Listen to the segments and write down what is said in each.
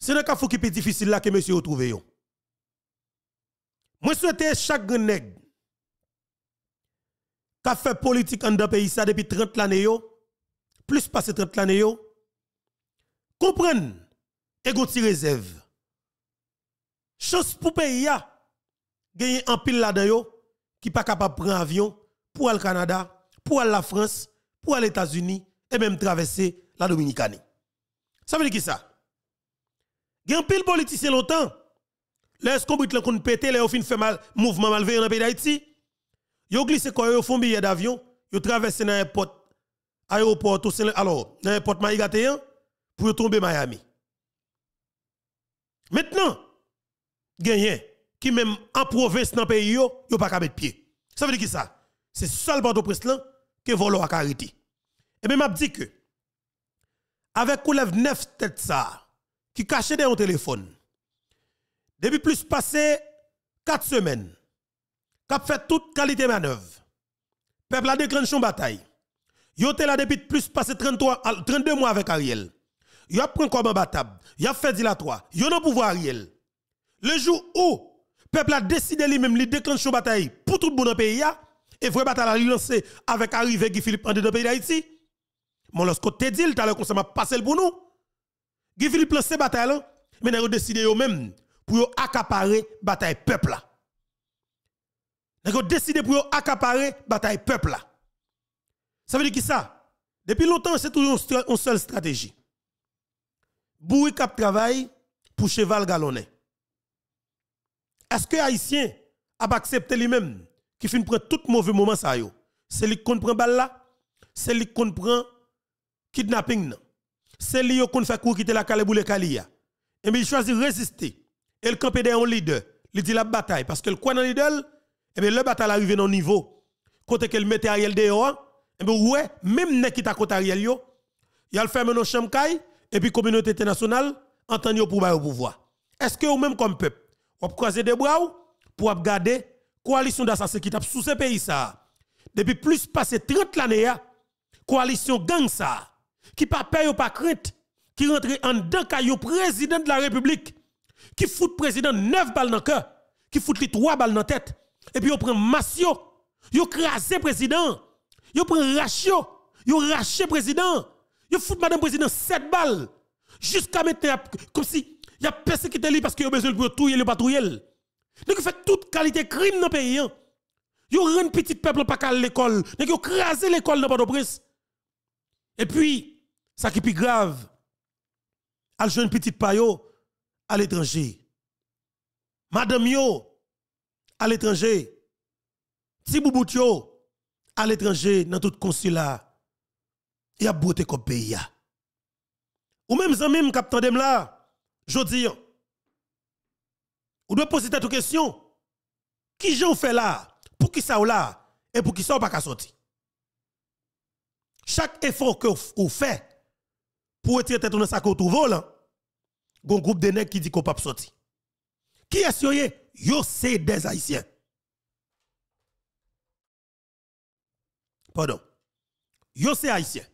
C'est dans cas qui est difficile là que monsieur retrouve yo. Moi souhaite chaque nèg qui fait politique en dans pays ça depuis 30 l'année yo, plus passé 30 l'année yo, comprendre et gon ti réserve. Chance pour pays ya gagner en pile là-dedans yo qui pas capable prendre avion pour aller au Canada, pour aller la France, pour aller aux États-Unis et même traverser la Dominicanie. Ça veut dire qui ça? Il y a un pile politicien longtemps. Lorsque qu'on brûle qu'on pété, les fin fait mal mouvement malveillant dans le pays d'Haïti. Yo glissé quoi yo font billet d'avion, yo traversé dans aéroport alors dans l'aéroport Maïgatéen pour tomber Miami. Maintenant, gagné qui même en province dans le pays yo pas qu'à mettre pied. Ça veut dire qui ça? C'est seul Port-au-Prince là que volo a arrêté. Et même m'a dit que avec Koulev 9 tête ça qui cachait dans un téléphone depuis plus passé 4 semaines qu'a fait toute qualité manœuvre. Peuple a déclenché une bataille. Yo était là depuis plus passé 32 mois avec Ariel. Yo a pris comme un batable. Yo a fait dilatoire. Yo n'a pouvoir Ariel. Le jour où peuple a décidé lui-même de déclencher une bataille pour tout le monde dans le pays et vraie bataille a lancé avec arrivée Guy Philippe en dans le pays d'Haïti. Mon lorsque te dit tout à l'heure qu'on ça passé pour nous. Guy Philippe lance cette bataille là, mais n'a décidé eux même pour accaparer bataille peuple là. N'a décidé pour accaparer bataille peuple là. Ça veut dire qui ça? Depuis longtemps c'est toujours une seule stratégie. Boui cap travail pour cheval galonné. Est-ce que haïtien a accepté lui-même qui fin prendre tout mauvais moment ça yo? C'est lui qu'on prend balle là, c'est lui qu'on prend kidnapping, c'est lui qu'on fait courir quitter la caleboule kalia. Et bien il choisit résister. Et le campé derrière un leader, il dit la bataille parce que le quoi dans leader, et bien le bataille arrive dans niveau côté qu'elle mettait Ariel dehors, et bien ouais, même nek qui ta côté Ariel yo, il a le fait dans chambre kay et puis communauté internationale entend yo pour ba au pouvoir. Est-ce que ou même comme peuple, ou croiser des bras pour regarder coalition d'assassins qui tape sous ce pays ça depuis plus passé 30 l'année coalition gang ça qui pas peur ou pas crainte qui rentre en dedans caillou président de la République qui fout président 9 balles dans le cœur qui fout les 3 balles dans la tête et puis on prend massio yo crasé président yo prend ratio yo raché président yo fout madame président 7 balles jusqu'à maintenant comme si y a persécuté lui parce qu'il a besoin pour touyer le patrouiller. Donc fait toute qualité crime dans le pays. Yo rend petit peuple pas qu'à l'école, donc yo crasé l'école dans Port-au-Prince. Et puis ça qui est plus grave, al jeune petit payo à l'étranger. Madame yo à l'étranger. Ti boubout yo à l'étranger dans tout consulat. Y a beauté comme pays. Ou même zanmim k'ap tandem là, jodi, ou doit poser cette question. Qui j'en fait là? Pour qui ça ou là? Et pour qui ça ou pas qu'à sortir? Chaque effort que vous fait pour retirer tête dans sa côte ou vol, gon groupe de nèg qui dit qu'on pas sortir. Qui est-ce yo? Yo c'est des haïtiens. Pardon. Yo c'est haïtien.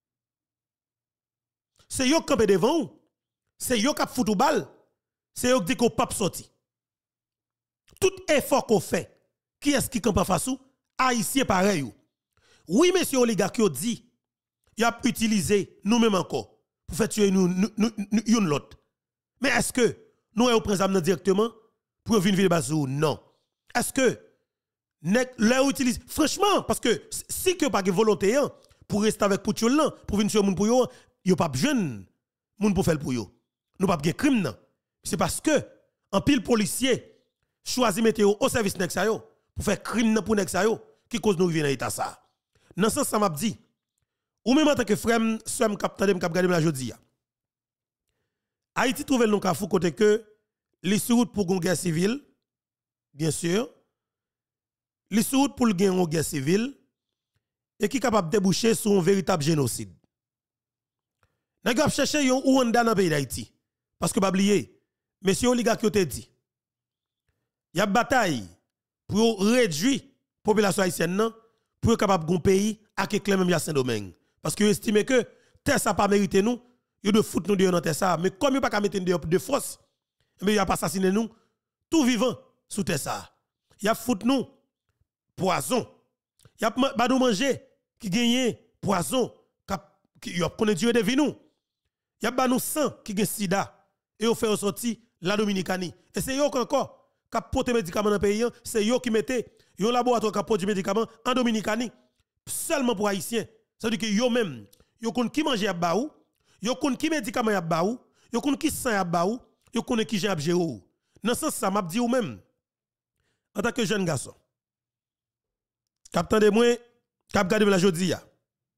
C'est yo campé devant, c'est yo qui fout balle, c'est yo qui dit qu'on pas sorti. Tout effort qu'on fait, qui est-ce qui campe en face ou? Haïtien pareil. Oui, monsieur oligarque dit, il a utilisé nous-mêmes encore pour faire tuer nous l'autre. Mais est-ce que nous avons pris directement pour venir vivre basou? Non. Est-ce que leur utilise franchement parce que si que pas de volonté pour rester avec pour venir sur moun pour yo pas jeune moun pour faire pour yo. Nous pas de crime non. C'est parce que en pile policier choisi mettre au service nek sa yo pour faire crime pour nek sa yo qui cause nous vivre dans état ça. Dans ce sens ça m'a dit ou même en tant que frère somme capitaine cap garder la jodi. Haïti trouve le nom Kafou côté que les route pour une guerre civile bien sûr. Les route pour gagner une guerre civile et qui capable de déboucher sur un véritable génocide. N'a pas chercher yon Rwanda dans le pays d'Haïti. Parce que pas oublier, monsieur oligarque te dit, il y a bataille pour réduire la population haïtienne pour être capable de pays à que même Saint-Domingue. Parce que estime que terre ça pas mérité nous, Yo de foutre nous dehors dans ça, mais comme yo pas mettre dehors de force, mais il a pas assassiné nous tout vivant sous terre ça. Il a foutre nous poison. Il a pas nous manger qui gagne poison qui a connaît Dieu devant nous. Il a pas nous sang qui gagne sida et on fait sortir la Dominicanie. Et c'est yo encore qui porte médicaments dans le pays, c'est yo qui mettez un laboratoire qui porte du médicament en Dominicanie seulement pour haïtiens. Ça veut dire que yo même yo connaît qui manger à baou, yo connaît qui médicament à baou, yo connaît qui sang à baou, yo connaît qui j'ai à gérer. Dans ce sens ça m'a dit ou même en tant que jeune garçon. Captain de moi, cap garder la jodi a.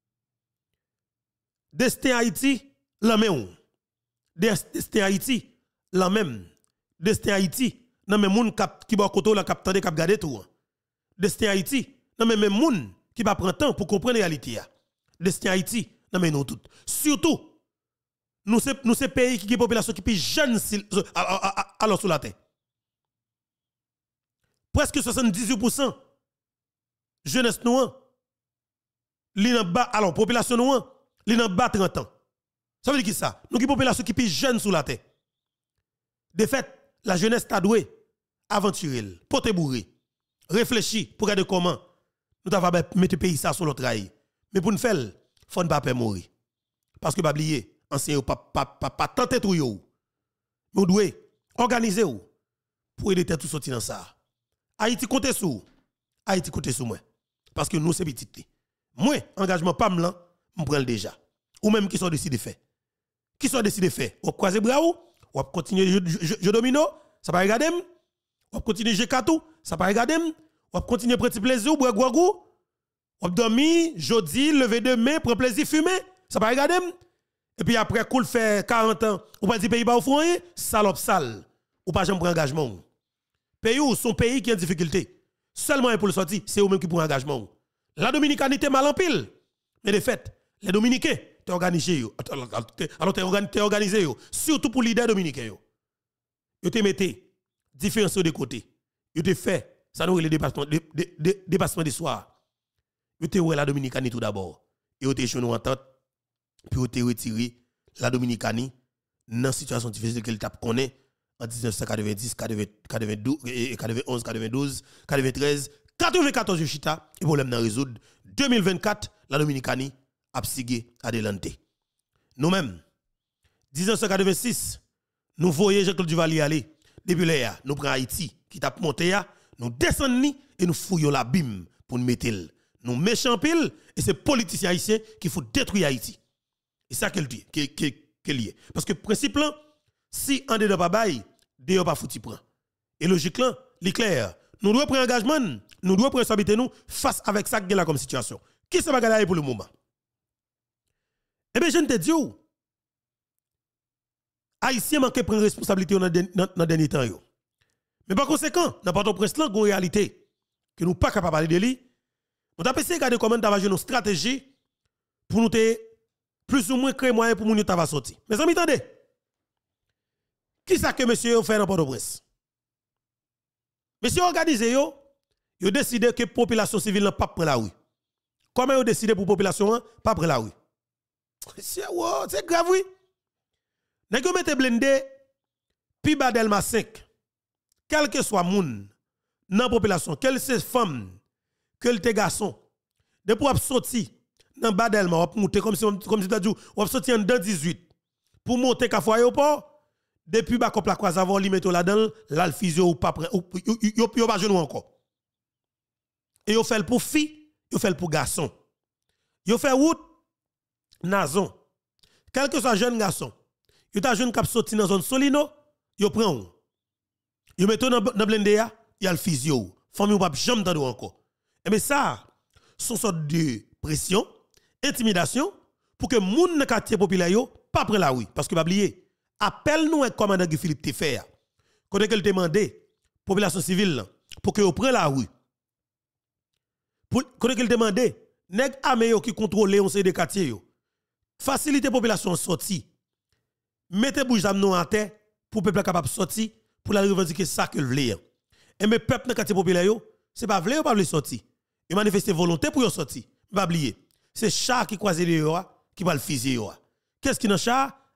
Destin Haïti, la même. Destin Haïti, la même. Destin Haïti, nan même moun qui ba koto la captain de cap garder tout. Destin Haïti, nan même moun qui va prendre temps pour comprendre la réalité. Destin Haïti, nan même nous tout. Surtout, nous c'est pays qui a une population qui est jeune alors sur la terre. Presque 78% jeunesse noire, li nan bas, alors population noire, li nan bas 30 ans. Ça veut dire qui ça? Nous qui population qui est jeune sur la terre. De fait, la jeunesse t'a doué aventurer, porter bourré, réfléchir pour regarder comment nous t'avons mettre le pays ça sur l'autre rail. Mais pour nous faire, il faut ne pas peur mourir. Parce que pas oublier, ancien pas tenter tout yo. Nous devons organiser pour aider tout sortir dans ça. Haïti compte sur Haïti compte sur moi. Parce que nous c'est petit. Moi, engagement pas m'lan, m'prend déjà. Ou même qui sont décidé faire. Qui sont décidé faire. Ou croiser bras ou continuer jeu domino, ça pas regarder. Ou continuer jouer cartou, ça pas regarder. Ou continuer petit plaisir ou boire guagou. Ou dormir, jodi, lever demain, prendre plaisir fumer, ça pas regarder. Et puis après cool faire 40 ans, ou pas dire pays ba ou fond, salope sale. Ou pas jamais prendre engagement. Pays ou son pays qui est en difficulté. Seulement pour le sortir, c'est eux même qui prend engagement. La Dominicanité mal en pile. Mais de fait, les Dominicains t'es organisé alors t'es organisé surtout pour leader dominicain yo. Yo te mettez différence de côté. Yo te fait ça nous le dépassement de soir. Yo te ouais la Dominicanie tout d'abord. Yo te choisi entente puis yo te retiré la Dominicanie dans situation difficile qu'elle t'a connaît en 1990, 92, 91, 92, 93, 94 chita et problème dans résoudre. 2024 la Dominicanie a sigé adelante. Nous-mêmes 1986 nous voyons Jean-Claude Duvalier aller depuis là nous prenons Haïti qui t'a monté nous descendons et nous fouillons la bim pour nous mettre nous méchants pile et c'est politiciens haïtiens qui faut détruire Haïti. Et ça qu'elle dit que lié parce que principe là si en dedans pas bail de pas fouti prend. Et logique là, clair, nous devons prendre engagement, nous devons prendre responsabilité nous face avec ça qui est là comme situation. Qui ça va gagner pour le moment? Eh bien, je ne te dis où? Haïtien manque prendre responsabilité dans le dernier temps. Mais par conséquent, dans pas prince là, une réalité que nous pas capable de parler de lui. On a essayé de regarder comment nous avons une stratégie pour nous plus ou moins créer moyen pour nous ta sortir. Mais amis, attendez. Qui ça que monsieur fait dans Port-au-Prince? Monsieur organisé yo décidé que la population civile n'a pas prendre la rue. Comment yo décidé pour la population pas prendre la rue? C'est grave oui. Nèg yo mette blindé pi ba Delma 5. Quel que soit moun dans la population, quel c'est femme, quel te garçon, de pour sortir dans ba Delma, on monter comme si tu as dit, on sortir dans 18 pour monter ka foyer aéroport. Depuis ba kop la croise avant li metto là-dedans, là le physio ou pas yo pas genou encore. Et yo fait pour fille, yo fait pour garçon. Yo fait route nazon. Quel que soit jeune garçon, yo ta jeune cap sorti dans zone Solino, yo prend. Yo metto dans blende ya, y a le physio. Famille ou pas jamais tande encore. Et mais ça son sorte de pression, intimidation pour que moun nan quartier populaire yo pas prendre la rue parce que pas oublier appelle nous un commandant Guy Philippe Tefer. Quand elle demandé population civile pour que vous prenne la rue. Quand elle demandé nèg armé qui contrôle on des quartiers yo. Faciliter population sortie. Mettez bouche d'am en terre pour peuple capable sortir pour la revendiquer ça que veut. Et mais peuple dans quartier populaire yo, c'est pas vle ou pas vle sortir. Ils manifester volonté pour sortir. Pas oublier. C'est chat qui croise les yo qui va le fusil yo. Qu'est-ce qui dans chat?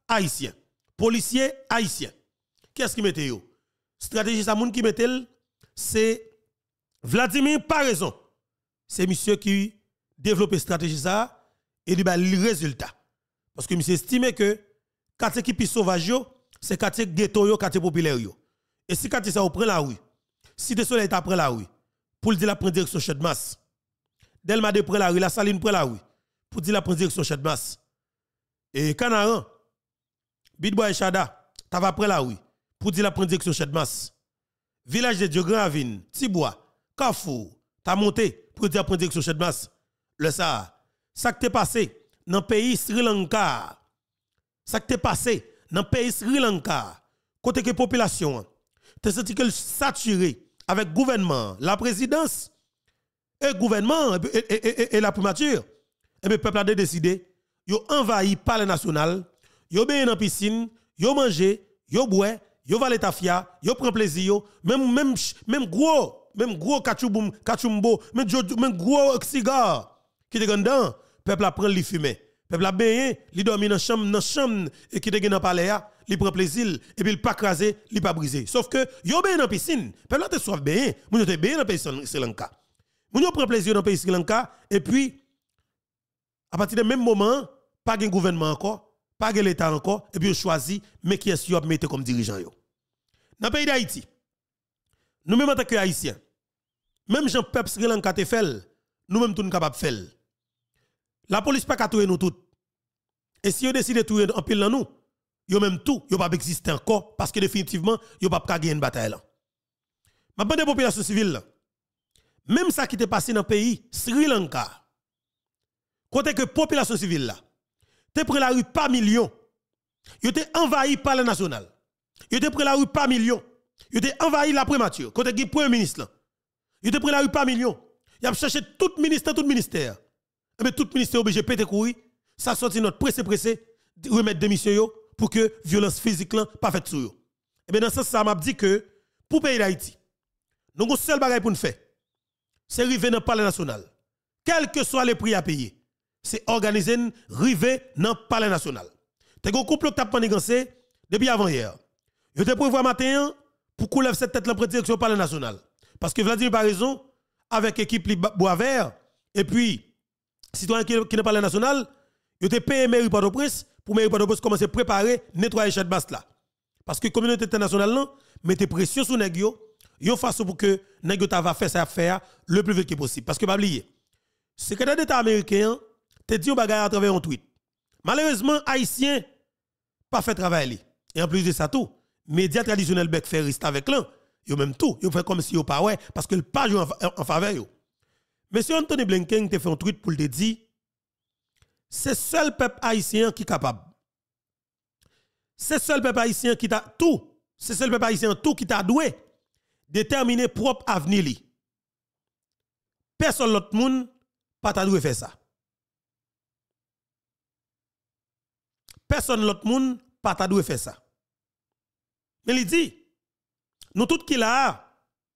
haïtien. Policier haïtien. Qu'est-ce qui mette yo? Stratégie ça moun qui mette c'est Vladimir pas raison. C'est monsieur qui développe stratégie ça et il a le résultat. Parce que monsieur estime que quartier qui plus sauvage yo, c'est quartier ghetto yo, quartier populaire yo. Et si quartier ça prend la rue, si de soleil prend la rue, pour dire la prendre direction Chedmas. Delma de prend la rue, la Saline prend la rue, pour dire la prendre direction Chedmas. Et Canaran, Bidbois et Chada, ta va prendre la rue, pour dire la prendre direction Chedmas. Village de Dieu Granville, Tibois, Carrefour, ta monté pour dire la prendre direction Chedmas. Le ça qui t'est passé dans le pays Sri Lanka. Ça qui t'est passé dans le pays Sri Lanka. Côté que population, t'es senti que saturé avec gouvernement, la présidence, et gouvernement et la primature. Et le peuple a décidé, yo envahi le palais national, yo bien dans la piscine, yo mangé, yo boit, yo va tafia, yo prend plaisir, même gros kachumbo, même gros cigare qui te dedans, peuple a prend li fumer. Peuple a bien, li dormi dans chambre et qui te dans palais a, li prend plaisir et puis il pas crasé, li pas brisé. Sauf que yo bien dans piscine, peuple a te soif bien, moun te bien dans pays Sri Lanka. Moun yo prend plaisir dans pays Sri Lanka et puis à partir de même moment, pas de gouvernement encore, pas de l'État encore et puis yo choisi mais qui est-ce yo mettre comme dirigeant yo. Dans le pays d'Haïti, nous même en tant que haïtiens, même Jean peuple Sri Lanka te fait, nous même tout capable faire. La police pas touyer nous toutes. Et si vous décidez de touyer en pile dans nous, yo même tout, yo pas exister encore parce que définitivement, yo pas gagner une bataille là. Ma bande de population civile là, même ça qui t'est passé dans le pays Sri Lanka. Côté que population civile là, te pris la rue par million. Yo te envahi par le national. Yo te pris la rue par million. Yo te envahi la primature. Côté qui premier ministre là. Yo te pris la rue par million. Y a cherché tout ministère. Mais tout ministère obligé péter courir, ça sorti notre pressé remettre démission yo pour que violence physique là pas faite sur yo. Et bien dans ce sens ça m'a dit que pour pays d'Haïti, nous avons seul bagage pour nous faire. C'est arriver dans le palais national. Quel que soit les prix à payer, c'est organiser river dans le palais national. T'es un complot qui a manigancé depuis avant hier. Je te prévois matin pour couler cette tête là pour direction palais national parce que Vladimir par raison avec l'équipe bois vert et puis citoyen qui n'est pas le national, il a payé mairie Port-au-Prince pour mairie Port-au-Prince commencer à préparer nettoyer cette base là. Parce que la communauté internationale là mette pression sur nèg yo façon pour que nèg yo va faire ça faire le plus vite que possible parce que pas oublier. Secrétaire d'État américain te dit un bagage à travers un tweet. Malheureusement haïtien pas fait travail et en plus de ça tout, médias traditionnels bec fait rester avec l'un, yo même tout, yo fait comme si yo pas ouais parce que le pas joue en faveur yo. Monsieur Anthony Blinken te fait un tweet pour te dire c'est seul peuple haïtien qui est capable. C'est seul peuple haïtien qui t'a tout. C'est seul peuple haïtien tout qui t'a doué déterminer propre avenir li. Personne l'autre monde pas t'a doué faire ça. Personne l'autre monde pas t'a doué faire ça. Mais il dit nous tout qui là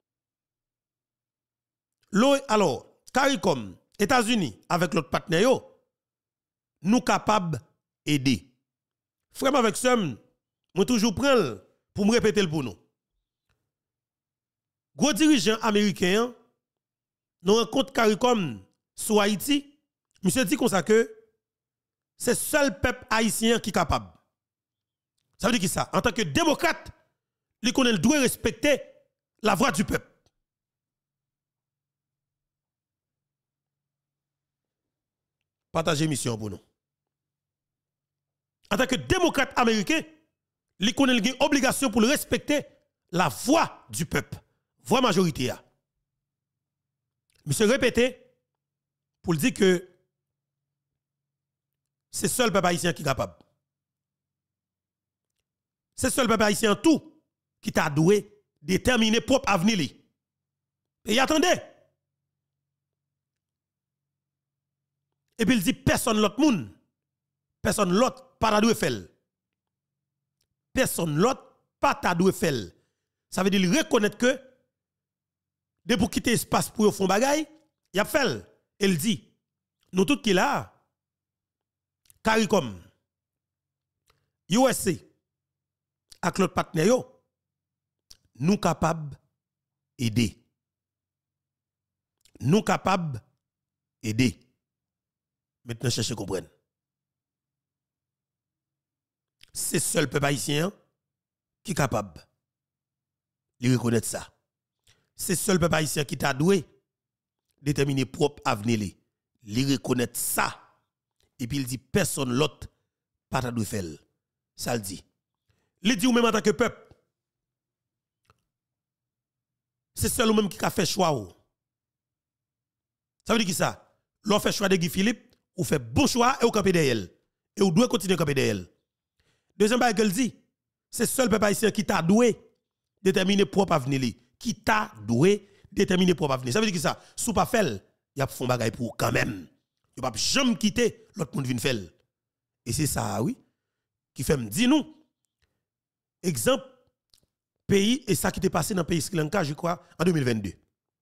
alors CARICOM, États-Unis, avec l'autre partenaire, nous capables d'aider. Frère avec ça, moi toujours prends pour me répéter le pour nous. Gros dirigeant américain, nous rencontrons CARICOM sur Haïti, monsieur dit comme ça que c'est seul peuple haïtien qui est capable. Ça veut dire qui ça? En tant que démocrate, il doit respecter la voix du peuple. Partagez mission pour nous. En tant que démocrate américain, il a une obligation pour respecter la voix du peuple, voix majoritaire. Monsieur répété pour dire que c'est seul peuple haïtien qui est capable. C'est seul peuple haïtien tout qui t'a doué déterminer propre avenir. Et attendez. Et puis il dit personne l'autre monde, personne l'autre pas t'a doué faire. Personne l'autre pas t'a doué faire. Ça veut dire reconnaître que de pour quitter espace pour faire bagay, il a fait. Il dit nous tout qui là CARICOM USA avec l'autre partenaire yo, nous capables aider. Nous capables aider. Maintenant cherchez comprendre. C'est seul peuple haïtien qui est capable de reconnaître ça. C'est seul peuple haïtien qui t'a doué déterminer propre avenir li reconnaître ça et puis il dit personne l'autre pas t'a doué faire. Ça le dit. Il dit ou même en tant que peuple c'est seul ou même qui a fait choix ou. Ça veut dire qui ça? L'on fait choix de Guy Philippe, ou fait bon choix et ou camper derrière. Et ou doit continuer à camper derrière. Deuxième bail qu'elle dit, c'est seul peuple haïtien qui t'a doué déterminer propre avenir li. Qui t'a doué déterminer propre avenir. Ça veut dire qui ça? Sous pas fait, y a font bagay pour quand même. Y pas jamais quitter l'autre monde vinn faire. Et c'est ça oui qui fait me dire nous exemple pays et ça qui t'est passé dans le pays Sri Lanka je crois en 2022.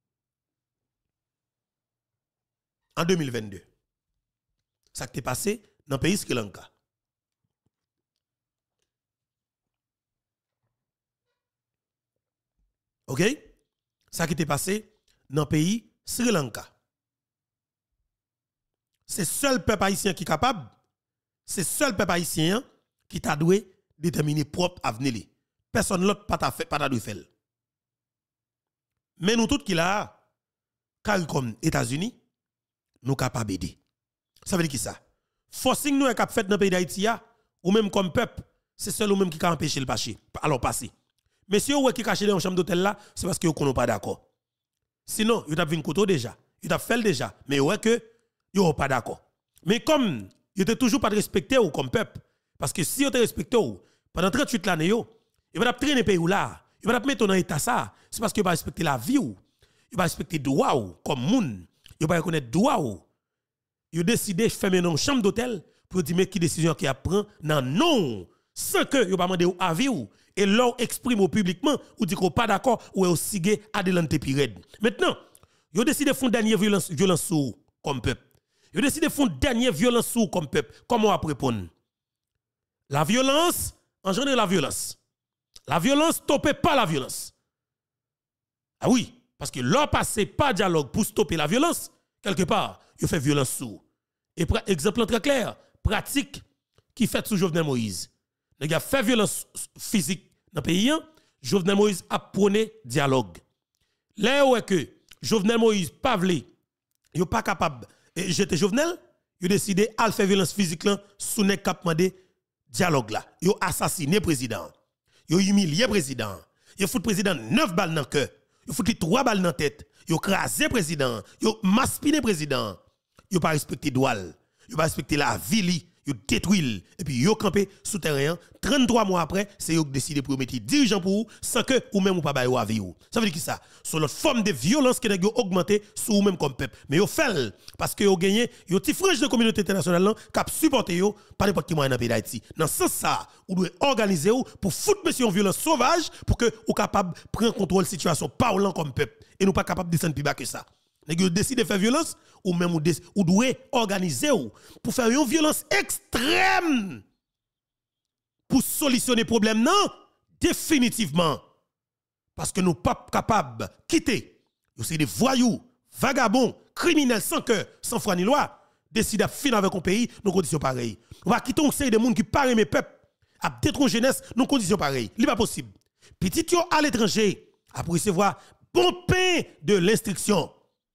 En 2022. Ça qui t'est passé dans le pays Sri Lanka. OK? Ça qui t'est passé dans le pays Sri Lanka. C'est seul peuple haïtien qui est capable, c'est seul peuple haïtien qui t'a doué déterminer propre avenir. Personne l'autre pas t'a fait, pas t'a doué faire. Mais nous tous qui là, car comme États-Unis, nous capables d'aider. Ça veut dire qui ça? Forcing nous est cap fait dans le pays d'Haïti ou même comme peuple, c'est seul ou même qui a empêché le passé. Alors passé. Mais si vous qui caché dans une chambre d'hôtel là, c'est parce que vous n'êtes pas d'accord. Sinon, vous avez vu une déjà, vous avez fait déjà, mais vous que vous n'êtes pas d'accord. Mais comme vous n'êtes toujours pas respecté ou comme peuple, parce que si vous êtes respecté pendant 38 années, vous va traîner pays là, vous va mettre dans état ça, c'est parce que vous va respecter la vie ou, vous va respecter le droit comme moun, vous va reconnaître le droit ou. Vous décidez de fermer une chambre d'hôtel pour dire mais qui décision qui a pris non sans que vous pas demander avis ou et leur exprime publiquement ou dit qu'on pas d'accord ou est sigé adelante pirade. Maintenant, vous décidez de faire une dernière violence sur comme peuple. Vous décidez de faire une dernière violence sur comme peuple. Comment on va répondre? La violence engendre la violence. La violence stopper pas la violence. Ah oui, parce que l'on passe pas dialogue pour stopper la violence, quelque part, il fait violence sous. Et exemple très clair, pratique qui fait sous Jovenel Moïse. Les gars fait violence physique dans le pays, Jovenel Moïse a prôné dialogue. Là où est que Jovenel Moïse pas vle, il pas capable et jeter Jovenel, il décidé à faire violence physique là sous nek cap mandé dialogue là. Il assassiné président. Il humilié président. Il fout président 9 balles dans le cœur. Il fout 3 balles dans la tête. Il crasé président. Il maspiné président. Il pas respecté droit. Il pas respecté la vie. Yo détruit et puis yo campé souterrain 33 mois après c'est yo qui décidé pour mettre dirigeant pour vous sans que ou même ou pas bailler avis ou ça veut dire qui ça sur l'autre forme de violence qui a augmenté sur ou même comme peuple mais yo fait parce que yo gagné yo ti frange de communauté internationale là cap supporter yo pas n'importe qui moyen dans pays d'Haïti dans ce sens ça ou doit organiser ou pour foutre monsieur en violence sauvage pour que ou capable prendre contrôle situation parlant comme peuple et nous pas capable de descendre plus bas que ça. Vous décidez de faire violence ou même ou doit organiser pour faire une violence extrême pour solutionner le problème non définitivement parce que nous ne sommes pas capables de quitter c'est des voyous vagabonds criminels sans cœur sans foi ni loi décider de finir avec un pays dans conditions pareilles on va quitter un série de monde qui parlent mes peuples à détruire jeunesse dans conditions pareilles ce n'est pas possible petit yo à l'étranger après recevoir bon pain de l'instruction.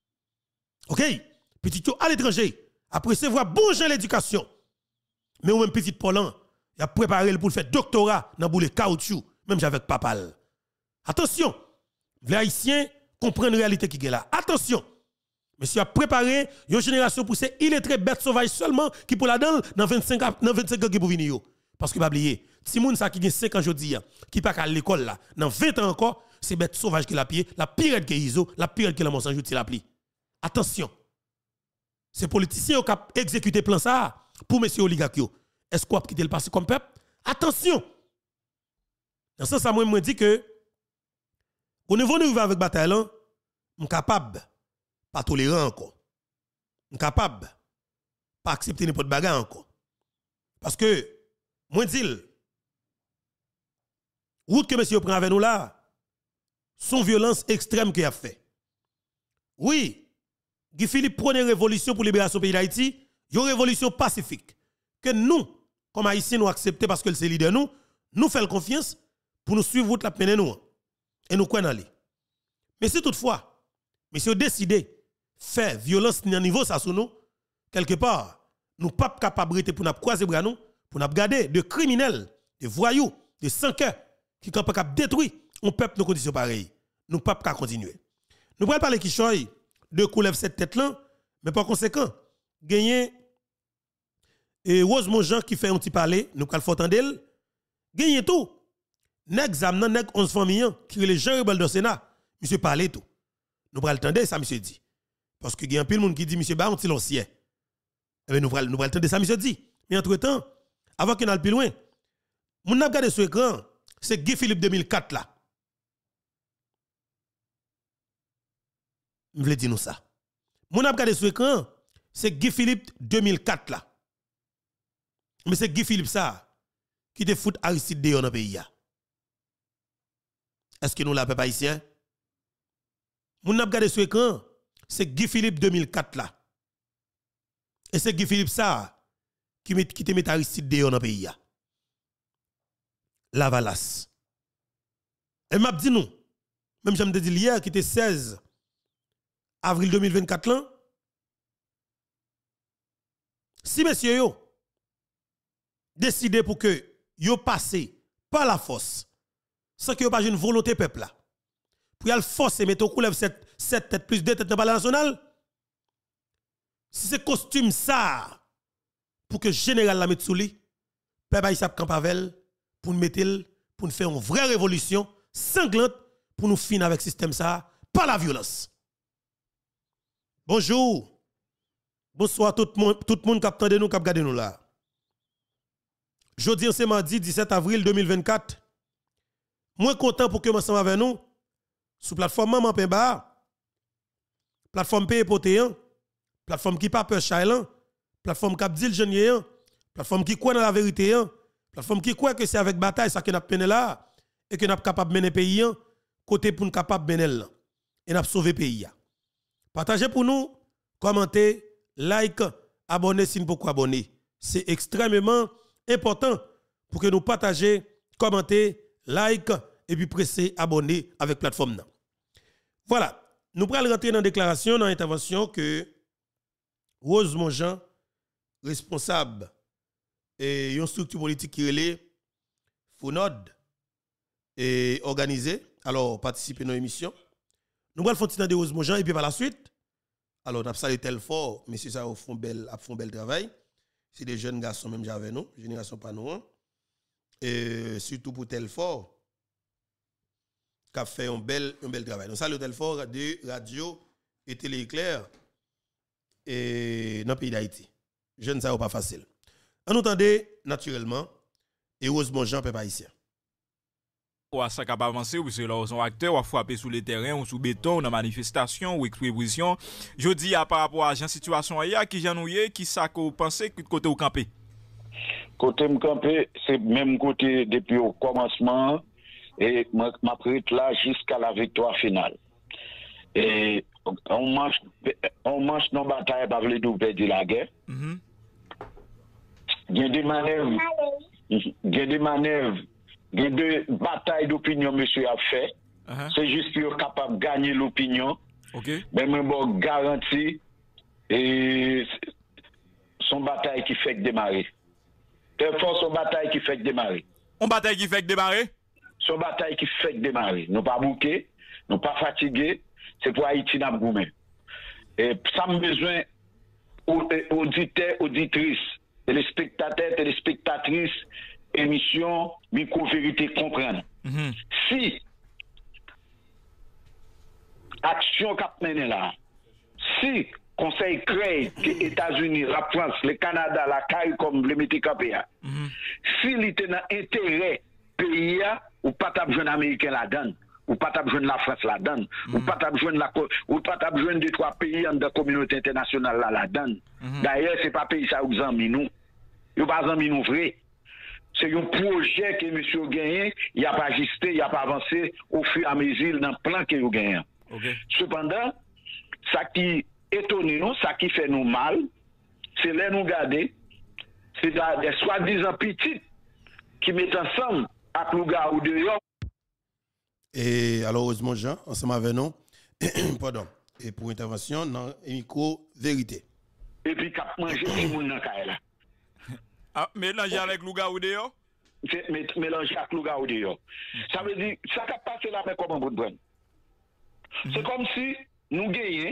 OK? Petit yo à l'étranger, après recevoir bon genre l'éducation. Mais ou même petit Paulan, il a préparé pour faire doctorat dans boule caoutchouc, même avec papal. Attention, les haïtiens comprennent la réalité qui est là. Attention. Monsieur a préparé une génération pour ces illettrés bêtes sauvages seulement qui pour la dans 25 ans qui pour venir. Parce que pas oublier, si moun ça qui a 5 ans aujourd'hui qui pas à l'école là, dans 20 ans encore, c'est bêtes sauvages qui la pied, la pire que ISO, la pire que la Monsanjou la pli. Attention. Ces politiciens qui ont exécuté plan ça pour messieurs oligarques. Est-ce qu'on a quitté le passé comme peuple? Attention. Dans ce sens, moi, je me dis que au niveau de nous avec bataille, je suis capable pas tolérer encore. Je suis capable pas accepter n'importe bagarre encore. Parce que, moi, je dis, route que monsieur prend avec nous là, son violence extrême qu'il a fait. Oui, Guy Philippe prône une révolution pour libération du pays d'Haïti, une révolution pacifique. Que nous, comme Haïtiens, nous acceptons parce que c'est leader nous faisons confiance pour nous suivre route la mener nous. Et nous croyons aller. Mais si toutefois, monsieur décidé de faire violence à niveau ça sur nous, quelque part, nous ne sommes pas capables pour nous croiser bras nous, pour nous garder de criminels, de voyous, de sans-cœurs qui sont capables de détruire un peuple dans des conditions pareilles. Nous ne sommes pas continuer. Nous pourrions parler qui choy de coulève cette tête là, mais par conséquent, gagner et Rosemont Jean qui fait un petit parler, nous pourrions le entendre, gagner tout. Nèg zamnan nèg 11 familles qui les gens rebelles de Sénat, monsieur parler tout. Nous pourrions entendre ça monsieur dit. Parce que il y a un pile monde qui dit monsieur ba on ti l'ancien. Eh bien nous pourrions entendre ça monsieur dit. Mais entre-temps, avant qu'on aille plus loin, moun n'a regardé sur écran, c'est Guy Philippe 2004 là. Je voulais dire nous ça. Mon a regardé sur écran, c'est Guy Philippe 2004 là. Mais c'est Guy Philippe ça qui te fout Aristide dehors dans le pays. Est-ce que nous la peuple haïtien? Mon a regardé sur écran, c'est Guy Philippe 2004 là. Et c'est Guy Philippe ça qui te met Aristide dehors dans le pays. La valasse. Et m'a dit nous, même j'aime te dire hier qui était 16 avril 2024 là, si messieurs yo décidé pour que yo passé par la force sans que yo pas une volonté peuple là pour y forcer mettre au coulève cette tête plus 2 têtes dans le palais national, si c'est costume ça pour que général la mette sous lui, peuple Issa Campavel pour nous mettre pour nous faire une vraie révolution sanglante pour nous finir avec le système ça par la violence. Bonjour. Bonsoir tout le monde qui attend nous, qui regarde nous là. Jeudi, c'est mardi 17 avril 2024. Moi content pour que vous ensemble avec nous sur plateforme Maman Pemba, plateforme Paye Potéan, plateforme qui pas peur Chailan, plateforme Cap Dil Jeune, plateforme qui croit dans la vérité, plateforme qui croit que c'est avec bataille ça que nous avons là et que nous sommes capables de mener pays côté pour nous capable de mener et nous sauver pays. Partagez pour nous, commentez, like, abonnez si vous pouvez abonner. C'est extrêmement important pour que nous partagions, commentez, like et puis pressez abonner avec plateforme. Voilà, nous allons rentrer dans la déclaration, dans l'intervention que Rosemont Jean, responsable et une structure politique qui est FONOD et organisée, alors participer à nos émissions. Nous allons faire de Rosemont Jean et puis par la suite, alors nous avons salué tel fort, messieurs, ça font bel travail. C'est des jeunes garçons même avec nous, génération pas nous. Et surtout pour tel fort, qui a fait un bel travail. Nous saluons tel fort de radio et télé éclair et dans le pays d'Haïti. Jeunes, ça n'est pas facile. On entendait naturellement, et heureusement, Jean peuple haïtien. Ça capable avancer parce que là sont acteurs ou frapper sur le terrain ou sous béton dans manifestation ou exposition. Je dis par rapport à la situation qui janouye qui ça que vous pensez côté au campé. Côté me campé, c'est même côté depuis au commencement et m'a pris là jusqu'à la victoire finale. Et on marche dans bataille par les deux perdre la guerre. Il y a des manœuvres. Il y a des batailles d'opinion, monsieur a fait. C'est juste pour capable de gagner l'opinion. Mais je garantis et son bataille qui fait démarrer. Son bataille qui fait démarrer. Son bataille qui fait démarrer? Son bataille qui fait démarrer. Nous pas bouqués, nous pas fatigués. C'est pour Haïti n'a goumé. Et ça me besoin auditeurs, auditrices, téléspectateurs, téléspectatrices, émission, micro-vérité comprendre. Si action qu'a mené là, si Conseil crée que les États-Unis, la France, le Canada, la CAI comme le Méticapéa, si l'était dans intérêt pays, ou pas ta besoin américain la donne, ou pas ta besoin la France la donne, ou pas ta besoin ou pas ta besoin de 3 pays dans la communauté internationale la donne. D'ailleurs, c'est pas pays ça ou zami nous. Yo pas zami nous vrai. c'est un projet que monsieur a gagné, il n'a pas ajusté, il n'a pas avancé au fur et à mesure dans le plan qu'il a gagné. Okay. Cependant, ça qui étonne nous, ça qui fait nous mal, c'est là nous garder, c'est des soi-disant petites qui mettent ensemble à Plouga ou dehors. Et alors, heureusement, Jean, ensemble avec nous, pardon, et pour intervention dans micro vérité. Et puis, cap manger tout le monde dans le là. Ah, mélanger avec Louga ou dehors? C'est mélanger avec Louga ou dehors. Ça veut dire, ça qui a passé là, mais comment vous prenez? C'est comme si nous gagnons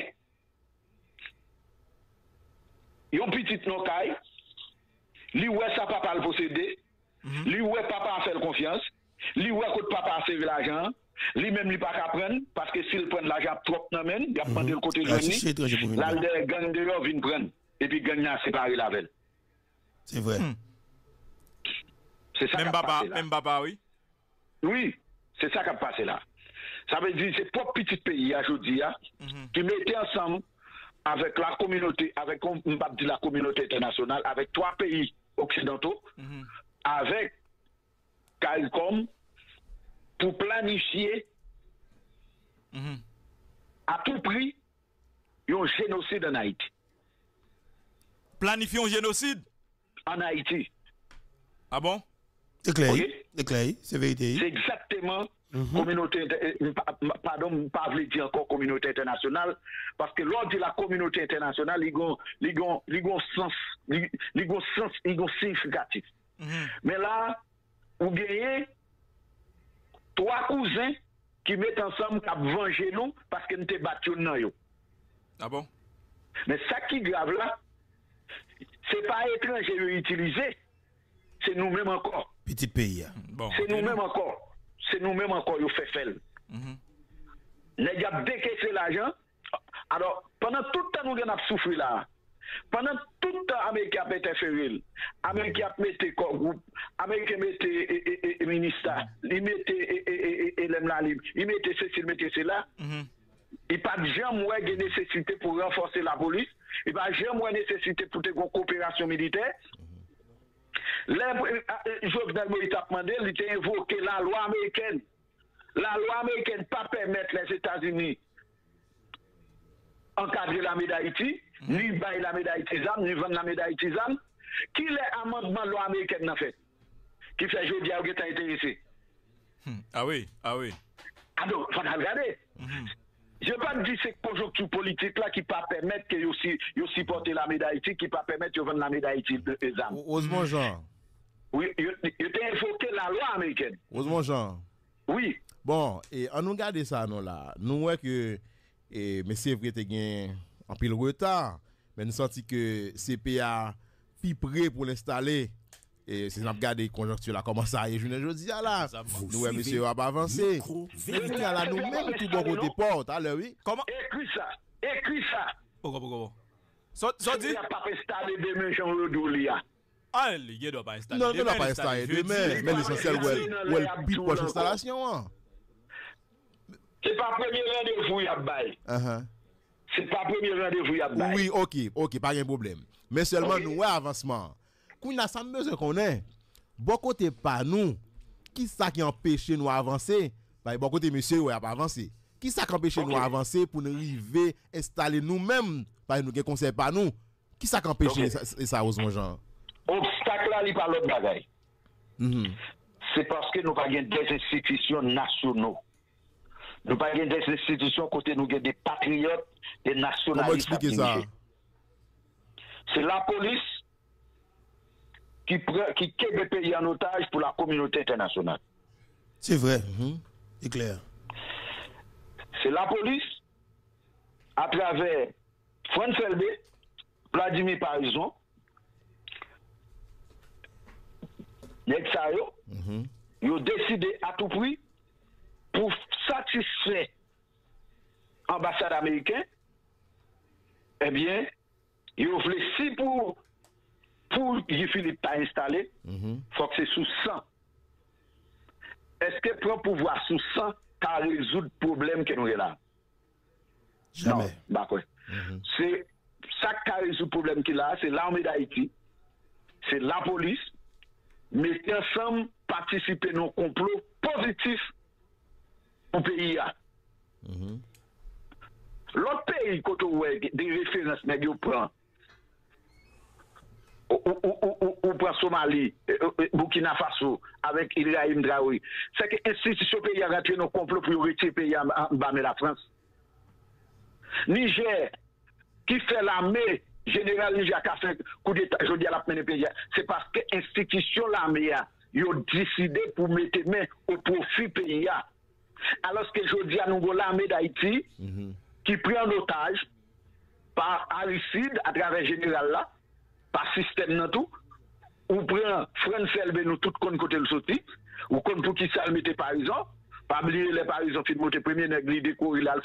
un petit nocaille, lui ouais ça papa le posséder, lui ouais papa a fait confiance, lui ouais que papa a servi l'argent, lui même lui pas qu'à prendre parce que s'il prend l'argent trop dans main, il a demandé le côté journée. Là le gang dehors vient prendre et puis gang a séparé la veille. C'est vrai. C'est ça qui a passé là. Même papa oui. Oui, c'est ça qui a passé là. Ça veut dire c'est propre petit pays aujourd'hui qui mettait ensemble avec la communauté, avec la communauté internationale, avec 3 pays occidentaux, avec CARICOM, pour planifier à tout prix un génocide en Haïti. Planifier un génocide? En Haïti. Ah bon? C'est clair, c'est clair, c'est vérité. C'est exactement communauté, pardon, pas voulu dire encore communauté internationale, parce que lors de la communauté internationale, il y a un sens significatif. Mais là, vous gagnez 3 cousins qui mettent ensemble à venger nous parce que nous sommes battus dans eux. Ah bon? Mais ça qui est grave là, c'est pas étranger utilisé, c'est nous-mêmes encore. Petit pays. Bon, c'est nous-mêmes encore. C'est nous-mêmes encore qui fait faire. Les gars décaissé l'argent. Alors, pendant tout le temps, nous avons souffert là. Pendant tout le temps, l'Amérique a interféré. L'Amérique a mis groupe. L'Amérique a mis ministère. Il mettait il mettait ceci, il mettait cela. Il n'y a pas de jamais de nécessité pour renforcer la police. Il n'y a pas jamais de nécessité pour une coopération militaire. Jovenel Moïse a demandé, il a invoqué la loi américaine. La loi américaine ne pas permettre les États-Unis encadrer la médaille d'Haïti, ni bailler la médaille d'Haïti, ni vendre la médaille d'Haïti. Qui est amendement de la loi américaine en fait? Qui fait jeudi à vous êtes intéressé? Ah oui, ah oui. Ah donc, il faut regarder. Je ne veux pas dire que c'est conjoncture politique là qui ne pas permettre que vous supportez la médaille d'Haïti, qui ne pas permettre de vendre la médaille d'Haïti. Osmond Jean. Oui, il a invoqué la loi américaine. Osmond Jean. Oui. Bon, et on nous regarde ça, nous là. Nous voyons que M. Vrete gagne en pile retard, mais nous sentons que CPA plus prêt pour l'installer. Et c'est nous regarder conjoncture là, comment ça y est, je ne dis là. Nous voyons monsieur va avancer. Mais là, nous même tout bon côté porte, alors oui. Comment? Écris ça. Écris ça. Pourquoi? Il n'y a pas installé demain, Jean-Rodolia. Ah, il ne doit pas installer. Non, il ne doit pas installer demain. Mais l'essentiel, où est le plus proche installation? C'est pas le premier rendez-vous y a bail. C'est pas le premier rendez-vous y a bail. Oui, ok, pas de problème. Mais seulement nous, avancement. Qu'on a ça besoin qu'on ait. Bon côté pas nous. Qui ça qui empêche nous avancer? Bon côté monsieur, ouais, pas avancer. Qui ça qui empêche nous avancer pour nous arriver installer nous-mêmes? Par nous qui conseille pas nous. Qui ça qui empêche ça, Osmond Jean? Obstacle là, il pas l'autre bagaille. C'est parce que nous pas des institutions nationaux. Nous pas des institutions côté nous des patriotes, des nationalistes. Comment expliquer ça? C'est la police qui quitte le pays en otage pour la communauté internationale. C'est vrai, c'est clair. C'est la police, à travers Franz Felbe, Vladimir Parison, Nexayo, ils ont décidé à tout prix pour satisfaire l'ambassade américaine, eh bien, ils ont voulu si pour Guy Philippe pas installé, faut que c'est sous 100. Est-ce que pour pouvoir sous 100 qu'à résoudre le problème que nous avons là? Jamais. Non, bah quoi. C'est ça qui a résoudre le problème qu'il a, c'est l'armée d'Haïti, c'est la police, mettez ensemble, participer dans un complot positif au pays. L'autre pays, quand on a des références, mais on prend. Ou prend Somalie, Burkina Faso, avec Ibrahim Traoré. C'est que l'institution pays a rentré dans le complot pour retirer le pays en bas de la France. Niger, qui fait l'armée, général Niger qui a fait coup d'État, je dis à la peine pays, c'est parce que l'institution l'armée a décidé pour mettre main au profit pays. Alors que je dis à nous l'armée d'Haïti, qui prend en otage par Aristide à travers le général là, par système dans tout, ou prend François nous tout compte côté le sorti, ou comme pour qui ça le mettait par exemple, pas oublier les parisons qui montent premier nègre découvre là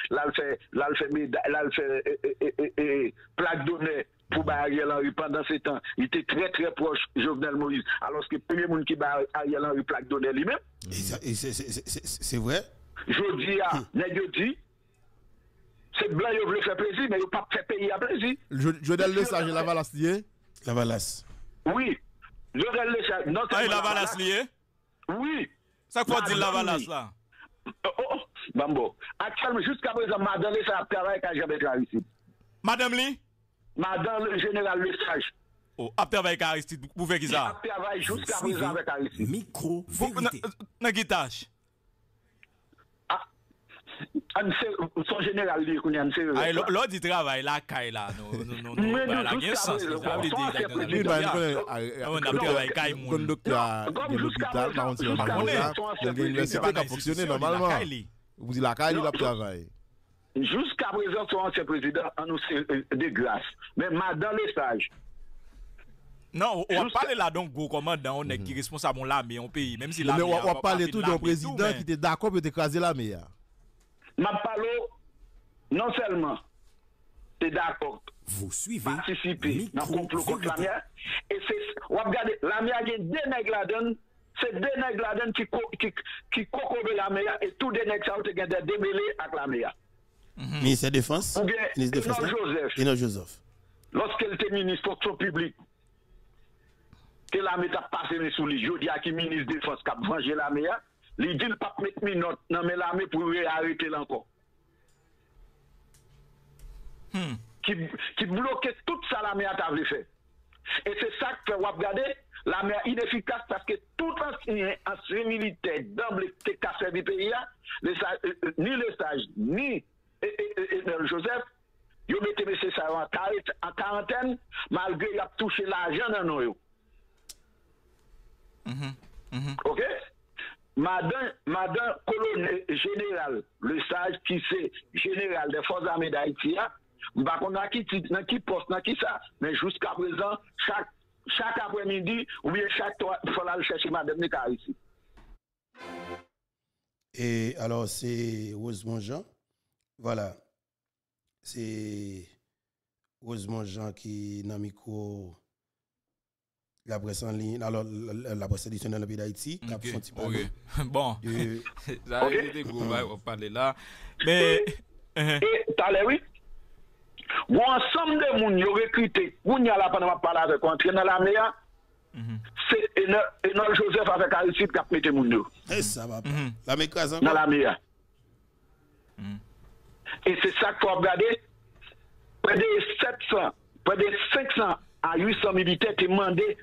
le fait plaque d'honneur pour Ariel Henry pendant ces temps, il était très très proche Jovenel Moïse, alors que le premier monde qui bat Ariel Henry plaque d'honneur lui-même. C'est vrai? Je dis à nègre dit c'est blanc, ils veulent faire plaisir, mais ils ne pas faire payer à plaisir. Jodel Le Sage, la Valasse lié? La Valasse. Oui. Jodel Le Sage. Ah, la Valasse lié? Oui. Ça quoi dire la Valasse là? Bambo. Actuellement, jusqu'à présent, madame Le Sage travaille avec Aristide ici. Madame Li? Madame le général Le Sage. Oh, a travaillé avec Aristide, vous faites qui ça? A travaillé jusqu'à présent avec Aristide. Micro. N'a qui tâche? Son général dit qu'on y a une série. Ah, l'autre dit travail là, Kaila là. Non, la guerre sens. On a travaillé Kaila. Conducteur de l'hôpital, par contre, l'université a fonctionné normalement. Vous dites la Kaila, il a travaillé. Jusqu'à présent, son ancien président a annoncé des grâces. Mais madame Le Sage. Non, on va parler là donc gros commandant, on est qui responsable de l'armée en pays, même si l'armée. Mais on va parler tout d'un président qui était d'accord pour écraser l'armée. Ma parole, non seulement, c'est d'accord. Vous suivez. Participer dans le complot contre l'armée. Et c'est, on va regarder, l'armée a deux nègres là-dedans. C'est deux nègres là-dedans qui cocobent l'armée et tous des nègres ça ont été démêlés avec l'armée. Ministre de Défense. Ou bien, Eno Joseph. Lorsqu'elle était ministre de fonction publique, que l'armée a passé sous les jours, il y a qui ministre de Défense qui a vengé l'armée. Il dit pas mettre minute dans l'armée pour arrêter là encore. Qui bloquait toute ça l'armée a voulu faire. Et c'est ça que vous regardez, l'armée est inefficace parce que tout ancien militaire d'emblée qui a servi le pays, ni Le Sage, ni Joseph, ils mettaient M. Sarah en quarantaine, malgré qu'il a touché l'argent dans nous. Ok? Madame colonel général, Le Sage, qui c'est général des forces armées d'Haïti, bah on a qui poste, dans qui ça, mais jusqu'à présent, chaque après-midi, ou bien chaque fois, il faut aller chercher Madame Nika ici. Et alors, c'est Rosemont Jean. Voilà. C'est Rosemont Jean qui, dans le micro, la presse en ligne, alors la presse traditionnelle dans le pays d'Haïti, qui a fait un petit peu. Bon, ça a été gros, on va parler là. Mais. Et, t'as oui? Bon, ensemble de monde, ils ont recruté, vous n'y allez pas parler avec entrer dans l'armée, c'est Enol Joseph avec Aristide qui a mis les gens. Et ça va pas. La mécrase dans l'armée. Et c'est ça qu'il faut regarder. Près de 700, près de 500 à 800 militaires qui demandé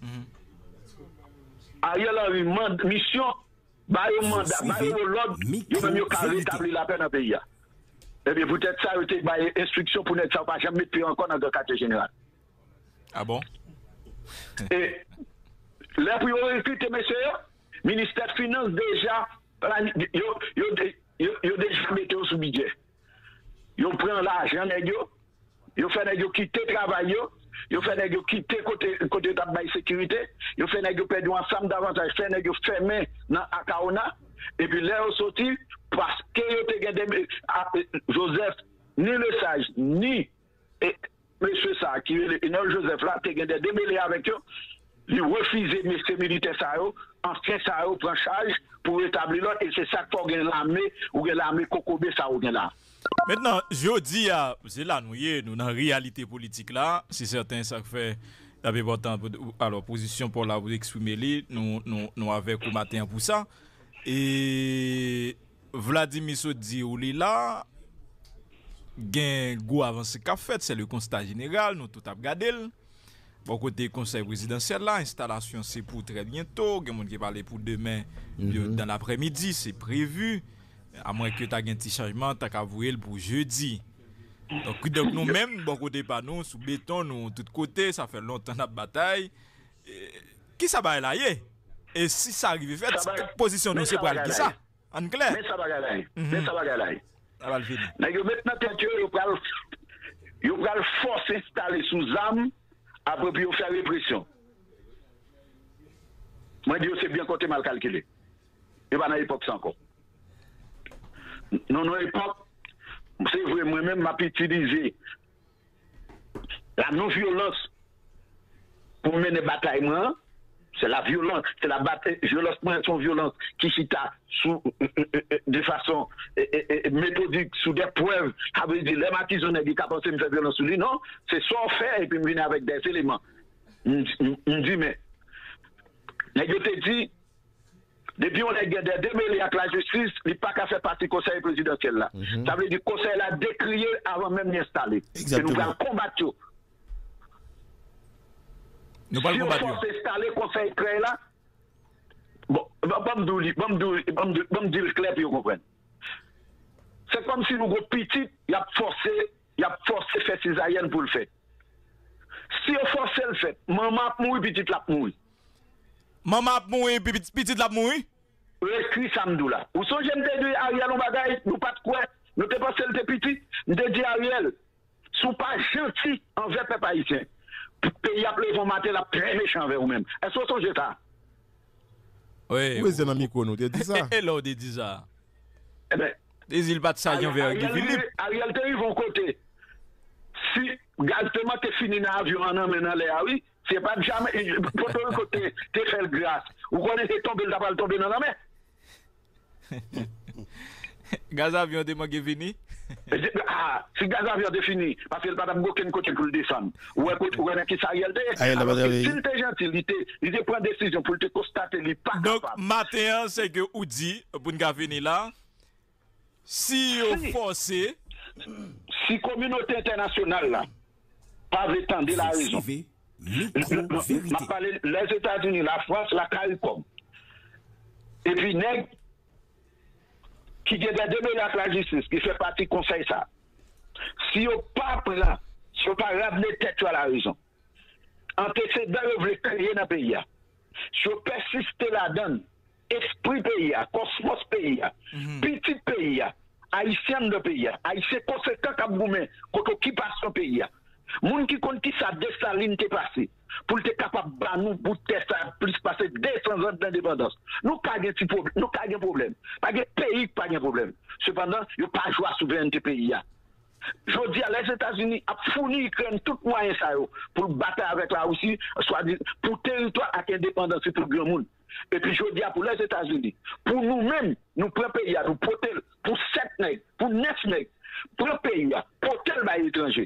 Ariel Henry mission, mandat, l'ordre, il va mieux rétablir la paix dans le pays. Eh bien, peut-être ça a été une instruction pour ne pas jamais mettre encore dans le quartier général. Ah bon? Et les priorités, messieurs, le ministère des Finances déjà, ils ont déjà mis sous budget. Ils prennent l'argent, ils font quitter le travail, ils font quitter côté de la sécurité, ils font perdre ensemble davantage, ils font fermer dans Akaona, et puis là, ils sont sortis parce que Joseph, ni Le Sage, ni M. Sa, qui est Joseph là, ils ont démêlés avec eux, ils refusent ces militaires, enfin, ça prend charge pour établir l'ordre, et c'est ça qu'il faut gagner l'armée, ou l'armée Kokobé, ça ou là. Maintenant, je dis, c'est là, nous dans la réalité politique là, c'est certain, ça fait important alors position pour la vous exprimer nous avec au matin pour ça et Vladimir Sodi ou là gain go avancé qu'a fait c'est le constat général nous tout a regardé bon côté conseil présidentiel là installation c'est pour très bientôt gen monde qui parler pour demain dans l'après-midi c'est prévu à moins que tu as un petit changement tu as avoué pour jeudi. Donc nous même bon côté pas nous sous béton nous tout côté ça fait longtemps la bataille qui ça va là et si ça arrive fait position nous c'est pour qui ça en clair mais ça va gagner mais ça va gagner ça va le finir maintenant tête yo pral force installer sous armes après puis faire répression moi dis c'est bien côté mal calculé et pas dans l'époque ça encore non époque c'est vrai moi-même m'a utilisé la non-violence pour mener bataille moi c'est la violence c'est la bataille violence son violence qui cita sous de façon méthodique sous des preuves ça veut dire les matisons dit qu'a pensé me faire violence sur lui non c'est soit faire et puis me venir avec des éléments me dit mais je te dis depuis on est démêlé avec la justice, il n'y a pas qu'à faire partie du conseil présidentiel là. Ça veut dire que le conseil a décrié avant même d'installer. Et nous allons combattre. Nous allons combattre. Si on force installer le conseil créé là, bon, me dire clair pour vous comprendre. C'est comme si nous avons petit, il a forcé faire césarienne pour le faire. Si on force le fait, maman mourir, petit la mourir. Maman mourir, petit la mourir. Écrit samedi là. Ou son j'aime te dire Ariel on bagaille, nous pas de quoi. Nous te pensé le petit, nous te dit Ariel, sous pas gentil envers peuple haïtien. Pays appelé vont mater la très méchant envers vous-même. Est-ce que vous ça? Oui. Oui, c'est dans micro nous te dit ça. Et là on dit ça. Eh ben, des îles battent ça envers Philippe. Ariel te vont côté. Si exactement t'es fini dans l'avion en emmenant les oui, c'est pas jamais pour le côté t'es fait grâce. Ou connaissez tomber le pas tomber dans la mer. Gaz avion de manqué fini. Ah, si gaz avion de fini parce qu'il pas d'aucun côté pour le descendre. Ou est qui ça Ariel te. S'il t'est gentil, il te prend décision pour te constater il pas capable. Donc matin c'est que ou dit pour nous venir là si on forcé si communauté internationale là pas étendre la raison. M'a parlé les États-Unis, la France, la CARICOM. Et puis nèg qui est démêlé avec la justice, qui fait partie du conseil ça. Si on pas prend, si on pas ramener tête à la raison. Antécédent veut créer dans le pays. Si on persiste là-dedans, esprit pays, cosmos pays, petit pays, haïtien de pays, haïtien conséquent comme vous-même, quand occupation pays. Moun qui compte qui ça Dessalines t'est passé pour être capable de nous pour tester plus passer 200 ans d'indépendance. Nous pas de problème, nous pas de problème. Pas de pays pas de problème. Cependant, il pas jouer souveraineté pays. Je dis à les États-Unis a fourni Ukraine tout moyen ça pour battre avec la Russie, soit pour territoire avec indépendance tout le grand monde. Et puis je dis pour les États-Unis, pour nous-mêmes, nous prenons pays nous porter pour 7 nègres, pour 9 nègres, pour le pays, porter le étranger.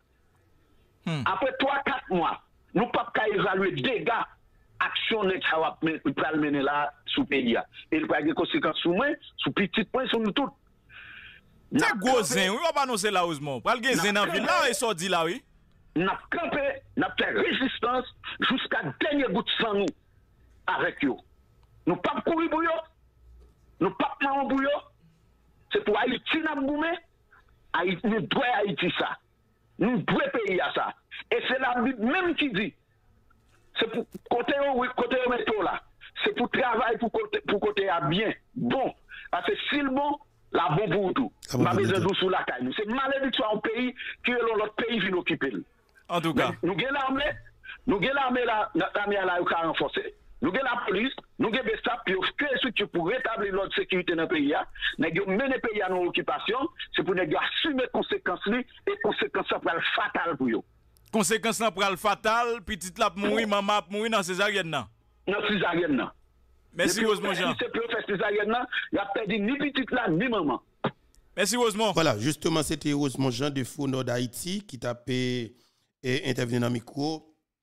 Après 3-4 mois, nous ne pouvons pas évaluer les dégâts, actions que ça va mener là sous le pays. Et il va y avoir des conséquences sur moi, sur petit point, sur nous tous. C'est gros zin, oui, on va annoncer là, Ousmane. Pour le zin dans la ville, là, et ça dit là, oui. Nous avons campé, nous avons fait résistance jusqu'à dernier bout de sang nous, avec eux. Nous ne pouvons pas courir pour eux, nous ne pouvons pas courir pour eux. C'est pour Haïti, nous devons Haïti ça. Nous devons payer à ça. Et c'est la Bible même qui dit, c'est pour côté métaux là, c'est pour travailler pour côté à bien, bon. Parce que si le bon, la bon pour tout. Pas besoin de sous la caille. C'est malédiction au pays que l'autre pays vient occuper. En tout cas. Nous avons l'armée là, l'armée là, qui a renforcé. Nous avons la police, nous avons des SAP, puis nous avons structure pour rétablir l'ordre sécurité dans le pays. Nous avons mené le pays à nos occupations, c'est pour nous assumer les conséquences et les conséquences pour le fatal pour eux. Conséquences pour le fatal, petite la mourir, maman mourir dans césarienne. Dans césarienne. Merci Ousmane Jean. Si c'est pour faire césarienne, il n'y a perdu ni petite là, ni maman. Merci Ousmane. Voilà, justement, c'était Ousmane Jean de Fou Nord d'Haïti qui t'a intervenu dans le micro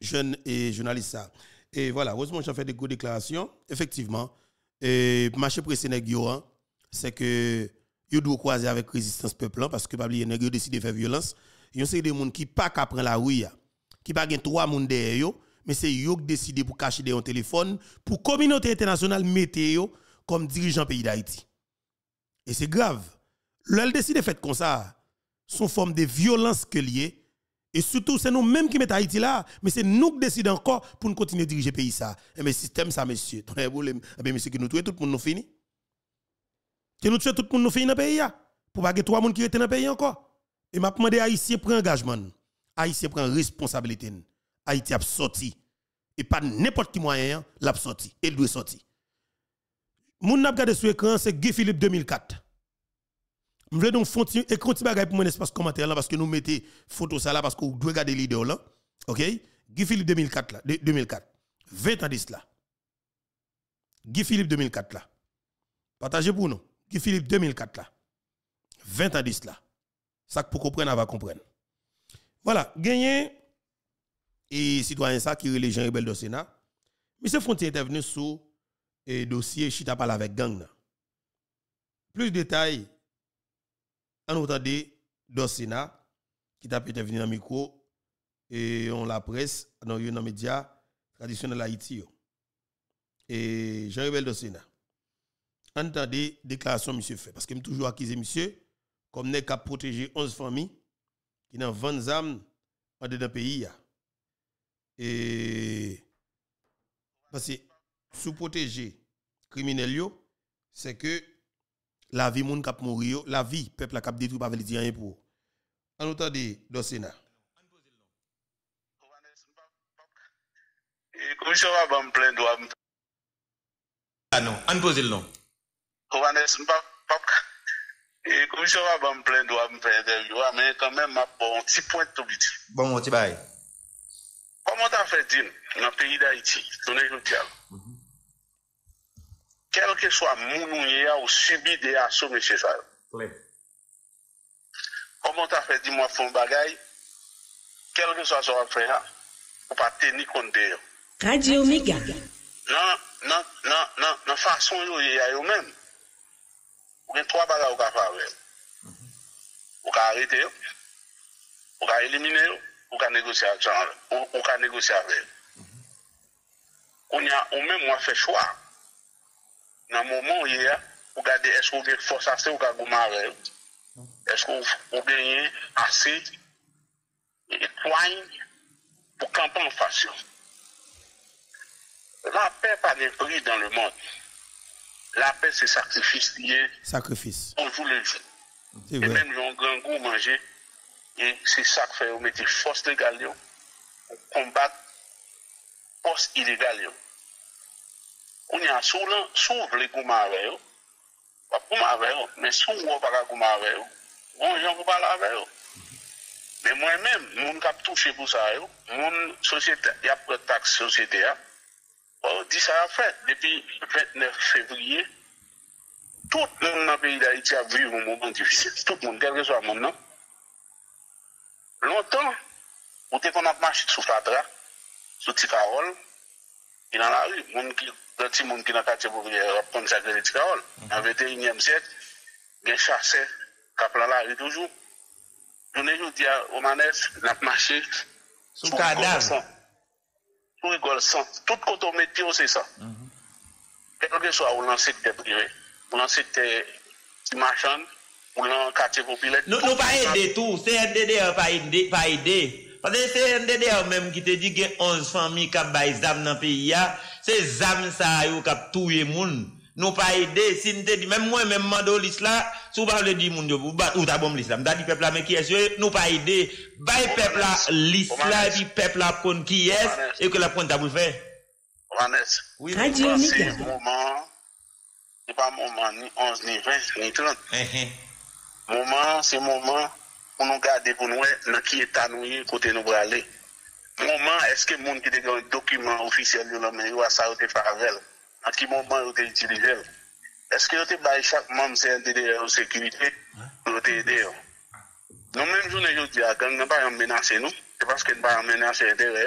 jeune et journaliste ça. Et voilà, heureusement j'ai fait des grosses déclarations. Effectivement, et marché pressé nèg yo hein, c'est que yo doit croiser avec résistance peuple parce que pas oublier nèg yo décidé de faire violence. Yon c'est des monde qui pas ka prendre la rue qui pas gen trois monde derrière yo, mais c'est yo qui décidé pour cacher des téléphone pour communauté internationale mettre yo comme dirigeant pays d'Haïti. Et c'est grave. L'elle décide de faire comme ça, son forme de violence que lié. Et surtout, c'est nous-mêmes qui mettons Haïti là, mais c'est nous qui décidons encore pour nous continuer à diriger le pays ça. Et mais système ça, monsieur, ton problème, bien monsieur, que nous tuons tout le monde nous fini. Que nous tuons tout le monde nous fini dans le pays pour pas que trois monde qui restent dans le pays encore. Et m'a demandé Haïtien prend engagement. Haïtien prend responsabilité. Haïti a sorti et pas n'importe qui moyen l'a sorti, il doit sortir. Moun n'a regardé sur l'écran, c'est Guy Philippe 2004. Je veux donc et continuer bagay pour mon espace commentaire là parce que nous mettons photo ça là parce que vous devez regarder l'idée là. OK? Guy Philippe 2004 là, 2004. 20 ans de cela. Guy Philippe 2004 là. Partagez pour nous. Guy Philippe 2004 là. 20 ans de cela. Ça pour comprendre, on va comprendre. Voilà, gagné et citoyen ça qui est les gens rebelles du Sénat. Monsieur Fontier intervenu sur le dossier Chita parle avec gang. Plus de détails on entendait dans le Sénat qui t'a peut-être venu dans le micro et on la presse dans les médias traditionnels d'Haïti. Et Jean-Rebel de Sénat. Entendez déclaration monsieur fait parce que me toujours accusé monsieur comme n'est qu'à protéger 11 familles qui n'ont 20 âmes en dedans pays. Et parce que sous protéger criminels c'est que la vie moun k'ap mourir, la vie peuple a k'ap détruit pas veut dire rien pour. En entendez dans Sénat. Et commission va me plaindre doit. Ah non, on pose le nom. Et commission va me plaindre doit me faire interview mais quand même m'a bon petit point tout petit. Bon mon petit bail. Comment t'as fait dire dans le pays d'Haïti, ton écoutial? Quel que soit mon ou subi des assauts, monsieur Sall. Comment t'as fait, dis-moi, font bagaille, quel que soit ce qu'on fait, pour pas tenir compte de. Radio Méga. Non, façon, il y a eux-mêmes. Vous avez trois bagailles à faire. Vous pouvez arrêter, vous pouvez éliminer, vous pouvez négocier avec. On y a, ou même, moi, fait choix. Dans le moment où il y a, vous regardez, est-ce que vous avez force assez ou vous avez est-ce que vous gagnez assez de poignes pour camper en face? La paix pas de prix dans le monde. La paix, c'est sacrifice lié. Sacrifice. On joue le jeu. Et vrai. Même un grand goût manger. Et c'est ça que fait, vous mettez force légale pour combattre force illégale. On y a souvent les goûts avec eux, mais souvent pas goût avec eux. On y a pas parler avec eux. Mais moi-même, mon cap touché pour ça, mon société, il y a pas de taxe société. Dit ça a fait depuis le 29 février. Tout le monde dans le pays d'Haïti a vécu un moment difficile. Tout le monde, quel que soit le monde. Longtemps, on a marché sous Fadra, sous Ticarol, et dans la rue, petit monde qui dans le quartier populaire a pris ça que les Ticarol. Dans le 21e siècle, il y a chassé, qui a pris la rue toujours. On est aujourd'hui au manège, on a marché sous cadavre. Sous rigole sans. Tout côté au métier, c'est ça. Quel que soit ou dans le secteur privé, ou dans le secteur marchand, ou dans le quartier populaire. Nous pas aider tout, c'est NDDR pas aider. Parce que c'est NDDR même qui te dit que 11 familles qui ont des âmes dans le pays, c'est des âmes qui ont tué les gens. Nous pas aider, si nous te dit, même moi, même Mandolis là, si vous parlez de moun, vous battez ou t'as bon l'islam, t'as dit peuple là, mais qui est nous pas aider, bail peuple là, l'islam, et puis peuple là, pour qui est, et que la pointe t'as voulu faire. Vanessa. Oui, c'est un moment, c'est pas un moment ni 11, ni 20, ni 30. Moment, c'est un moment pour nous garder, pour nous, dans qui état nous, côté nous aller. Moment, est-ce que le monde qui a un document officiel, il a ça, il a fait à quel moment vous avez utilisé? Est-ce que vous avez chaque membre de sécurité pour vous aider? Nous-mêmes, nous avons dit à gang n'a pas menacé nous, c'est parce que nous n'avons pas menacé l'intérieur.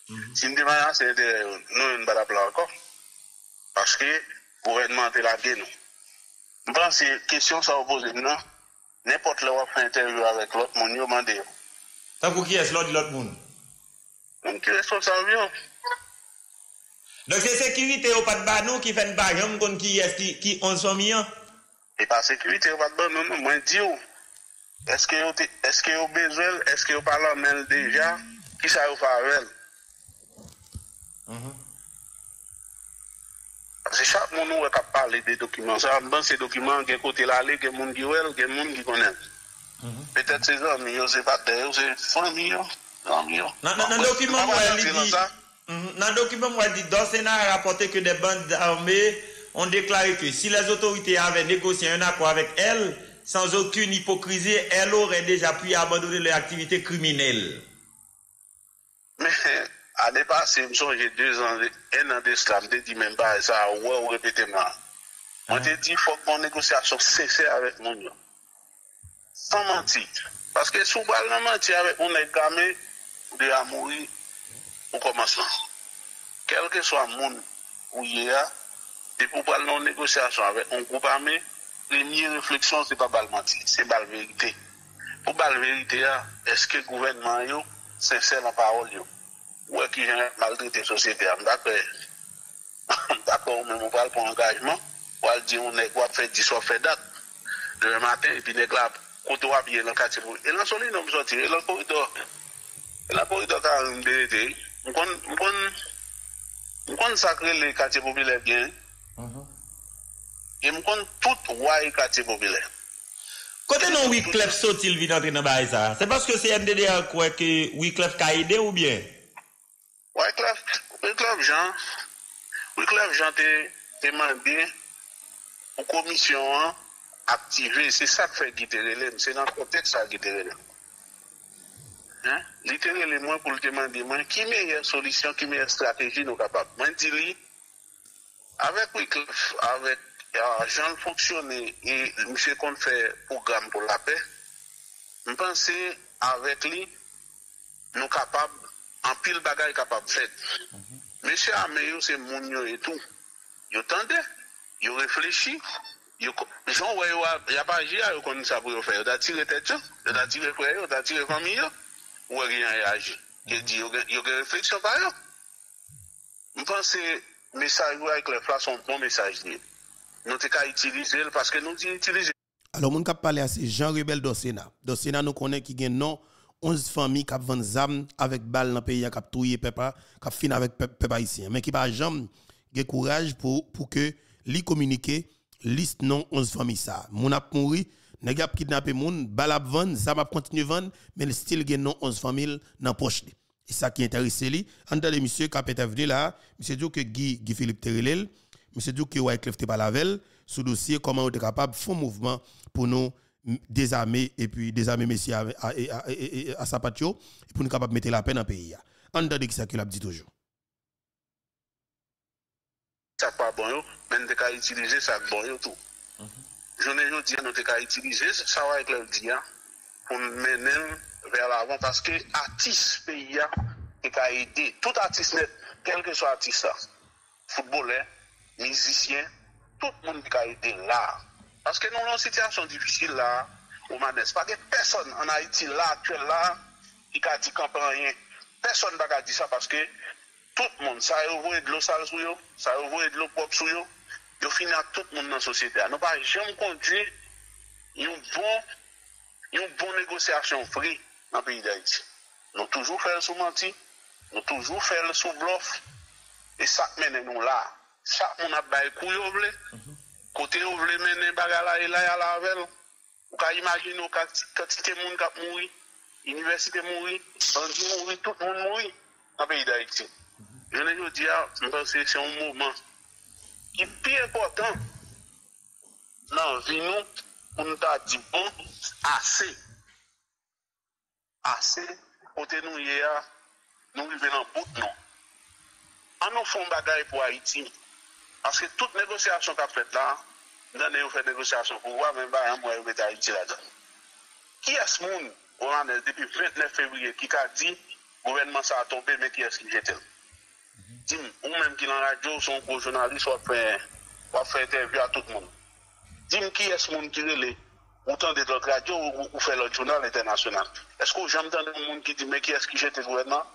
Si nous demandons, c'est nous ne pas la encore. Parce que le gouvernement est là nous. Je pense que la question ça oppose non. N'importe qui va faire interview avec l'autre monde, il demande. Ça pour qui est l'autre monde? Donc qui est responsable? Donc c'est sécurité au pas de banou qui fait une bagarre contre qui est qui 11 millions. Et pas sécurité au pas de banou, non, moi dis est-ce que vous besoin, est-ce que vous parlez en elle déjà, qui ça vous fait avec? Parce que chaque monde qui parle des documents, ça, dans ces documents, il y a côté là, il y a des gens qui connaissent, il y a des gens qui connaissent. Peut-être ces amis, c'est pas d'ailleurs, c'est famille. Dans le document, dans le document, moi, dit, dans le Sénat a rapporté que des bandes armées ont déclaré que si les autorités avaient négocié un accord avec elles, sans aucune hypocrisie, elles auraient déjà pu abandonner leur activité criminelle. Mais, à dépasser, je me souviens, 2 ans, 1 an d'esclave, je dis même pas ça, ouais, répétez-moi. On te dit, il faut que mon négociation cesse avec mon gars. Sans mentir. Parce que si on va mentir avec mon gamin, de à mourir au commencement. Quel que soit le monde où il y a, et pour parler de négociation avec un groupe armé, première réflexion, c'est pas le mentir, c'est la vérité. Pour la vérité, est-ce que le gouvernement est sincère en parole? Ou est-ce qu'il a maltraité la société? D'accord, mais on parle pour engagement, on va dire on va faire 10 soit fait date. Demain matin, et puis on va quand on bien dans le quartier. Et là, on va sortir, et là, le corridor. Et la corridor, quand on est on connaît sacré les quartiers populaires bien. Et on connaît tout le quartier populaire. Côté non Wyclef Sotil vient entrer dans ça. C'est parce que c'est MDDA quoi que Wyclef a aidé ou bien? Wyclef Jean te demandé aux commissions activées. C'est ça que fait Guiterre. C'est dans le contexte ça Guiterre. Littéralement pour le demander qui meilleure solution, qui meilleure stratégie nous capables. Moi dis avec Wyclef, avec Jean fonctionner et monsieur qu'on fait programme pour la paix, je pense avec lui nous capables en pile bagaille capable faire. Monsieur Améo c'est mon et tout. Yo tendez, yo réfléchit, yo Jean ouais y a pas agi à connait ça pour faire. Da tirer tête, da tirer frère, da tirer famille. Ou rien réagit. Il dit, il y a une réflexion par exemple. Je pense que le message avec les flashs sont bon message. Nous avons utilisé parce que nous utilisons. Alors, mon cap parler à ces gens rebelles d'Ossena. D'Ossena, nous connaissons qui gagne non 11 familles qui vendent zam avec balle dans le pays, qui touye peuple, qui fin avec peuple haïtien. Mais qui pas jamais de courage pour que li communiquer liste non 11 familles ça. Mon a mouri. Nèg a kidnappé moun, balap vendre, ça va continuer vendre, mais le style gen non 11 familles dans poche li. Et ça qui intéresse li, entendez monsieur capitaine venu là, monsieur dit que Guy Philippe Terrelel, monsieur dit que Wyclef te pas lavel sous dossier comment on est capable faire mouvement pour nous désarmer et puis désarmer messieurs à Sapatio et pour nous capable mettre la paix dans le pays. Entendez qui ça qu'il a dit toujours. Ça pas bon, mais on peut utiliser ça bon tout. Je ne dis pas que nous avons utilisé ça avec le dia pour mener vers l'avant parce que l'artiste pays a aidé. Tout artiste, quel que soit l'artiste, footballeur, musicien, tout le monde a aidé là. Parce que nous avons une situation difficile là, au Manès. Parce que personne en Haïti là, actuel là, qui a dit qu'on prend rien. Personne n'a dit ça parce que tout le monde, ça a envoyé de l'eau sale sur eux, ça a envoyé de l'eau propre sur eux. Yo fini à tout le monde dans la société. Nous pas jamais conduire une bonne négociation free dans le pays d'Haïti. Nous toujours faire sous menti, nous toujours faire sous bluff. Et ça mène nous là. Chaque monde a bail couille au blé. Côté au blé mener bagala et là à la veille. Vous pouvez imaginer quantité de monde qui mourir, université mourir, bandit mourir, tout le monde mourir dans le pays d'Haïti. Je ne dis pas, c'est un mouvement qui est plus important dans la vie, nous, pour nous dire bon, assez, côté nous, nous vivons dans le bout, non. On nous fait un bagage pour Haïti, parce que toute négociation qu'a faite là, nous fait négociation pour voir même pas un mois de Haïti là-dedans. Qui est ce monde, depuis le 29 février, qui a dit gouvernement ça a tombé, mais qui est-ce qui jette? Dis-moi, ou même qui dans la radio, son gros journaliste, ou fait interview à tout le monde. Dis-moi qui est ce monde qui relève? Autant de l'autre radio ou fait l'autre journal international. Est-ce que j'aime entendre un monde qui dit, mais qui est-ce qui jette le gouvernement?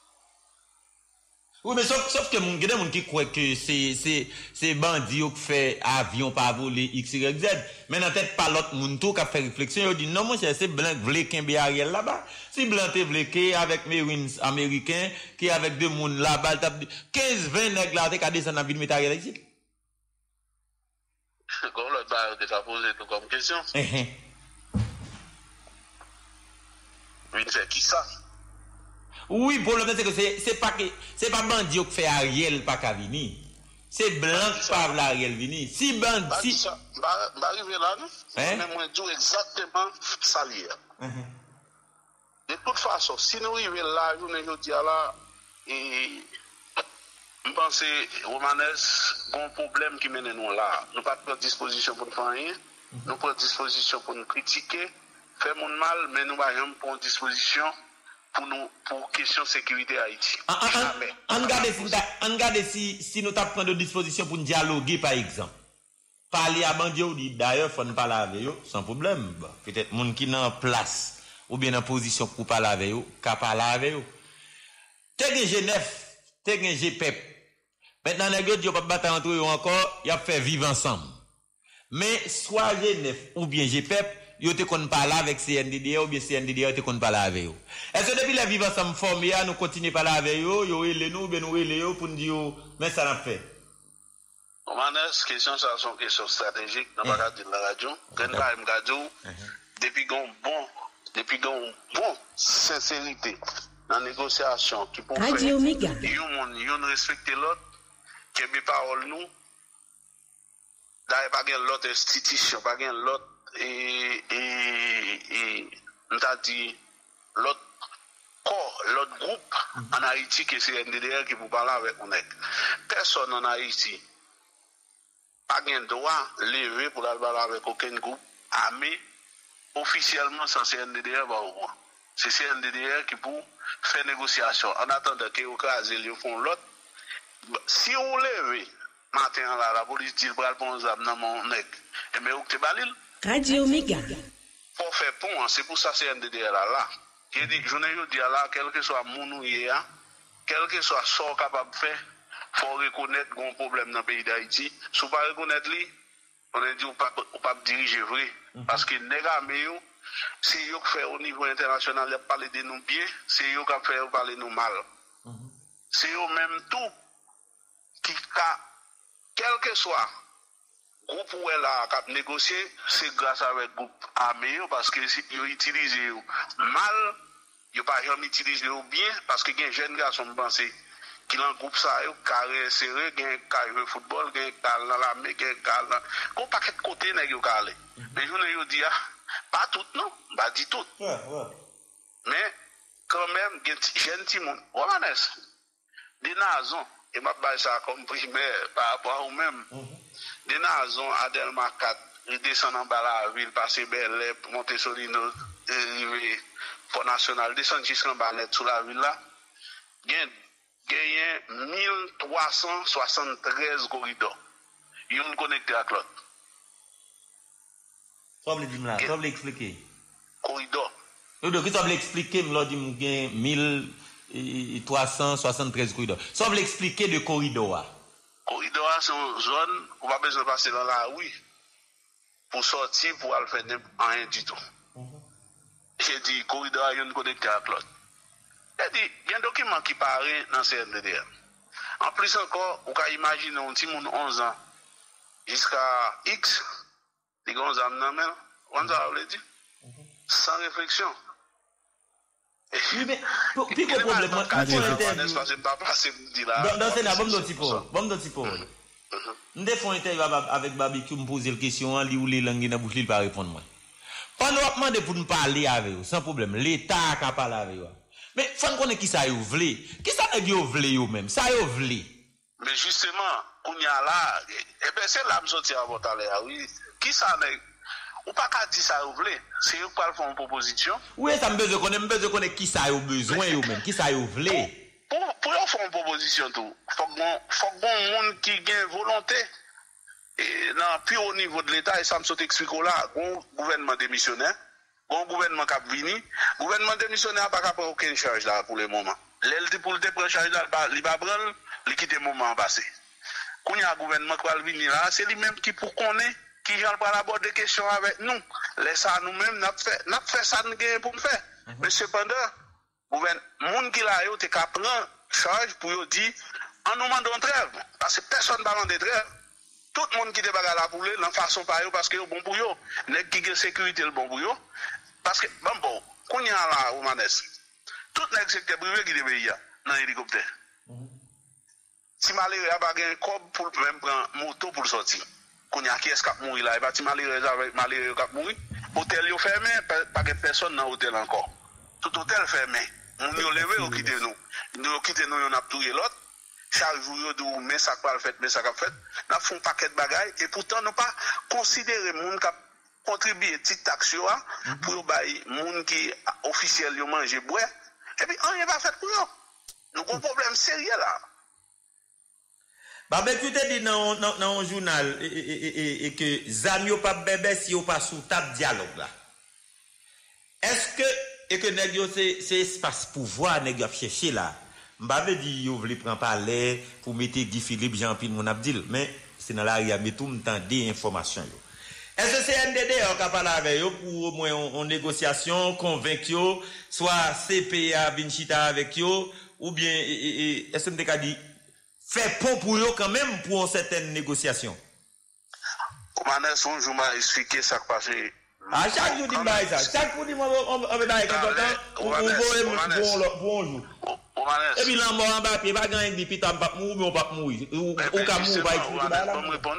Oui, mais sauf que il y a des gens qui croient que c'est bandits qui fait avion pas voler X, Y, Z. Mais dans tête pas l'autre monde tout qui a fait réflexion, il dit non, mon cher, c'est blanc vle qu'un Ariel là-bas. Si blanc te vle que avec Marines américains, qui avec deux monde là-bas, 15-20 nègres là, t'es qu'à descendre dans la ville Ariel ici. Comme l'autre va déjà poser tout comme question. Il fait qui ça? Oui, le problème c'est que c'est pas bandit qui fait Ariel pas qu'à venir. C'est blanc qui parle Ariel venir. Si bandit si arriver là non? Mais moi dis exactement ça lié. De toute façon, si nous arrivons là, nous dis là et je pense que Romanes a un problème qui mène nous là. Nous pas prendre disposition pour faire rien. Nous prenons disposition pour nous critiquer, faire mon mal, mais nous pas prendre disposition pour question sécurité Haïti. On regarde si nous t'apprenons de disposition pour dialoguer par exemple. Parler à bandit ou dit d'ailleurs faut ne parler avec eux sans problème. Peut-être monde qui dans place ou bien en position pour parler avec eux, qu'à parler avec eux. T'es un G9, t'es un GPEP. Maintenant les gars pas battre entre eux encore, y a fait vivre ensemble. Mais soit G9 ou bien GPEP yo te kon parler avec CNDD ou bien CNDD te kon parler avec eux. Est-ce que depuis la vivre ensemble formé nous continuer parler avec eux, yo relé nous ben nous relé eux pour nous dire mais ça n'a fait. Romanes, question ça sont question stratégique dans pas de la radio. Quand même radio depuis gon bon sincérité dans négociation qui pour faire yon respecter l'autre qui mes paroles nous d'ailleurs pas gain l'autre institution pas gain l'autre et nous t'a dit l'autre corps l'autre groupe en Haïti qui c'est NDDR qui vous parler avec on personne en Haïti pas gain droit lever pour aller parler avec aucun groupe armé officiellement sans CNDDR va au moins c'est CNDDR qui pour faire négociation en attendant que occaser ils font l'autre si on lève matin là la police dit bral bon zam dans mon nèg et mais ou te balil Radio Omega pour faire pont c'est pour ça CNDDR là qui dit journée yo dit là quel que soit moun hier quel que soit sort capable faire faut reconnaître gon problème dans pays d'Haïti sous pas reconnaître li on a dit ou pas diriger vrai parce que nèg armé yo c'est eux qui fait au niveau international y parler de nous bien c'est eux qui fait parler nous mal c'est eux même tout qui quel que soit groupe où elle a négocié c'est grâce avec groupe armé parce que si ils utilisent mal ils pas jamais utiliser bien parce que les jeunes garçons penser qui dans groupe ça yo carré serré gain carré football gain cal dans la main gain cal qu'on paquet de côté nèg yo calé mais je ne dis pas tout non pas dit tout mais quand même gentil monde Romanes des nazons et m'a bail ça comme primaire par rapport à vous-même des nazons Adelma 4 ils descendent en bas la ville passer Bel monter Solino arriver Port National descendre jusqu'en bas net sous la ville là gagné 1373 corridors ils connectés à l'autre ça veut dire là ça veut expliquer corridor donc ça veut expliquer me dit gain 1373 corridors ça veut expliquer de corridor corridor c'est une zone où pas besoin de passer dans la rue pour sortir pour aller faire rien du tout j'ai dit corridor ils connectés à l'autre j'ai dit il y a un document qui paraît dans CNDDR en plus encore on peut imaginer un petit monde 11 ans jusqu'à X les grands âmes on a dit sans réflexion oui mais puis le problème dans c'est là bon petit peu nous défend interview avec barbecue me poser la question li ou les langues dans bouche il pas répondre moi pendant on demander pour nous parler avec eux sans problème l'état a parler avec eux mais faut connaître qui ça yo vle qui ça nèg yo vle yo même ça yo vle mais justement on y a là et ben c'est là me sortir avant aller oui qui ça nèg ou pas qu'à dire ça, vous voulez. C'est eux qui vont faire une proposition. Oui, ça me besoin connaître qui ça a besoin, ou même, qui ça a voulu. Pour faire une proposition, tout, faut que un monde qui a une volonté. Et dans plus haut niveau de l'État, et ça me saute expliquer là, un gouvernement démissionnaire, un gouvernement qui a venu, le gouvernement démissionnaire n'a pas prendre aucune charge là pour le moment. L'LT pour le prendre charge là, il va prendre, il quitte le moment passé. Quand il y a un gouvernement qui va venir là, c'est lui-même qui pour connaître, qui vient pas l'aborder des questions avec nous. Laissez nous-mêmes, n'a fait ça pour nous faire. Mais cependant, le monde qui l'a eu, tu qu'à prendre charge pour dire, on nous demande une trêve. Parce que personne ne va demander trêve. Tout le monde qui est là pour eux, de façon par eux, parce que c'est bon pour eux. Les qui ont sécurité, c'est bon pour eux. Parce que, bon, quand il y a là, au Manès, tout le secteur privé qui est pays dans l'hélicoptère. Si malheureux n'a pas un cob pour même prendre moto pour sortir. Quand il y a qui est-ce qui a mouru là, il va malheureux qui a mouru. L'hôtel est fermé, pas de personne dans l'hôtel encore. Tout hôtel fermé. On y a levé, on quitte nous. Nous quitte nous, on a tout l'autre. Chaque jour, nous mais ça pas le fait, mais ça pas fait. Nous faisons un paquet de bagailles et pourtant, nous pas considérer les gens qui contribuent à petite taxe pour les gens qui officiels manger boire. Et puis, on n'est pas fait pour eux. Nous avons un problème sérieux là. Bah, ben, tu t'es dit dans un journal et que Zamio pas bébé si on pas sous table dialogue là. Est-ce que, et que nèg c'est espace pouvoir nèg a chercher là? M'avait dit yo vle prendre parler pour mettre Guy Philippe Jean-Pierre mon Abdil, mais c'est dans la ria mais tout me temps des informations yo. Est-ce que c'est NDD qui a parlé avec yo pour au moins en négociation convaincre yo soit CPA Vinchita avec yo ou bien est-ce que me dit faire pont pour eux quand même pour une certaine négociation. Comment est-ce que je vais expliquer ça parce que à chaque jour dit ça, chaque jour dit on va d'aller quand on va pour un jour. Et puis là on va pas gagner des pita pas mourir mais on pas mourir ou ka mourir pas expliquer là.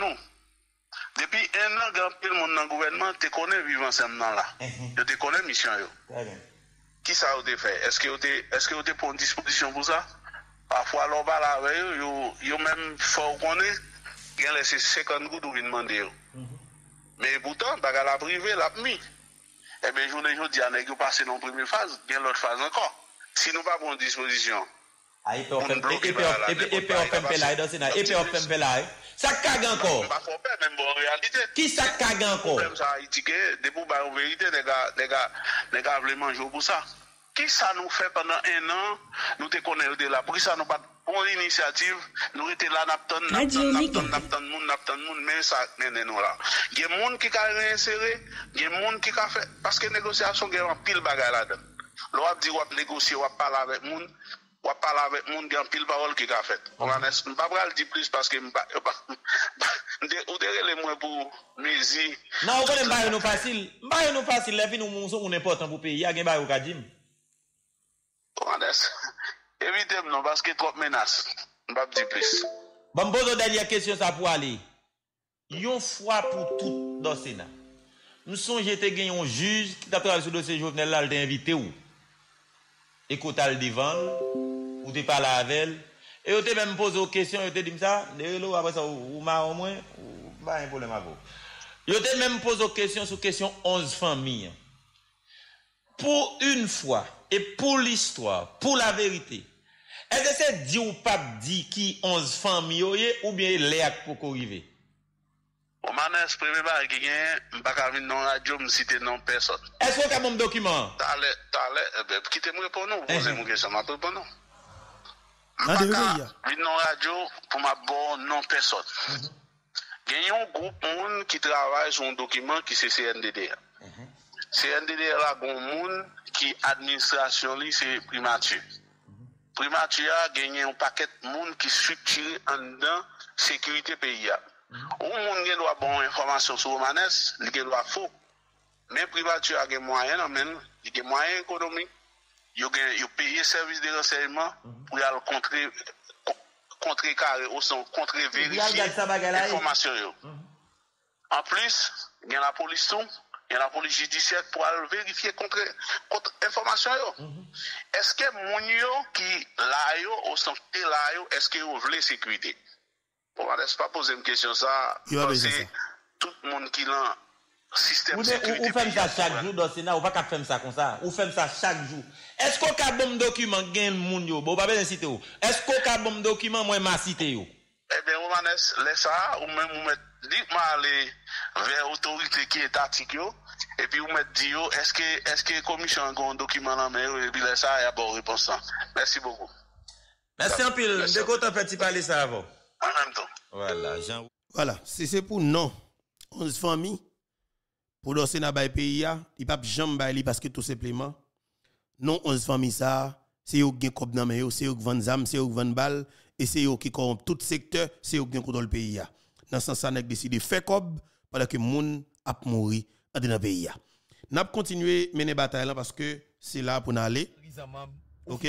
Depuis un an grand pile monde dans gouvernement te connaît vivre ensemble là. Je te connais mission yo. Qui ça vous fait? Est-ce que vous te prend disposition pour ça? Parfois, l'on va là avec eux, ils même faut connaître, ils ont laissé 50 gouttes ou demander. Mais pourtant, bagarre la privée, la mis. Eh bien, je dis à nous passer dans la première phase, il y a l'autre phase encore. Si nous pas prenons disposition. Et puis on fait un pelage dans ce et puis on fait un pelage. Ça cague encore. Même en réalité. Qui ça cague encore? Ça a été que, depuis en vérité, les gars veulent manger pour ça. Qui ça nous fait pendant un an, nous te connaissons de là. Pour ça, nous pas pour l'initiative, nous étions là, mais ça, nous là. Il y a des gens qui ont réinséré, il y a des gens qui ont fait, parce que la négociation, il y a un pile bagage là-dedans. L'on dit, on négocier, on parler avec les gens, on parler avec les gens, il y a un pile parole qui a fait. On ne va pas le dire plus parce que je ne vais pas les moins pour mes. Non, on ne va pas facile. Nous facile, les filles nous sont important pour le pays. Il y a des gens qui ont dit. Évitez-moi parce que trop menace. Je ne vais pas dire plus. Bon, pose une dernière question ça pour aller. Une fois pour tout dans le Sénat. Nous sommes gagné un juge qui t'a travaillé sur le dossier Jovenel là, il t'a invité où? Écoute al devant, ou t'es pas là avec elle. Et on t'a même posé une question, on t'a dit ça, après ça, ou au moins, ou pas un problème à vous. On t'a même posé une question sur question 11 familles. Pour une fois, et pour l'histoire, pour la vérité, est-ce que c'est dit ou pas dit qui 11 familles ou bien les pour arriver? Au manège, premier bar qui gagne, je ne vais pas venir dans la radio, je ne cite non personne. Est-ce que vous avez un document? T'allez, quittez-moi pour nous, posez-moi une question, je pour nous. Je Ah, ne vais pas venir dans la radio pour ma bonne non personne. Il y a un groupe qui travaille sur un document qui c'est CNDD. CNDD là, il y a un monde qui administration, c'est primature. Primature a gagné un paquet de monde qui structure en dedans sécurité pays. Ou monde qui doit bonne information sur Romanes, il doit faux. Mais primature a des moyens, il y a des moyens économiques. Il a payé service de renseignement pour contrer-carrer ou contre-vérifier l'information. En plus, il y a la police, il y a la police judiciaire pour vérifier contre-information. Est-ce que moun qui là ou sont là, est-ce que vous voulez sécurité? On ne laisse pas poser une question ça, parce que tout le monde qui l'a système Ou sécurité. fait ça chaque jour dans le Sénat, ou pas faire ça comme ça. Ou fait ça chaque jour. Est-ce qu'on a bon document gain moun yo? Bon, pas besoin citer ou. Est-ce qu'on a bon document moi m'a cité yo? Eh bien, on va laisser ça, ou même on met directement aller vers l'autorité qui est étatique, et puis on met dit, est-ce que la commission a un document dans main, et puis laisse ça, il y a bonne réponse. Merci beaucoup. Merci un peu. De quoi t'as fait parler ça avant? En même temps. Voilà, Jean. Voilà, si c'est pour non, 11 familles, pour le Sénat bay pays, il pas jamais bay parce que tout simplement, non 11 familles ça, c'est eux qui ont cob dans main, c'est eux qui vendent zam, c'est eux qui vendent balles, et c'est eux qui corrompent tout secteur, c'est eux qui contrôlent le pays. Dans ce sens, ça n'a décidé de faire cob pendant que moun a mouri dans le pays. N'a continuer mener bataille là parce que c'est là pour nous aller. OK?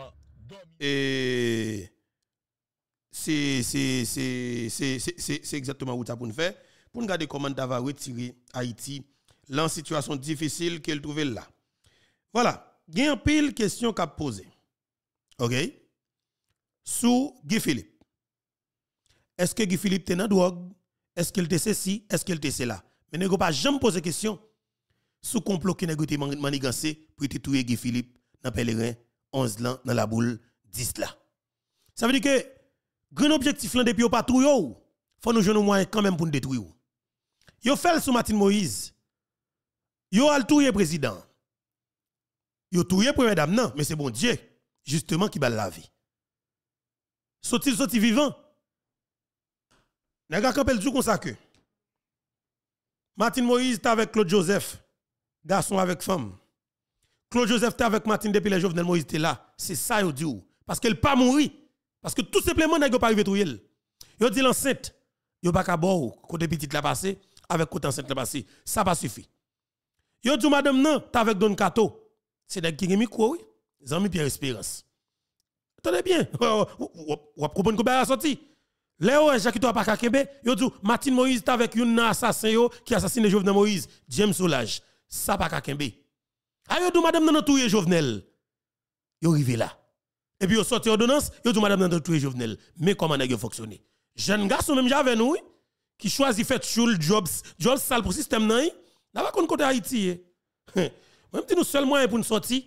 Et c'est exactement où ça pour nous faire pour nous garder comment ça va retirer Haïti dans une situation difficile qu'elle trouve là. Voilà, il y a une pile question qu'a posé. OK? Sous Guy Philippe. Est-ce que Guy Philippe est dans drogue? Est-ce qu'il était ceci? Est-ce qu'il était cela? Mais ne pas jamais poser question sous complot qui n'a pas manigancé pour tuer Guy Philippe dans pèlerin 11 ans dans la boule 10 là. Ça veut dire que grand objectif là depuis pas tout yo, faut nous jouer moyen quand même pour nous détruire. Yo fait sous Martin Moïse. Yo al touyer président. Yo touyer première dame non, mais c'est bon Dieu justement qui bat la vie. Sorti vivant. N'a pas campel tout comme ça que Martin Moïse était avec Claude Joseph, garçon avec femme. Claude Joseph était avec Martin depuis les Jovenel Moïse était là. C'est ça yo dit parce qu'elle pas mourir parce que tout simplement n'a pas arrivé touyer. Yo dit l'enceinte, yo pas ka boire côté petite la passé avec côté enceinte la passé, ça pas suffit. Yo dit madame non, t'es avec Don Cato. C'est des qui micro oui. Zami Pierre Espérance. Attendez bien. Ou comprendre que ba sorti. Léo Jacques toi pas kakembe, yo dit Martin Moïse est avec un assassin yo qui assassine Jovenel Moïse, James Solage. Ça pas kakembe. Ayo dit madame nan touyer Jovenel. Yo rivé là. Et puis yo sorti ordonnance, yo dit madame nan touyer Jovenel. Mais comment nèg yo fonctionner? Jeune garçon même j'avais nous qui choisit fait choule jobs sale pour système nan. N'a pas côté Haïti. Même si nous seul moyen pour nous sortir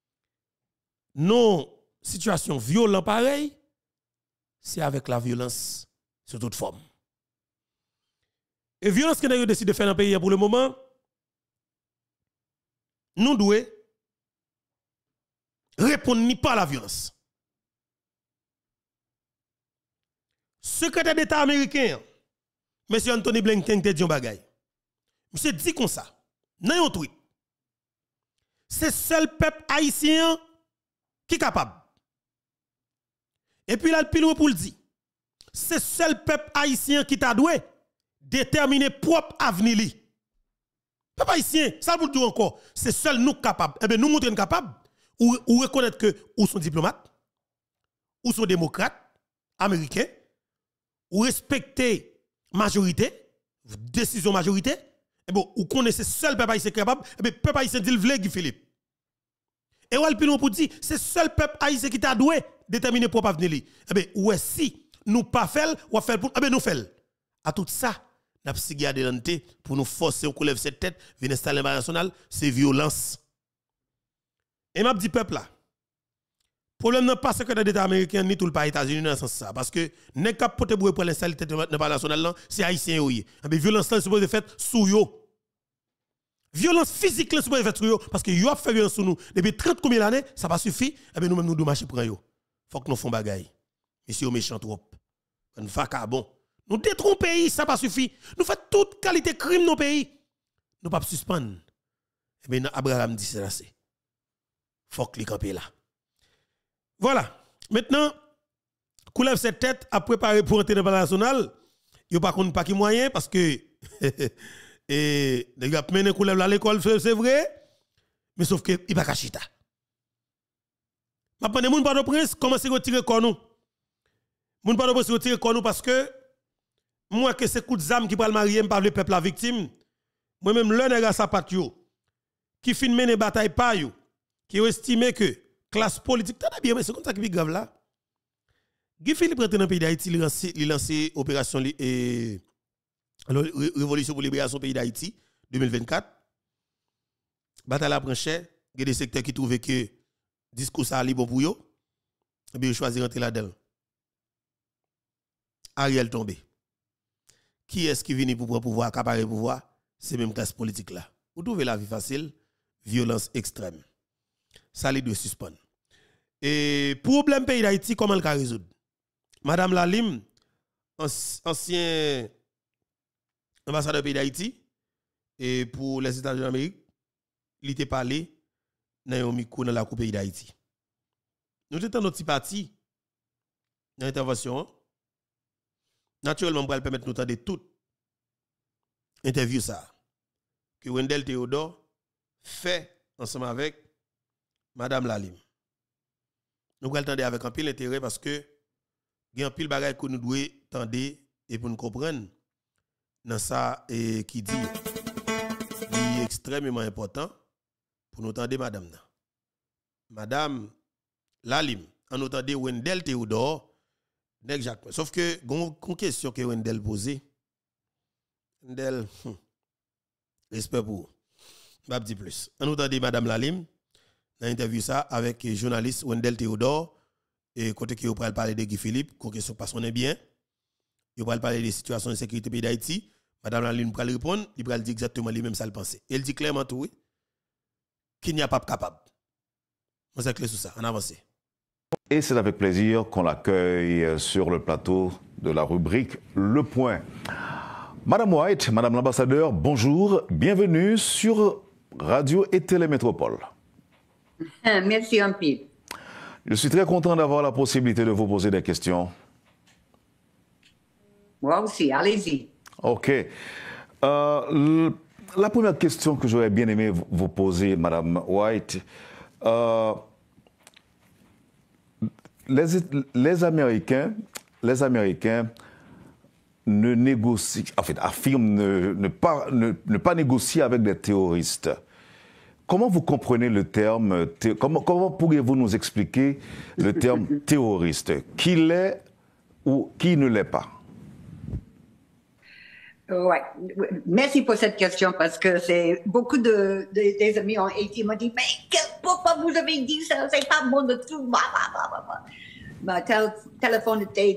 non situation violente pareil, c'est avec la violence sous toute forme. Et violence que nous avons décidé de faire dans le pays pour le moment, nous devons répondre ni pas à la violence. Secrétaire d'État américain, M. Anthony Blinken te dit un bagay. Monsieur dit comme ça, dans un tweet. C'est seul peuple haïtien qui est capable. Et puis là, le pile pour le dire. C'est seul peuple haïtien qui t'a doué déterminer propre avenir li. Peuple haïtien, ça vous le dire encore, c'est seul nous capables. Eh bien, nous montrer capables ou reconnaître que ou sont diplomates, ou sont démocrates, américains, ou respecter majorité, décision majorité. Et bon, ou connaissez seul peuple haïtien capable, et bien, peuple haïtien dit le vle Guy Philippe. Et ou al pilon pour dire, c'est seul peuple haïtien qui t'a doué déterminer propre avenir li. Eh bien, ouais, si nous pas fait, ou faire pour, eh bien, nous fait. À tout ça, n'a pas garder l'anté pour nous forcer ou lève cette tête, venir installer l'international, c'est violence. Et m'a dit peuple là. Problème n'est pas secrétaire d'État américain ni tout le pays États-Unis dans ce sens ça parce que n'est pas porter pour l'installer tête international c'est haïtien oui. Mais violence là supposé faire sous yo. Violence physique là supposé faire sous yo parce que yo a fait violence sur nous depuis 30 combien d'années, ça pas suffit et bien nous même nous doit marcher pour yo. Faut que nous font bagaille. Monsieur méchant trop. On vacabon. Nous détruisons pays, ça pas suffit. Nous faisons toute qualité crime dans nos pays. Nous pas suspendre. Et bien Abraham dit c'est assez. Faut que les camper là. Voilà. Maintenant, coulève cette tête à préparer pour entrer dans le national. Il n'y a pas qui moyen parce que et les gars mené coulève à l'école c'est vrai mais sauf que il pas cachita. Maintenant les moun pas de prince commencer à retirer corps nous. Moun pas de prince retirer corps nous parce que moi que c'est coup de zam qui pral marier par le peuple la victime. Moi même le nèg sa pat yo qui fin mener bataille pa yo qui estime que classe politique, t'as bien, mais c'est comme ça qui est grave là. Guy Philippe rentre dans le pays d'Haïti, il lance opération Révolution pour libération du pays d'Haïti 2024. Bataille apprend cher, il y a des secteurs qui trouvent que discours ça est bon pour eux, et bien ils choisissent rentrer là-dedans. Ariel tombé. Qui est-ce qui vient pour prendre pouvoir, accaparer pouvoir? C'est même classe politique là. Vous trouvez la vie facile, violence extrême. Ça les doit suspendre. Et problème pays d'Haïti, comment le cas résoudre? Madame Lalim, ancien ambassadeur pays d'Haïti, et pour les États-Unis d'Amérique, il était parlé dans un micro dans la coupe pays d'Haïti. Nous étions notre parti dans l'intervention. Naturellement, on va permettre nous de toute interview ça que Wendell Théodore fait ensemble avec Madame Lalim. Nous allons attendre avec un pile intérêt parce que il y a un pile bagage que nous devons tendre et pour nous comprendre dans ça et qui dit est extrêmement important pour nous tendre madame. Madame Lalim, en nous tendre Wendell Théodore, sauf que une question que Wendell posé, Wendell respect pour je vais dire plus. En nous tendre madame Lalim dans interview ça avec journaliste Wendell Théodore et côté qui va parler de Guy Philippe, qu'on question pas sonne bien. Il va parler des situations de sécurité pays d'Haïti. Madame Lalim va répondre, il va dire exactement les mêmes ça le penser. Elle dit clairement tout oui, qu'il n'y a pas capable. On s'est clair sur ça, on avance. Et c'est avec plaisir qu'on l'accueille sur le plateau de la rubrique Le Point. Madame White, Madame l'ambassadeur, bonjour, bienvenue sur Radio et Télémétropole. Merci un peu. Je suis très content d'avoir la possibilité de vous poser des questions. Moi aussi, allez-y. OK. La première question que j'aurais bien aimé vous poser, Madame White, les Américains ne négocient, en fait, affirment ne pas négocier avec des terroristes. Comment vous comprenez le terme, comment pourriez-vous nous expliquer le terme terroriste? Qui l'est ou qui ne l'est pas? Ouais. Merci pour cette question parce que c'est beaucoup des amis ont été m'ont dit mais pourquoi vous avez dit ça, c'est pas bon de tout. Ma téléphone était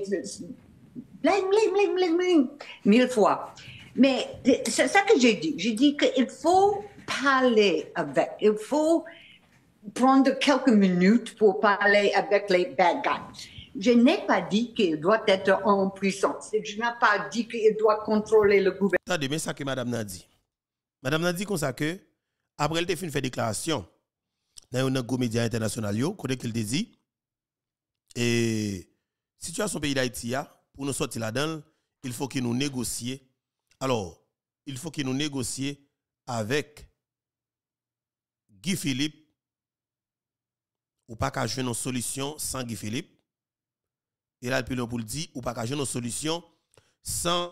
bling 1000 fois. Mais c'est ça que j'ai dit. J'ai dit qu'il faut parler avec, il faut prendre quelques minutes pour parler avec les bad guys. Je n'ai pas dit qu'il doit être en puissance. Je n'ai pas dit qu'il doit contrôler le gouvernement. Attendez, mais ça que Madame n'a dit. Madame n'a dit comme ça que, après elle a fait une déclaration dans un gros média international, côté qu'elle dit, et situation pays d'Haïti, pour nous sortir là-dedans, il faut que nous négocions. Alors, il faut que nous négocions avec Guy Philippe, ou pas qu'à jouer une solution sans Guy Philippe. Et là, le pilon pour le dire, ou pas qu'à jouer une solution sans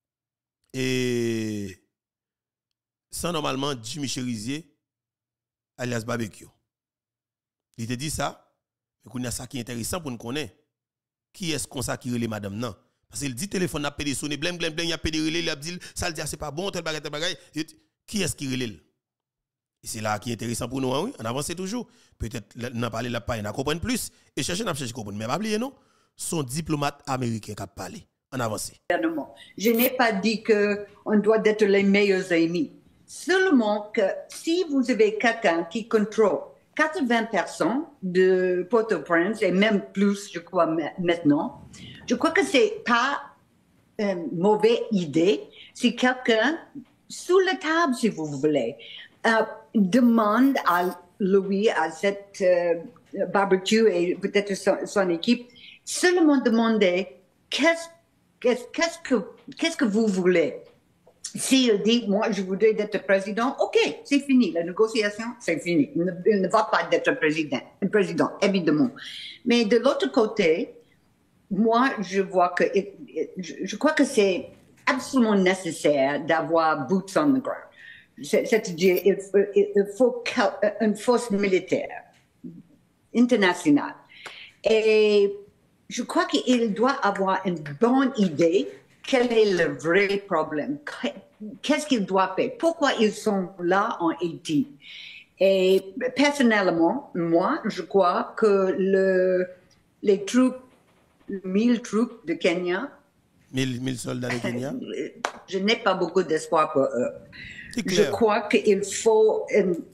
normalement Jimmy Cherizier, alias Barbecue. Il te dit ça, mais il y a ça qui est intéressant pour nous connaître. Qui est-ce qu'on ça qui relève madame non? Parce qu'il dit téléphone n'a pas de sonner, blém, il a pédé relais, il a dit, ça le dit, c'est pas bon, tel bagage. Qui est-ce qui relève? Et c'est là qui est intéressant pour nous, hein, oui, on avance toujours. Peut-être, on a parlé là, on a compris plus, et chercher, on a cherché à comprendre. Mais pas oublier, non? Son diplomate américain qui a parlé. On avance. Je n'ai pas dit qu'on doit être les meilleurs amis. Seulement que si vous avez quelqu'un qui contrôle 80% de Port-au-Prince, et même plus, je crois, maintenant, je crois que c'est pas une mauvaise idée si quelqu'un, sous la table, si vous voulez, demande à lui, à cette Barbecue et peut-être son équipe, seulement demander qu'est-ce que vous voulez. S'il dit, moi, je voudrais être président, OK, c'est fini. La négociation, c'est fini. Il ne va pas être président, évidemment. Mais de l'autre côté, moi, je crois que c'est absolument nécessaire d'avoir boots on the ground. C'est-à-dire, il faut une force militaire internationale. Et je crois qu'il doit avoir une bonne idée quel est le vrai problème. qu'est-ce qu'ils doivent faire? Pourquoi ils sont là en Haïti? Et personnellement, moi, je crois que les troupes, 1000 troupes de Kenya, 1000 soldats de Kenya, je n'ai pas beaucoup d'espoir pour eux. Je crois qu'il faut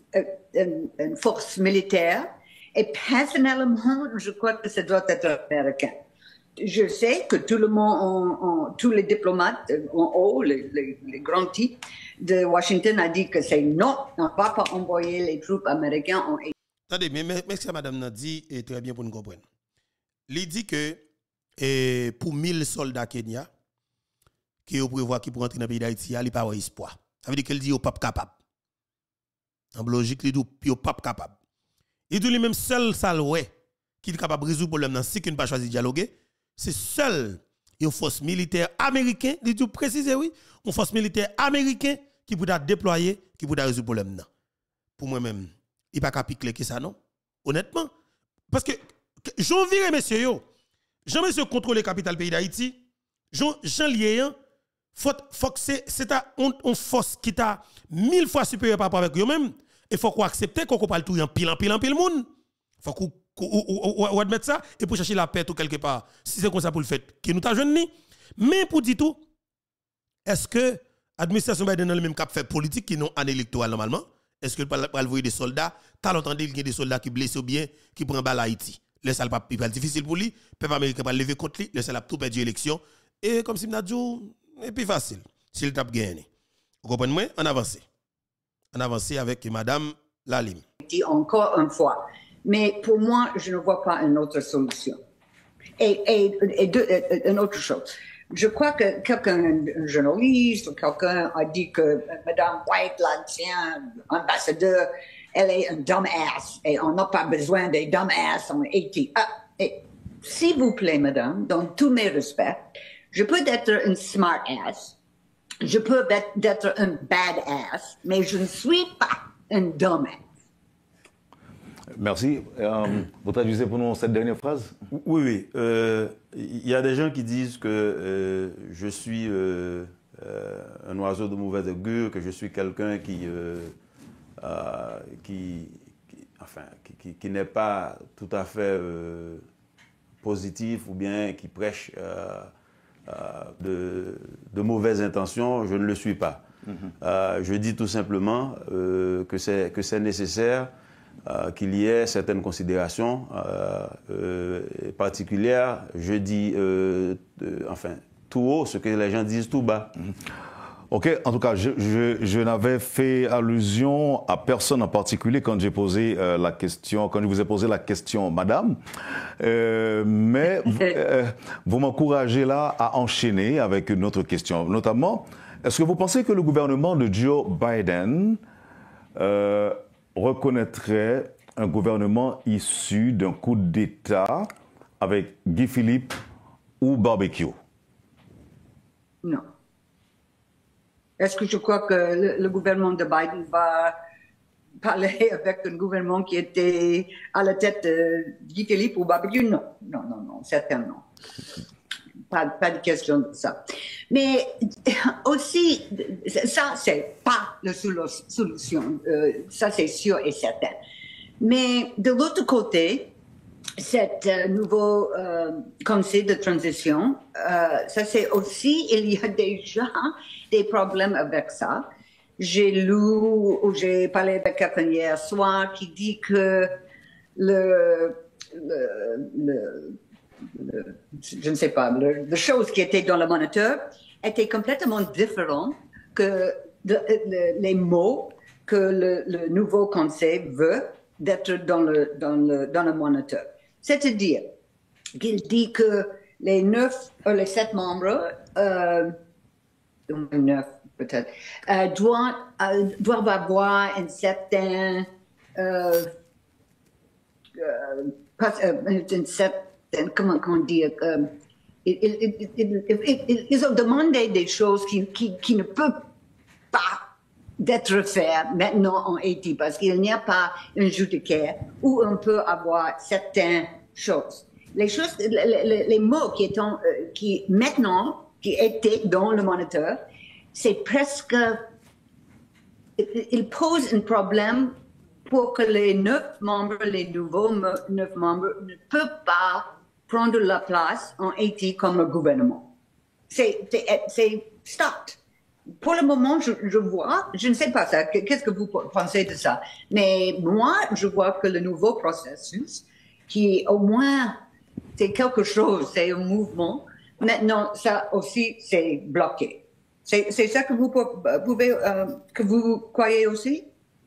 une force militaire. Et personnellement, je crois que ça doit être américain. Je sais que tout le monde, tous les diplomates en haut, les grands types de Washington a dit que c'est non, on ne va pas envoyer les troupes américaines en Haïti. Attendez, mais ce que madame a dit est très bien pour nous comprendre. Il dit que pour 1000 soldats Kenya, qui prévoit qui pour entrer dans le pays d'Haïti, il n'y a pas d'espoir. Ça veut dire qu'il dit qu'il n'est pas capable. En logique, il dit qu'il n'est pas capable. Il dit lui-même seul Salway qui est capable de résoudre le problème si qu'il n'a pas choisi de dialoguer, c'est seul une force militaire américaine, il dit préciser oui, une force militaire américaine qui peut déployer, qui peut résoudre le problème. Pour moi-même, il n'y a pas qu'à piquer ça, non? Honnêtement. Parce que, j'en vire, messieurs, Jean monsieur contrôle la capitale pays d'Haïti, Jean Lien, faut que c'est une force qui est 1000 fois supérieure par rapport avec eux-mêmes. Et faut qu'on accepte qu'on parle tout en pile monde. Faut qu'on admette ça et pour chercher la paix tout quelque part. Si c'est comme ça pour le fait, qui nous t'a jeune ni. Mais pour dire tout, est-ce que l'administration Biden dans le même cap fait politique qui non en électoral normalement? Est-ce que va envoyer des soldats? T'as entendu qu'il y a des soldats qui blessent ou bien qui prennent balle à Haïti? Le sale pas difficile pour lui, le peuple américain va lever contre lui, le sale a tout perdu l'élection et comme si m'a dit et puis facile s'il tape gagné. Vous comprenez moi? On avance. On avance avec madame Lalim. Encore une fois, mais pour moi, je ne vois pas une autre solution. Et une autre chose. Je crois que quelqu'un, un journaliste ou quelqu'un a dit que Mme White, l'ancien ambassadeur, elle est un dumbass et on n'a pas besoin des dumbass en Haïti. S'il vous plaît, madame, dans tous mes respects, je peux être une smart ass, je peux être un bad ass, mais je ne suis pas un dumbass. Merci. Vous traduisez pour nous cette dernière phrase? Oui. Il y a des gens qui disent que je suis un oiseau de mauvaise augure, que je suis quelqu'un qui n'est pas tout à fait positif ou bien qui prêche de mauvaises intentions. Je ne le suis pas. Je dis tout simplement que c'est nécessaire qu'il y ait certaines considérations particulières. Je dis, tout haut ce que les gens disent tout bas. Ok, en tout cas, je n'avais fait allusion à personne en particulier quand j'ai posé la question, quand je vous ai posé la question, madame. Mais vous m'encouragez là à enchaîner avec une autre question. Notamment, est-ce que vous pensez que le gouvernement de Joe Biden reconnaîtrait un gouvernement issu d'un coup d'État avec Guy Philippe ou barbecue? Non. Est-ce que je crois que le gouvernement de Biden va parler avec un gouvernement qui était à la tête de Guy Philippe ou barbecue? Non, certainement. Pas de question de ça. Mais aussi, ça, c'est pas la solution. Ça, c'est sûr et certain. Mais de l'autre côté, cet nouveau conseil de transition, ça c'est aussi, il y a déjà des problèmes avec ça. J'ai lu ou j'ai parlé avec quelqu'un hier soir qui dit que je ne sais pas, la chose qui était dans le moniteur était complètement différente que les mots que le nouveau conseil veut d'être dans le moniteur. C'est-à-dire qu'il dit que les 9 ou les 7 membres, 9 peut-être, doivent avoir un certain comment dire, ils ont demandé des choses qui ne peuvent pas d'être faites maintenant en Haïti parce qu'il n'y a pas un judiciaire où on peut avoir certaines choses. Les choses, les mots qui étaient dans le moniteur c'est presque, il pose un problème pour que les 9 membres, les nouveaux 9 membres, ne peuvent pas prendre la place en Haïti comme le gouvernement. C'est stop. Pour le moment, je vois, je ne sais pas ça, qu'est-ce que vous pensez de ça? Mais moi, je vois que le nouveau processus, qui au moins, c'est quelque chose, c'est un mouvement, maintenant, ça aussi, c'est bloqué. C'est ça que vous pouvez, que vous croyez aussi?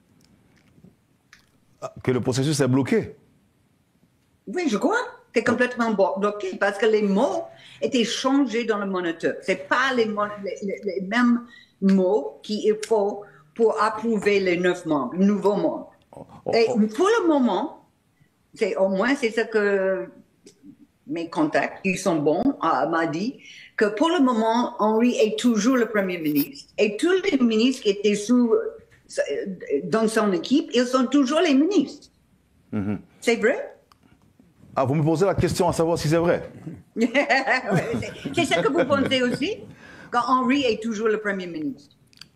Que le processus est bloqué? Oui, je crois. C'est complètement bloqué parce que les mots étaient changés dans le moniteur. C'est pas les mêmes mots qu'il faut pour approuver les 9 membres, nouveaux membres. Et pour le moment, au moins c'est ce que mes contacts, qui sont bons, m'a dit, que pour le moment, Henri est toujours le Premier ministre. Et tous les ministres qui étaient dans son équipe, ils sont toujours les ministres. Mm-hmm. C'est vrai? Ah, vous me posez la question à savoir si c'est vrai. C'est ça que vous pensez aussi? Quand Henri est toujours le Premier ministre.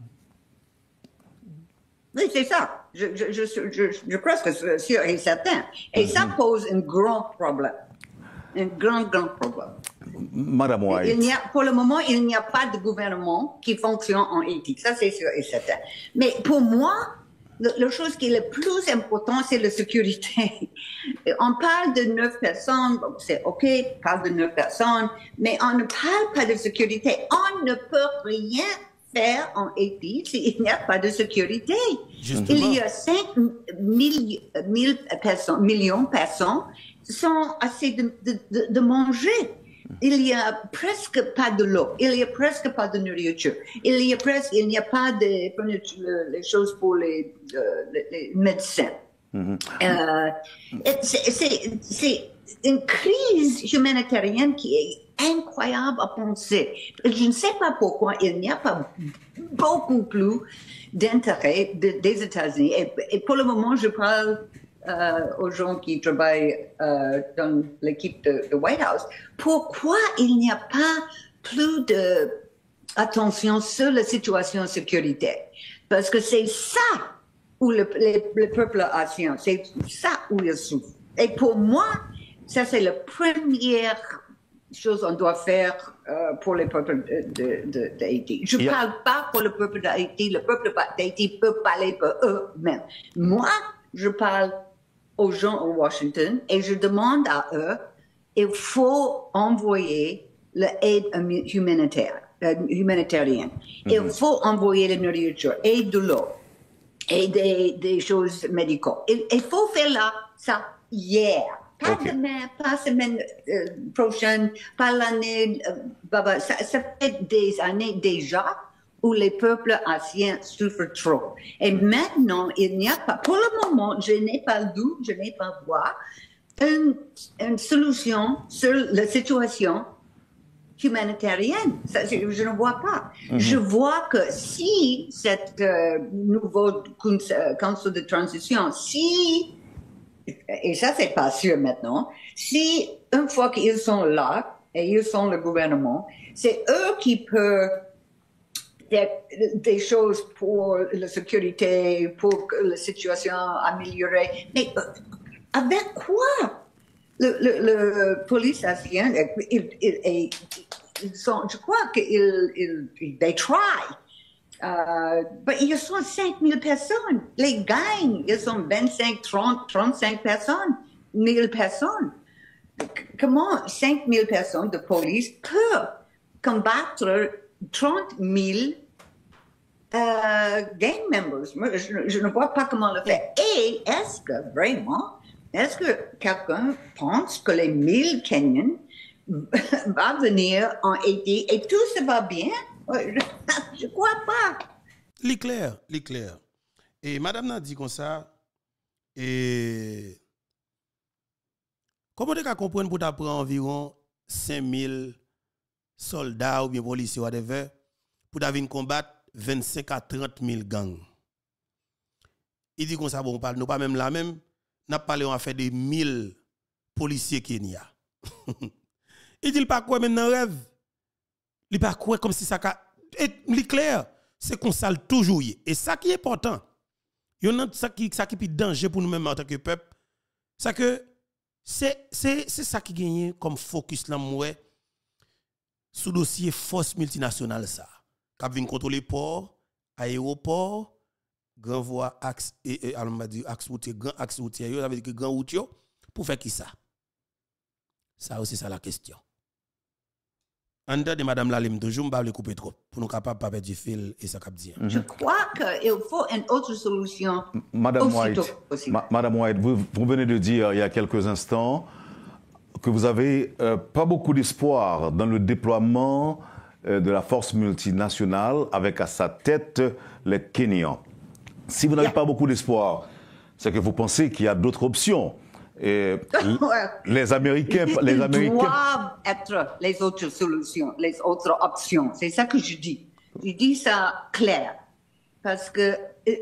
Oui, c'est ça. Je presque sûr et certain. Et ça pose un grand problème. Un grand problème. Madame White. Pour le moment, il n'y a pas de gouvernement qui fonctionne en Haïti. Ça, c'est sûr et certain. Mais pour moi, la chose qui est le plus important, c'est la sécurité. On parle de 9 personnes, c'est OK, on parle de 9 personnes, mais on ne parle pas de sécurité. On ne peut rien faire en Haïti s'il n'y a pas de sécurité. Justement. Il y a 5 millions de personnes qui sont assez de manger. Il n'y a presque pas de l'eau, il n'y a presque pas de nourriture, il n'y a pas de les choses pour les médecins. Mm-hmm. C'est une crise humanitaire qui est incroyable à penser. Je ne sais pas pourquoi il n'y a pas beaucoup plus d'intérêt des États-Unis. Et pour le moment, je parle aux gens qui travaillent dans l'équipe de White House, pourquoi il n'y a pas plus d'attention sur la situation sécuritaire? Parce que c'est ça où le peuple haïtien, c'est ça où il souffre. Et pour moi, ça c'est la première chose qu'on doit faire pour le peuple d'Haïti. Je ne parle pas pour le peuple d'Haïti, le peuple d'Haïti peut parler pour eux-mêmes. Moi, je parle aux gens au Washington et je demande à eux, il faut envoyer l'aide humanitaire. Mm-hmm. Il faut envoyer la nourriture et de l'eau et des choses médicales. Il faut faire ça hier. Pas demain, pas semaine prochaine, pas l'année. Ça fait des années déjà où les peuples haïtiens souffrent trop. Et maintenant, il n'y a pas, pour le moment, je n'ai pas d'où, je n'ai pas voir une solution sur la situation humanitarienne. Ça, je ne vois pas. Mm-hmm. Je vois que si cette nouveau conseil de transition, et ça c'est pas sûr maintenant, si une fois qu'ils sont là et ils sont le gouvernement, c'est eux qui peuvent des choses pour la sécurité, pour que la situation améliorée. Mais avec quoi? Le police haïtien, je crois qu'ils try. Mais ils sont 5000 personnes. Les gangs, ils sont 25, 30, 35 personnes, 1000 personnes. Comment 5000 personnes de police peuvent combattre 30 000 gang members? Je ne vois pas comment le faire. Et est-ce que quelqu'un pense que les 1000 Kenyans vont venir en Haïti et tout se va bien? Je ne crois pas. L'éclair. Et madame n'a dit comme ça, et comment tu comprendre pour t'apprendre environ 5000 soldats ou bien policiers, whatever, pour venir combattre 25 à 30 000 gangs? Il dit comme ça, bon, on parle, nous pas même là même, n'a parlé, on a fait des 1000 policiers Kenya. Il dit pas quoi maintenant rêve. Il pas quoi comme si ça clair, c'est qu'on s'al toujours. Et ça qui est important, ça qui est danger pour nous-mêmes en tant que peuple, c'est que c'est ça qui gagne comme focus là, moi, sous dossier force multinationale ça. Qui vient contrôler port, aéroport, grand voie axe et axe routier, grand axe routier, ça veut dire que grand routier pour faire qui ça? Ça aussi c'est la question. En dehors de madame Lalim toujours m'pa couper trop pour nous capable pas perdre du fil et ça cap dire. Je crois qu'il faut une autre solution. Madame White, vous venez de dire il y a quelques instants que vous avez pas beaucoup d'espoir dans le déploiement de la force multinationale avec à sa tête les Kenyans. Si vous n'avez pas beaucoup d'espoir, c'est que vous pensez qu'il y a d'autres options. Et les Américains doivent être les autres solutions, les autres options. C'est ça que je dis. Je dis ça clair. Parce que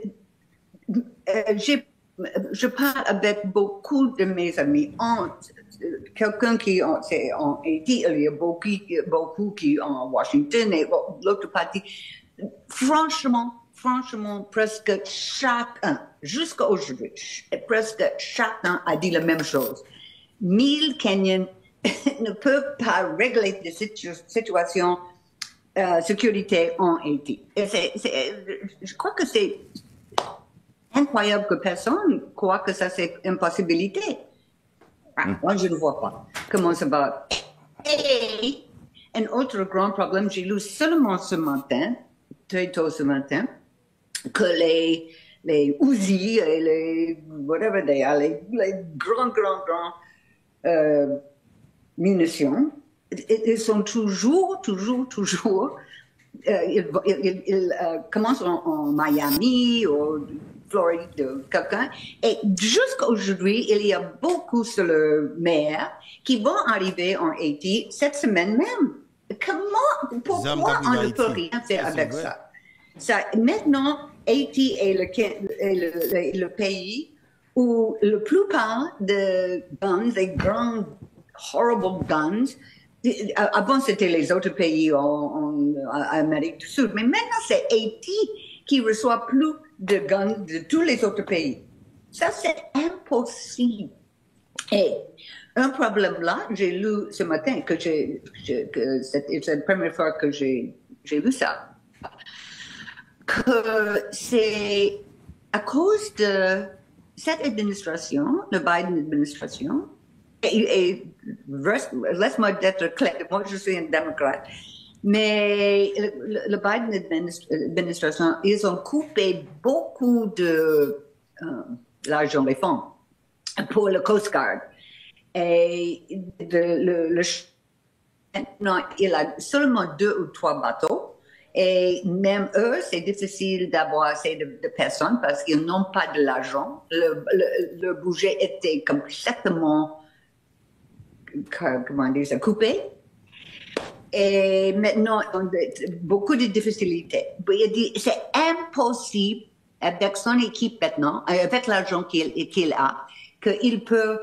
je parle avec beaucoup de mes amis. Quelqu'un qui est en Haïti, il y a beaucoup qui sont en Washington et l'autre partie. Franchement, presque chacun, jusqu'à aujourd'hui, presque chacun a dit la même chose. 1000 Kenyans ne peuvent pas régler la situation sécurité en Haïti. Et je crois que c'est incroyable que personne croit que ça c'est une possibilité. Moi, je ne vois pas comment ça va. Et un autre grand problème, j'ai lu seulement ce matin, très tôt ce matin, que les Uzi et les whatever they are, les grands munitions, ils sont toujours, ils commencent en Miami ou Floride, quelqu'un, et jusqu'à aujourd'hui, il y a beaucoup sur le mer qui vont arriver en Haïti cette semaine même. Pourquoi on ne peut rien faire avec ça? Maintenant, Haïti est le pays où la plupart des guns, les grands, horrible guns, avant c'était les autres pays en Amérique du Sud, mais maintenant c'est Haïti qui reçoit plus de guns de tous les autres pays. Ça, c'est impossible. Et un problème là, j'ai lu ce matin que c'est la première fois que j'ai lu ça, que c'est à cause de cette administration, la Biden administration, et laisse-moi être clair, moi je suis un démocrate, mais la Biden administration, ils ont coupé beaucoup de l'argent, les fonds, pour le Coast Guard. Et maintenant, il a seulement 2 ou 3 bateaux. Et même eux, c'est difficile d'avoir assez de personnes parce qu'ils n'ont pas de l'argent. Le budget était complètement, comment dire ça, coupé. Et maintenant, on a beaucoup de difficultés. Il dit, c'est impossible avec son équipe maintenant, avec l'argent qu'il a, qu'il peut,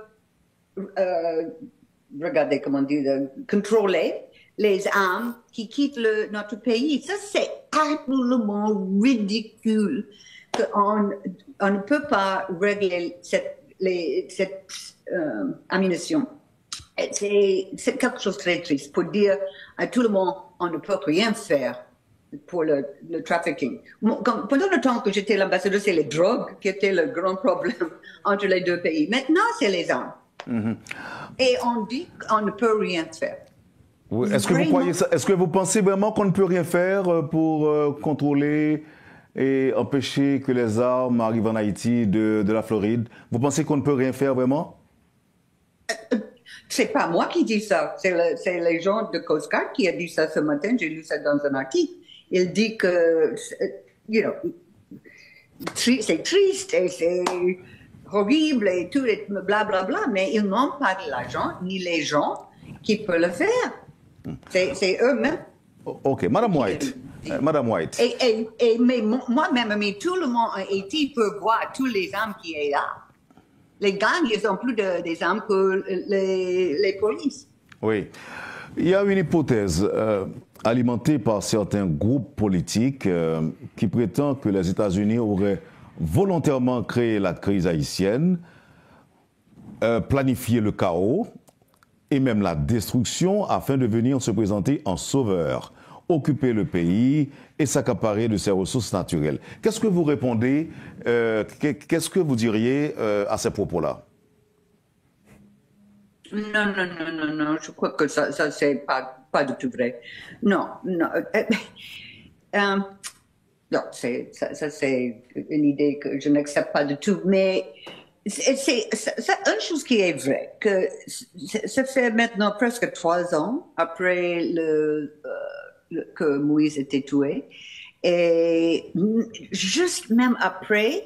regardez comment dire, contrôler les armes qui quittent notre pays. Ça, c'est absolument ridicule qu'on ne peut pas régler cette ammunition. C'est quelque chose de très triste pour dire à tout le monde on ne peut rien faire pour le trafficking. Pendant le temps que j'étais l'ambassadeur, c'est les drogues qui étaient le grand problème entre les deux pays. Maintenant, c'est les armes. Et on dit qu'on ne peut rien faire. Oui. Est-ce que vous croyez ça? Est-ce que vous pensez vraiment qu'on ne peut rien faire pour contrôler et empêcher que les armes arrivent en Haïti de la Floride? Vous pensez qu'on ne peut rien faire vraiment? C'est pas moi qui dis ça, c'est les gens de Coast Guard qui a dit ça ce matin, j'ai lu ça dans un article. Il dit que, c'est triste et c'est horrible et tout, et blablabla, mais ils n'ont pas de l'argent, ni les gens qui peuvent le faire. C'est eux-mêmes. Ok, Madame White. Madame White. Mais moi-même, tout le monde en Haïti peut voir tous les armes qui sont là. Les gangs, ils ont plus des armes que les polices. Oui. Il y a une hypothèse. alimenté par certains groupes politiques qui prétendent que les États-Unis auraient volontairement créé la crise haïtienne, planifié le chaos et même la destruction afin de venir se présenter en sauveur, occuper le pays et s'accaparer de ses ressources naturelles. Qu'est-ce que vous répondez, qu'est-ce que vous diriez à ces propos-là? Non, je crois que ça c'est pas du tout vrai. Non. Non, ça c'est une idée que je n'accepte pas du tout, mais c'est une chose qui est vraie, que ça fait maintenant presque 3 ans après que Moïse était tué, et juste même après,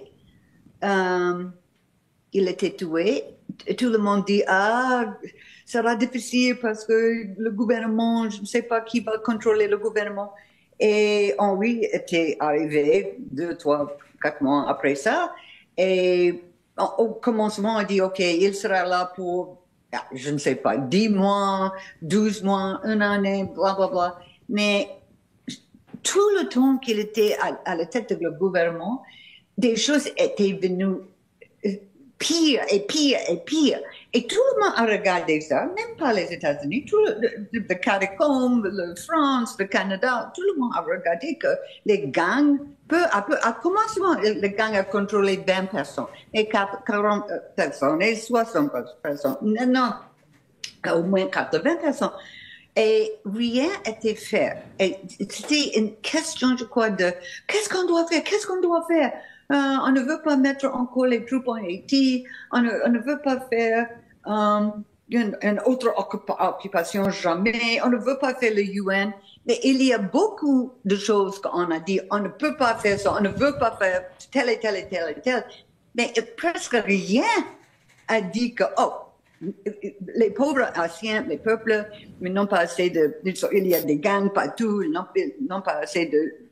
il était tué, tout le monde dit, ça sera difficile parce que le gouvernement, je ne sais pas qui va contrôler le gouvernement. Et Henri était arrivé 2, 3, 4 mois après ça. Et au commencement, on dit, OK, il sera là pour, je ne sais pas, 10 mois, 12 mois, 1 année, bla, bla, bla. Mais tout le temps qu'il était à la tête du gouvernement, des choses étaient venues pire et pire et pire. Et tout le monde a regardé ça, même pas les États-Unis, tout le CARICOM, la France, le Canada, tout le monde a regardé que les gangs, peu à peu, à commencement, les gangs a contrôlé 20 personnes, et 40 personnes, et 60 personnes. Non, au moins 80 personnes. Et rien n'était fait. Et c'était une question, je crois, de qu'est-ce qu'on doit faire? On ne veut pas mettre encore les troupes en Haïti, on ne veut pas faire une autre occupation jamais, on ne veut pas faire le UN. Mais il y a beaucoup de choses qu'on a dit, on ne peut pas faire ça, on ne veut pas faire tel et tel et tel et tel. Mais presque rien a dit que, les pauvres Haïtiens, les peuples, mais n'ont pas assez il y a des gangs partout, ils n'ont pas assez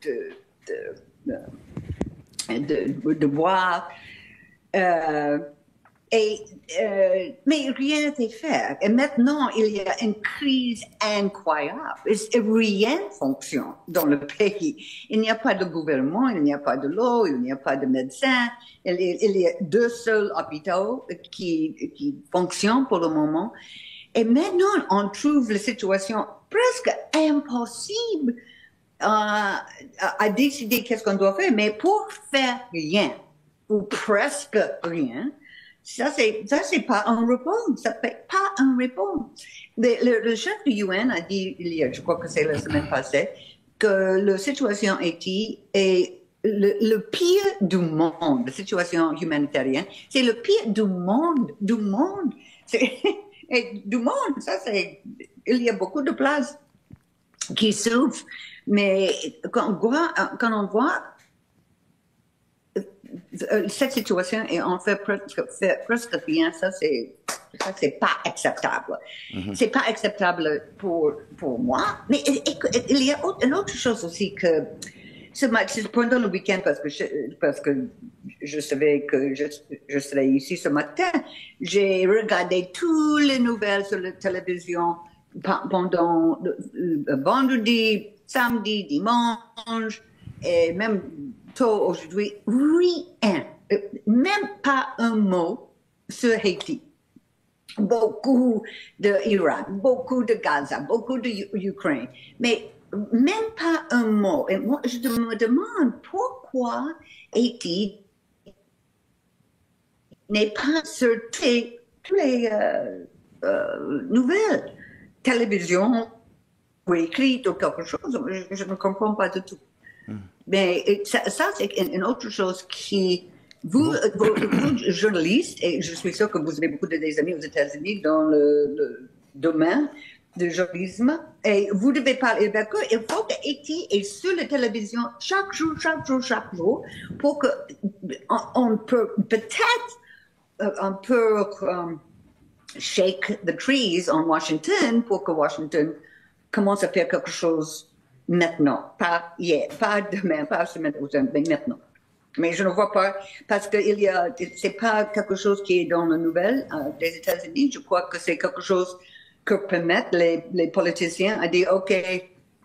de boire. Mais rien n'était fait. Et maintenant, il y a une crise incroyable. Rien ne fonctionne dans le pays. Il n'y a pas de gouvernement, il n'y a pas de l'eau, il n'y a pas de médecins. Il y a 2 seuls hôpitaux qui fonctionnent pour le moment. Et maintenant, on trouve la situation presque impossible à décider qu'est-ce qu'on doit faire. Mais pour faire rien, ou presque rien, ça c'est pas un réponse. Ça fait pas un réponse. Le chef du UN a dit, je crois que c'est la semaine passée, que la situation Haïti est le pire du monde. La situation humanitaire, c'est le pire du monde. Et du monde, il y a beaucoup de places qui souffrent. Mais quand on voit cette situation et on fait presque rien, ça c'est pas acceptable. C'est pas acceptable pour moi. Mais il y a une autre chose aussi que pendant le week-end, parce que je savais que je serais ici ce matin, j'ai regardé toutes les nouvelles sur la télévision pendant le vendredi, samedi, dimanche, et même tôt aujourd'hui, rien, même pas un mot sur Haïti. Beaucoup d'Iran, beaucoup de Gaza, beaucoup d'Ukraine, mais même pas un mot. Et moi, je me demande pourquoi Haïti n'est pas sur toutes les nouvelles, télévision, ou écrite ou quelque chose. Je ne comprends pas du tout. Mais ça c'est une autre chose qui, vous, journalistes, et je suis sûre que vous avez beaucoup des amis aux États-Unis dans le domaine du journalisme, et vous devez parler avec eux. Il faut que Haïti est sur la télévision chaque jour, pour que on peut peut-être un peu shake the trees en Washington pour que Washington commence à faire quelque chose maintenant, pas hier, pas demain, pas semaine prochaine, mais maintenant. Mais je ne vois pas, parce que c'est pas quelque chose qui est dans la nouvelle des États-Unis. Je crois que c'est quelque chose que permettent les politiciens à dire, OK,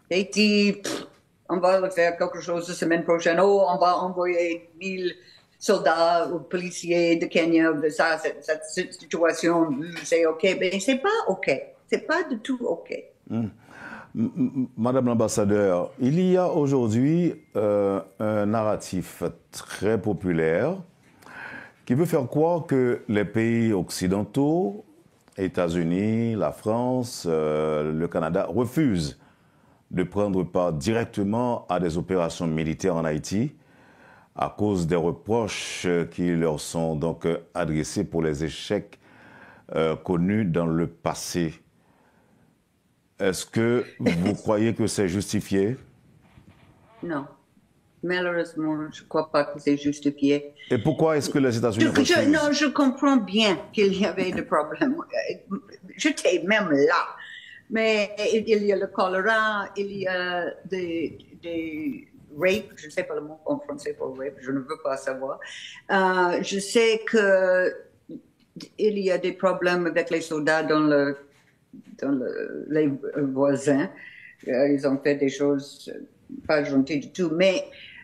Haïti, on va le faire quelque chose la semaine prochaine. Oh, on va envoyer 1000 soldats ou policiers de Kenya. Ça, cette situation, c'est OK. Mais c'est pas OK. C'est pas du tout OK. Madame l'ambassadeur, il y a aujourd'hui un narratif très populaire qui veut faire croire que les pays occidentaux, États-Unis, la France, le Canada, refusent de prendre part directement à des opérations militaires en Haïti à cause des reproches qui leur sont donc adressés pour les échecs connus dans le passé. Est-ce que vous croyez que c'est justifié? Non. Malheureusement, je ne crois pas que c'est justifié. Et pourquoi est-ce que les États-Unis refusent? Non, je comprends bien qu'il y avait des problèmes. J'étais même là. Mais il y a le choléra, il y a des rapes, je ne sais pas le mot en français pour rape, je ne veux pas savoir. Je sais qu'il y a des problèmes avec les soldats dans les voisins. Ils ont fait des choses pas gentilles du tout, mais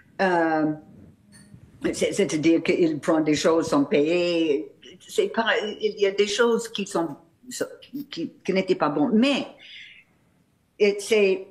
c'est-à-dire qu'ils prennent des choses sans payer. Il y a des choses qui n'étaient pas bonnes. Mais est-ce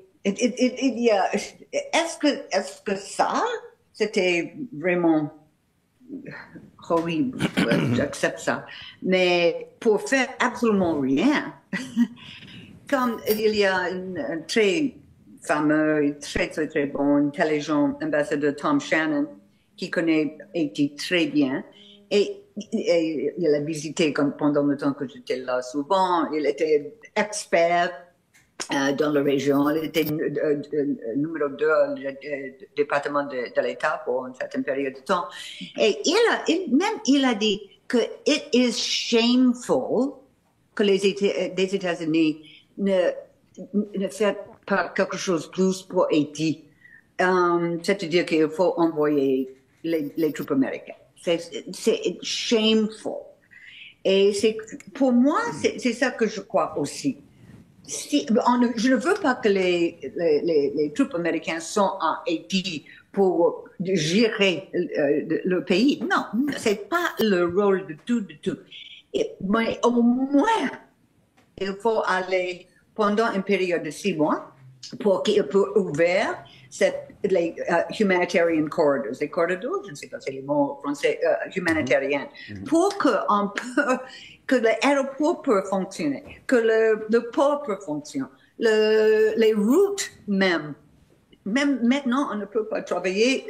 que ça, c'était vraiment horrible? J'accepte ça. Mais pour faire absolument rien, comme il y a un très fameux, très, très, très bon, intelligent ambassadeur Tom Shannon, qui connaît Haïti très bien, et il a visité pendant le temps que j'étais là souvent. Il était expert dans la région. Il était numéro 2 du département de l'État pour une certaine période de temps. Et il a dit que it is shameful que les États-Unis ne fassent pas quelque chose de plus pour Haïti. C'est-à-dire qu'il faut envoyer les troupes américaines. C'est shameful. Et pour moi, c'est ça que je crois aussi. Je ne veux pas que les troupes américaines soient en Haïti pour gérer le pays. Non, c'est pas le rôle de tout. Mais au moins, il faut aller pendant une période de 6 mois pour qu'il puisse ouvrir les humanitarian corridors, les corridors, je ne sais pas si c'est le mot français, humanitariens, pour que l'aéroport peut fonctionner, que le port peut fonctionner, les routes même. Même maintenant, on ne peut pas travailler,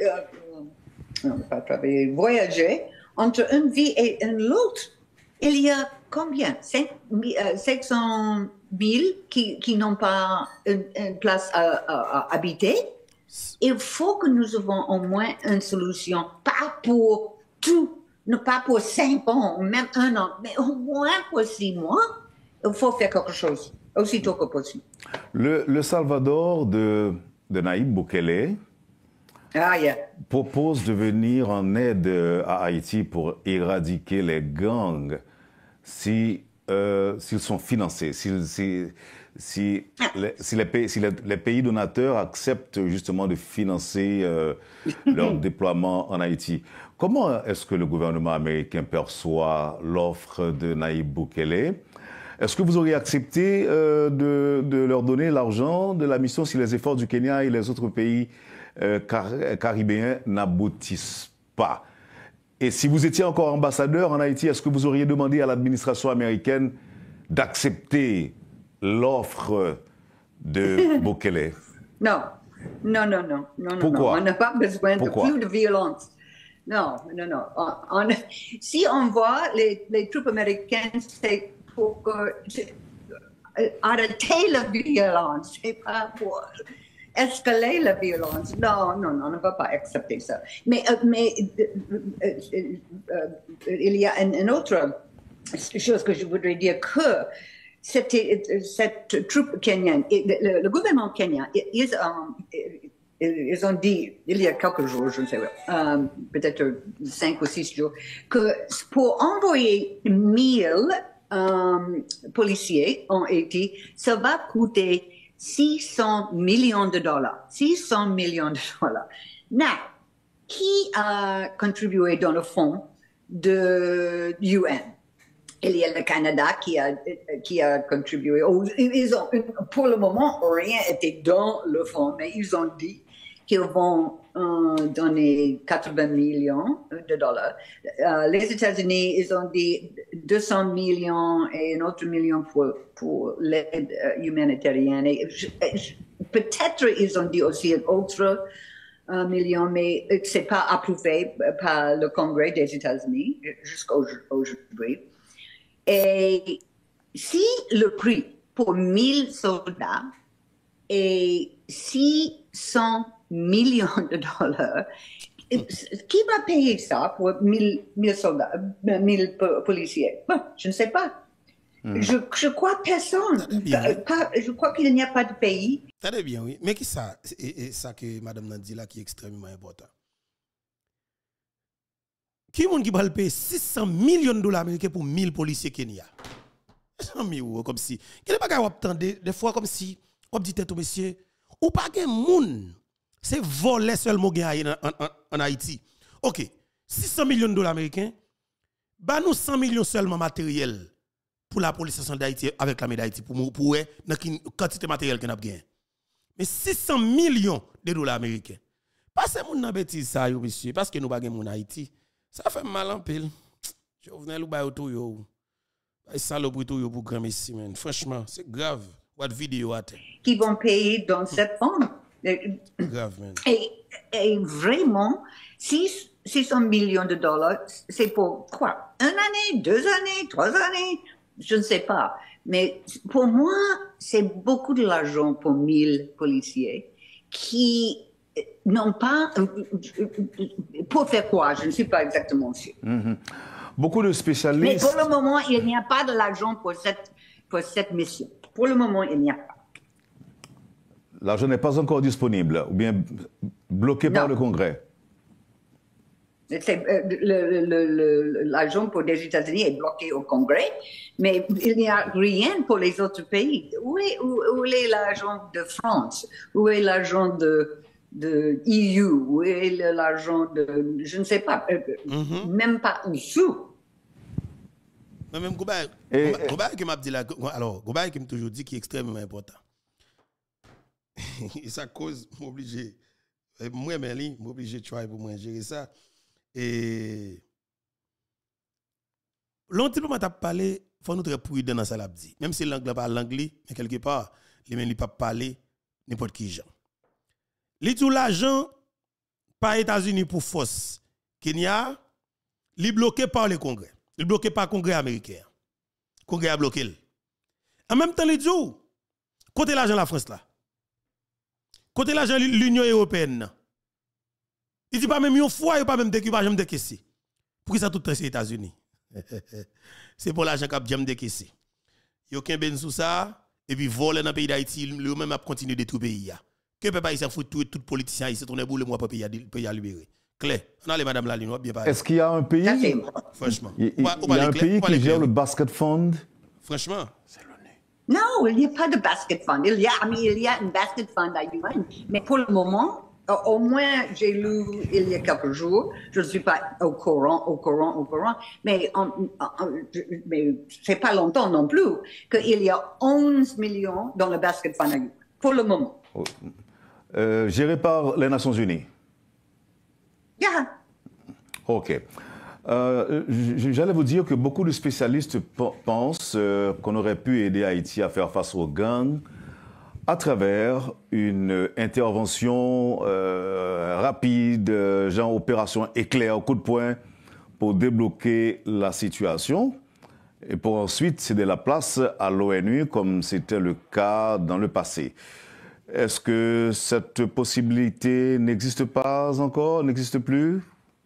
voyager entre une ville et l'autre. Il y a combien? 500 000 qui n'ont pas une place à habiter. Il faut que nous ayons au moins une solution, pas pour tout, pas pour 5 ans, même 1 an, mais au moins pour 6 mois. Il faut faire quelque chose, aussitôt que possible. Le Salvador de Nayib Bukele propose de venir en aide à Haïti pour éradiquer les gangs s'ils sont financés, si les pays donateurs acceptent justement de financer leur déploiement en Haïti. Comment est-ce que le gouvernement américain perçoit l'offre de Nayib Bukele? Est-ce que vous auriez accepté de leur donner l'argent de la mission si les efforts du Kenya et les autres pays caribéens n'aboutissent pas? Et si vous étiez encore ambassadeur en Haïti, est-ce que vous auriez demandé à l'administration américaine d'accepter l'offre de Bukele? Non. Pourquoi? On n'a pas besoin de plus de violence. Non. Si on voit les troupes américaines, c'est pour arrêter la violence, c'est pas pour escalader la violence. Non, on ne va pas accepter ça. Mais il y a une autre chose que je voudrais dire, que cette troupe kenyane, le gouvernement kenyan, ils ont dit, il y a quelques jours, je ne sais pas, peut-être 5 ou 6 jours, que pour envoyer 1000 policiers en Haïti, ça va coûter $600 millions. 600 millions de dollars. Now, qui a contribué dans le fonds de UN? Il y a le Canada qui a contribué. Ils ont, pour le moment, rien n'était dans le fonds, mais ils ont dit qu'ils vont donner 80 millions de dollars. Les États-Unis, ils ont dit 200 millions et un autre million pour l'aide humanitarienne. Peut-être ils ont dit aussi un autre million, mais c'est pas approuvé par le Congrès des États-Unis jusqu'à aujourd'hui. Et si le prix pour 1000 soldats est 600 millions de dollars, qui va payer ça pour 1000 soldats, 1000 policiers? Bon, je ne sais pas. Je crois personne. Je crois qu'il n'y a pas de pays. Très bien, oui. Mais qui ça? Et ça que Madame n'a dit là qui est extrêmement important. Qui est-ce qui va payer 600 millions de dollars américains pour 1000 policiers Kenya? Comme si. Quel est le cas des fois comme si on dit tout monsieur, ou pas que moun, c'est voler seulement en Haïti. OK. 600 millions de dollars américains, bah nous 100 millions seulement matériel pour la police d'Haïti avec l'armée d'Haïti pour la quantité matérielle qu'on a gagné. Mais 600 millions de dollars américains. Pas c'est moun nan bêtise ça yo monsieur parce que nous pas moun Haïti. Ça fait mal en pile. Je venais le bail autour yo. Ay saloperie tout yo pour grand messi man. Franchement, c'est grave. What vidéo a été. Qui vont payer dans cette forme. Grave man. Et vraiment 600 millions de dollars, c'est pour quoi? 1 année, 2 années, 3 années, je ne sais pas. Mais pour moi, c'est beaucoup de l'argent pour 1000 policiers qui n'ont pas... Pour faire quoi? Je ne suis pas exactement sûre. Beaucoup de spécialistes... Mais pour le moment, il n'y a pas de l'argent pour cette mission. Pour le moment, il n'y a pas. L'argent n'est pas encore disponible ou bien bloqué par le Congrès. L'argent pour les États-Unis est bloqué au Congrès, mais il n'y a rien pour les autres pays. Où est l'argent de France? Où est l'argent de EU? Où est l'argent de... Je ne sais pas, même pas un sou. Même Goubaï qui m'a dit là, alors Goubaï qui m'a toujours dit qui est extrêmement important. Et ça cause m'obligé, moi Merlin, m'obligé de travailler pour moi gérer ça. Et longtemps on t'a parlé, faut nous être prudent dans ça l'a dit. Même si l'anglais pas l'anglais, mais quelque part, les mêmes pas parler n'importe qui gens. Li tout l'argent par États-Unis pour force Kenya, li bloqué par le Congrès. Il bloqué par le Congrès américain. Le Congrès a bloqué. En même temps, il dit, côté l'argent la France là. Côté l'argent l'Union européenne. Il dit pas même une fois, il pas même d'équipage, même décaissé. Pour ça tout c'est les États-Unis. C'est pour l'argent qu'a jamais décaissé. Il y a aucun ben sous ça et puis voler dans le pays d'Haïti, lui même a continué de détruire le pays. Que peuple haïtien fout tout politicien ici tourner boule moi pour pays à libérer. Claire. On a les madame la ligne bien parler. Est-ce qu'il y a un pays franchement, il y a un pays qui gère le basket fund? Franchement, non, il n'y a pas de basket fund. Il y a un basket fund à UN, mais pour le moment, au moins, j'ai lu il y a quelques jours, je ne suis pas au courant, mais c'est pas longtemps non plus, qu'il y a 11 millions dans le basket fund à UN, pour le moment. Géré par les Nations Unies? Yeah. OK. J'allais vous dire que beaucoup de spécialistes pensent qu'on aurait pu aider Haïti à faire face aux gangs à travers une intervention rapide, genre opération éclair, coup de poing, pour débloquer la situation et pour ensuite céder la place à l'ONU comme c'était le cas dans le passé. Est-ce que cette possibilité n'existe pas encore, n'existe plus?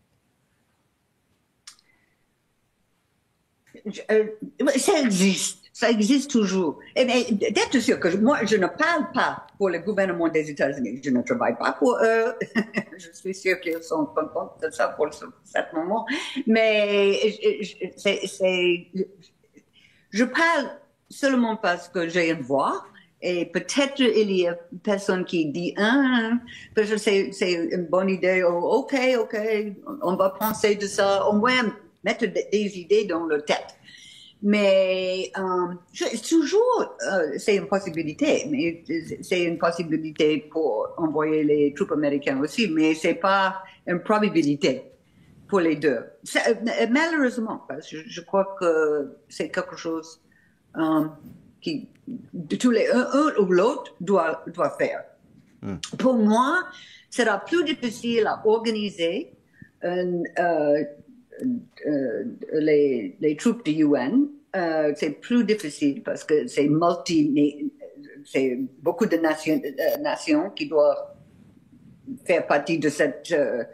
Ça existe toujours. Mais d'être sûr que moi, je ne parle pas pour le gouvernement des États-Unis. Je ne travaille pas pour eux. Je suis sûre qu'ils sont contents de ça pour ce moment. Mais je parle seulement parce que j'ai une voix Et peut-être il y a personne qui dit, peut-être c'est une bonne idée, ok, on va penser de ça, au moins mettre des idées dans leur tête. Mais toujours, c'est une possibilité, mais c'est une possibilité pour envoyer les troupes américaines aussi, mais c'est pas une probabilité pour les deux. Malheureusement, parce que je crois que c'est quelque chose qui tous les un ou l'autre doit faire. Pour moi, ce sera plus difficile à organiser les troupes de UN. C'est plus difficile parce que c'est beaucoup de nations qui doivent faire partie de cette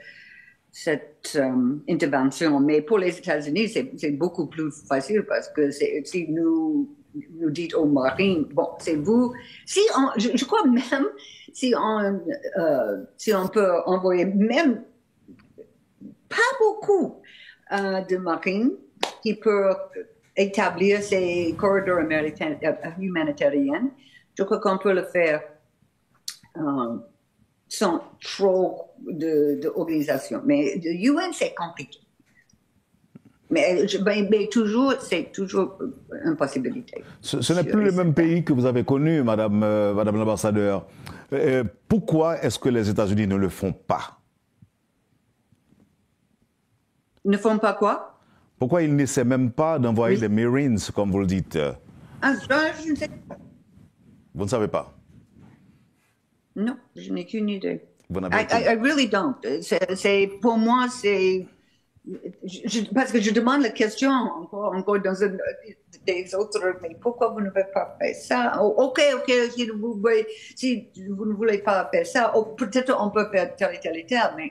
intervention. Mais pour les États-Unis, c'est beaucoup plus facile parce que si nous dites aux marines, bon, c'est vous. Je crois même si on peut envoyer même pas beaucoup de marines qui peuvent établir ces corridors humanitariens, je crois qu'on peut le faire sans trop d'organisation. Mais le UN, c'est compliqué. Mais toujours, c'est toujours une possibilité. Ce n'est plus le même pays que vous avez connu, Madame l'ambassadeur. Pourquoi est-ce que les États-Unis ne le font pas? Ne font pas quoi? Pourquoi ils n'essaient même pas d'envoyer des Marines, comme vous le dites? Je ne sais pas. Vous ne savez pas? Non, je n'ai qu'une idée. I really don't. Pour moi, c'est... parce que je demande la question encore dans des autres, mais pourquoi vous ne pouvez pas faire ça? Ok, si vous ne voulez pas faire ça, peut-être on peut faire tel et tel, mais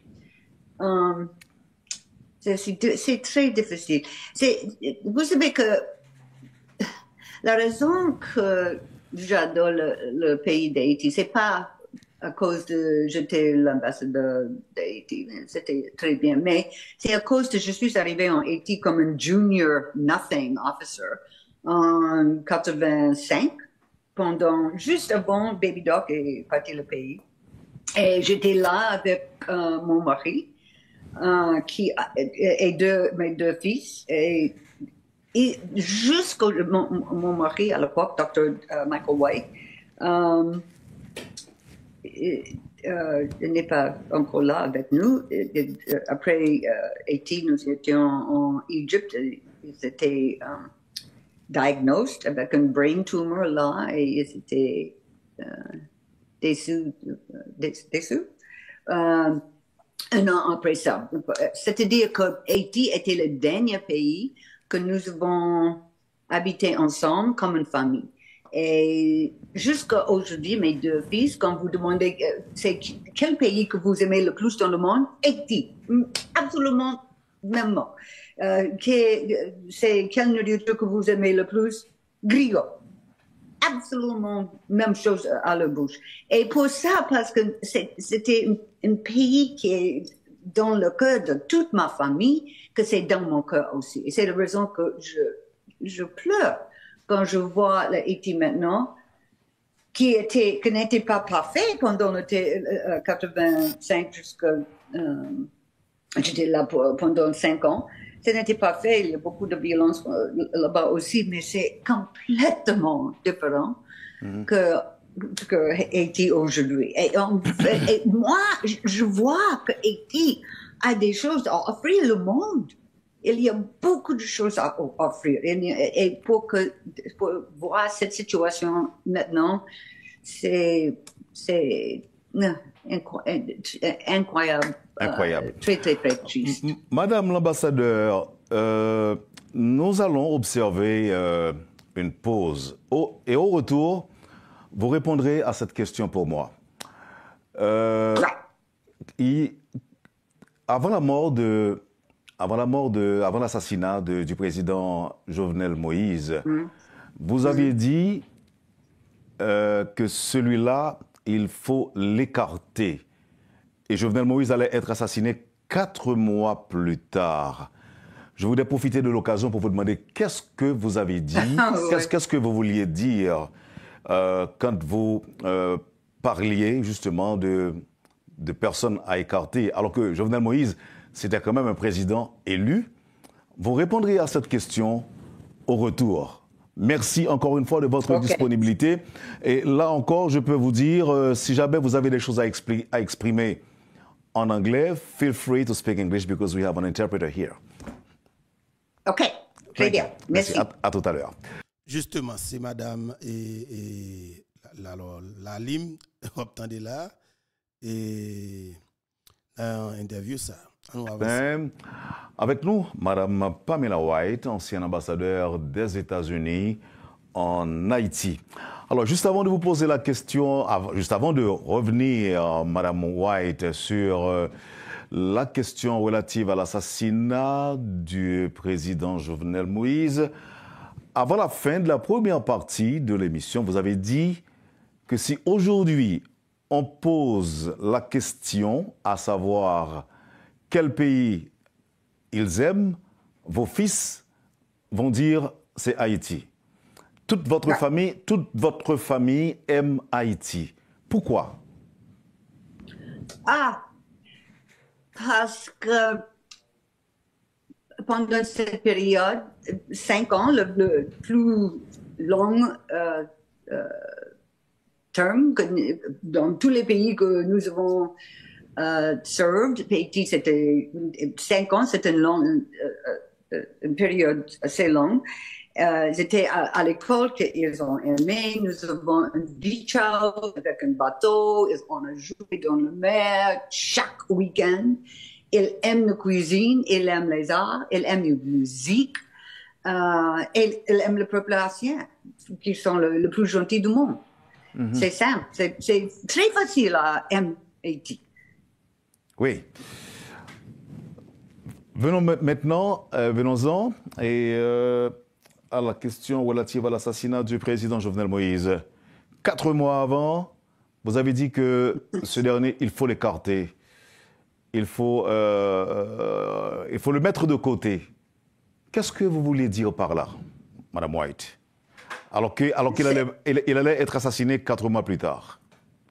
c'est très difficile. Vous savez que la raison que j'adore le pays d'Haïti, c'est pas à cause de j'étais l'ambassadeur d'Haïti, c'était très bien, mais c'est à cause de je suis arrivée en Haïti comme un junior nothing officer en 85, juste avant Baby Doc est parti le pays. Et j'étais là avec mon mari, mes deux fils, et jusqu'au mon mari à l'époque, Dr. Michael White, il n'est pas encore là avec nous. Après Haïti, nous étions en Égypte. Ils étaient diagnosed avec un brain tumor là et ils étaient déçus. Un an après ça. C'est-à-dire que Haïti était le dernier pays que nous avons habité ensemble comme une famille. Et jusqu'à aujourd'hui, mes deux fils, quand vous demandez c'est quel pays que vous aimez le plus dans le monde, Haïti, absolument même. C'est quelle nourriture que vous aimez le plus, griot, absolument même chose à la bouche. Et pour ça, parce que c'était un pays qui est dans le cœur de toute ma famille, que c'est dans mon cœur aussi. Et c'est la raison que je pleure quand je vois Haïti maintenant, qui n'était pas parfait pendant le 85 jusqu'à... j'étais là pendant 5 ans. Ce n'était pas fait, il y a beaucoup de violence là-bas aussi, mais c'est complètement différent que Haïti aujourd'hui. Et moi, je vois que Haïti a des choses à offrir au monde. Il y a beaucoup de choses à offrir. Et pour voir cette situation maintenant, c'est incroyable. Incroyable. Très, très, très triste. Madame l'ambassadeur, nous allons observer une pause. Et au retour, vous répondrez à cette question pour moi. Avant l'assassinat du président Jovenel Moïse, vous aviez dit que celui-là, il faut l'écarter. Et Jovenel Moïse allait être assassiné 4 mois plus tard. Je voudrais profiter de l'occasion pour vous demander qu'est-ce que vous avez dit, qu'est-ce que vous vouliez dire quand vous parliez justement de personnes à écarter, alors que Jovenel Moïse, c'était quand même un président élu. Vous répondriez à cette question au retour. Merci encore une fois de votre disponibilité. Et là encore, je peux vous dire, si jamais vous avez des choses à exprimer en anglais, feel free to speak English because we have an interpreter here. OK, très bien. Merci. À tout à l'heure. Justement, c'est madame et la Lim, obtenez là, et interview ça. Avec nous, madame Pamela White, ancienne ambassadeur des États-Unis en Haïti. Alors, juste avant de vous poser la question, juste avant de revenir, madame White, sur la question relative à l'assassinat du président Jovenel Moïse, avant la fin de la première partie de l'émission, vous avez dit que si aujourd'hui on pose la question, à savoir quel pays ils aiment, vos fils vont dire c'est Haïti. Toute votre famille aime Haïti. Pourquoi? Parce que pendant cette période, 5 ans, le plus long terme dans tous les pays que nous avons served, Haïti, c'était 5 ans, c'était une période assez longue. J'étais à l'école qu'ils ont aimé. Nous avons un beach house avec un bateau. On a joué dans la mer chaque week-end. Ils aiment la cuisine, ils aiment les arts, ils aiment la musique. Et ils aiment le peuple haïtien, qui sont le plus gentil du monde. C'est simple. C'est très facile à aimer Haïti. Oui. Venons maintenant, venons-en à la question relative à l'assassinat du président Jovenel Moïse. 4 mois avant, vous avez dit que ce dernier, il faut l'écarter. Il faut le mettre de côté. Qu'est-ce que vous voulez dire par là, Madame White? Alors qu'il allait être assassiné 4 mois plus tard.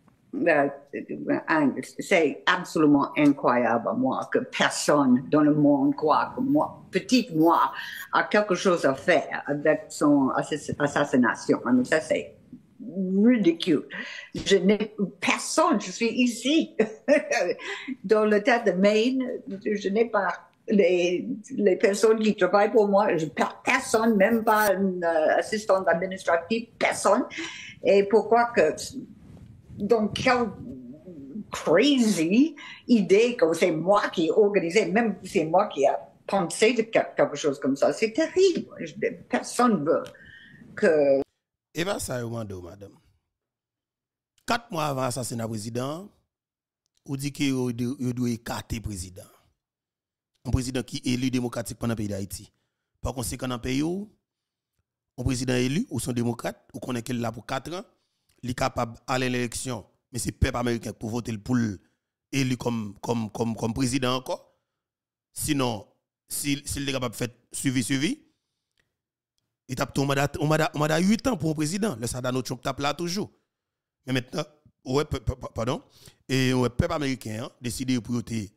C'est absolument incroyable, moi, que personne dans le monde croit que moi, petite moi, a quelque chose à faire avec son assassination. Ça, c'est ridicule. Je n'ai personne, je suis ici, dans le tas de Maine, je n'ai pas les personnes qui travaillent pour moi, personne, même pas une assistante administrative, personne. Et pourquoi que... Donc, quelle crazy idée que c'est moi qui ai organisé, même si c'est moi qui ai pensé de quelque chose comme ça. C'est terrible. Personne ne veut que... Et bien, ça, madame. 4 mois avant l'assassinat du président, on dit qu'il doit écarter le président. Un président qui est élu démocratiquement dans le pays d'Haïti. Par conséquent, dans le pays, un président élu, ou son démocrate, ou qu'on est là pour 4 ans, il est capable d'aller à l'élection, mais c'est le peuple américain pour voter pour l'élu comme président encore. Sinon, s'il est capable de faire suivi, il tape on mandat 8 ans pour un président. Le Sadano Trump tape là toujours. Mais maintenant, et le peuple américain décide pour voter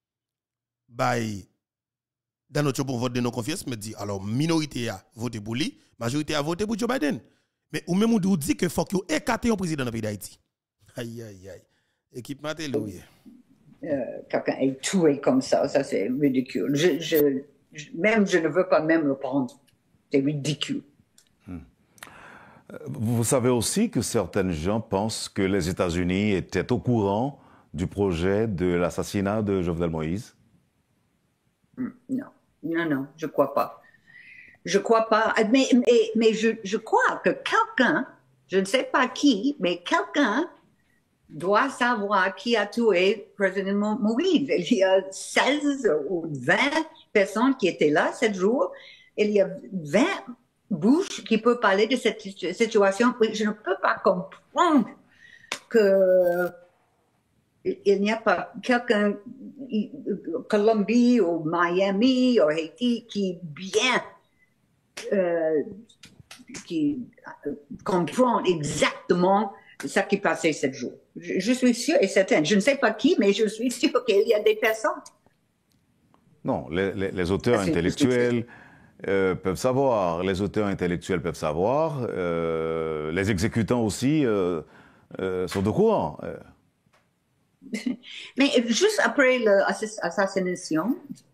dans notre pour vote de non confiance, me dit alors minorité a voté pour lui, majorité a voté pour Joe Biden. Mais ou même on dit que faut qu'il écarte un président dans le pays d'Haïti. Aïe aïe aïe. Équipe Matélo. Quelqu'un est tué comme ça c'est ridicule. Je ne veux pas même le prendre. C'est ridicule. Vous savez aussi que certains gens pensent que les États-Unis étaient au courant du projet de l'assassinat de Jovenel Moïse? Non, je crois pas. Je crois pas, mais je crois que quelqu'un, je ne sais pas qui, mais quelqu'un doit savoir qui a tué le président Moïse. Il y a 16 ou 20 personnes qui étaient là 7 jours. Il y a 20 bouches qui peuvent parler de cette situation. Je ne peux pas comprendre que il n'y a pas quelqu'un, Colombie ou Miami ou Haïti, qui bien comprend exactement ce qui passait 7 jours. Je suis sûre et certaine. Je ne sais pas qui, mais je suis sûre qu'il y a des personnes. Non, les auteurs intellectuels peuvent savoir. Les auteurs intellectuels peuvent savoir. Les exécutants aussi sont au courant. Mais juste après l'assassination,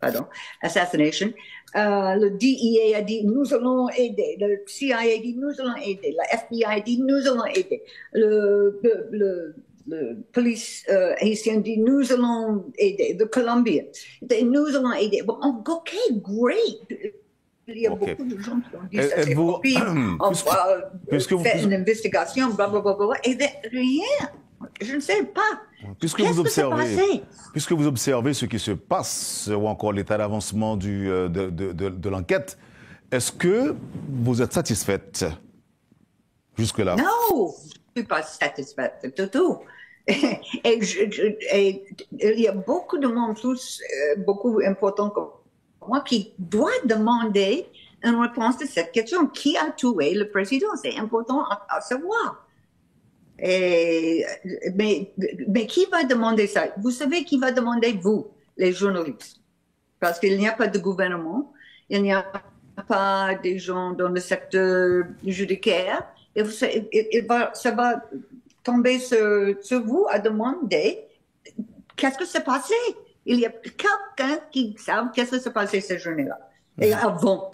le DEA a dit nous allons aider, le CIA a dit nous allons aider, la FBI a dit nous allons aider, le police haïtien dit nous allons aider, the Colombian, nous allons aider. Bon, ok, great. Il y a beaucoup de gens qui ont dit ça. Puis on va faire une investigation, blablabla, et rien. Je ne sais pas. Puisque vous observez ce qui se passe, ou encore l'état d'avancement de l'enquête, est-ce que vous êtes satisfaite jusque-là? Non, je ne suis pas satisfaite du tout. Et il y a beaucoup de monde, beaucoup important que moi, qui doit demander une réponse de cette question. Qui a tué le président? C'est important à savoir. Mais qui va demander ça? Vous savez qui va demander, vous, les journalistes? Parce qu'il n'y a pas de gouvernement, il n'y a pas des gens dans le secteur judiciaire. Et ça va tomber sur vous à demander qu'est-ce que s'est passé. Il y a quelqu'un qui sait qu'est-ce qui s'est passé cette journée-là. Et avant.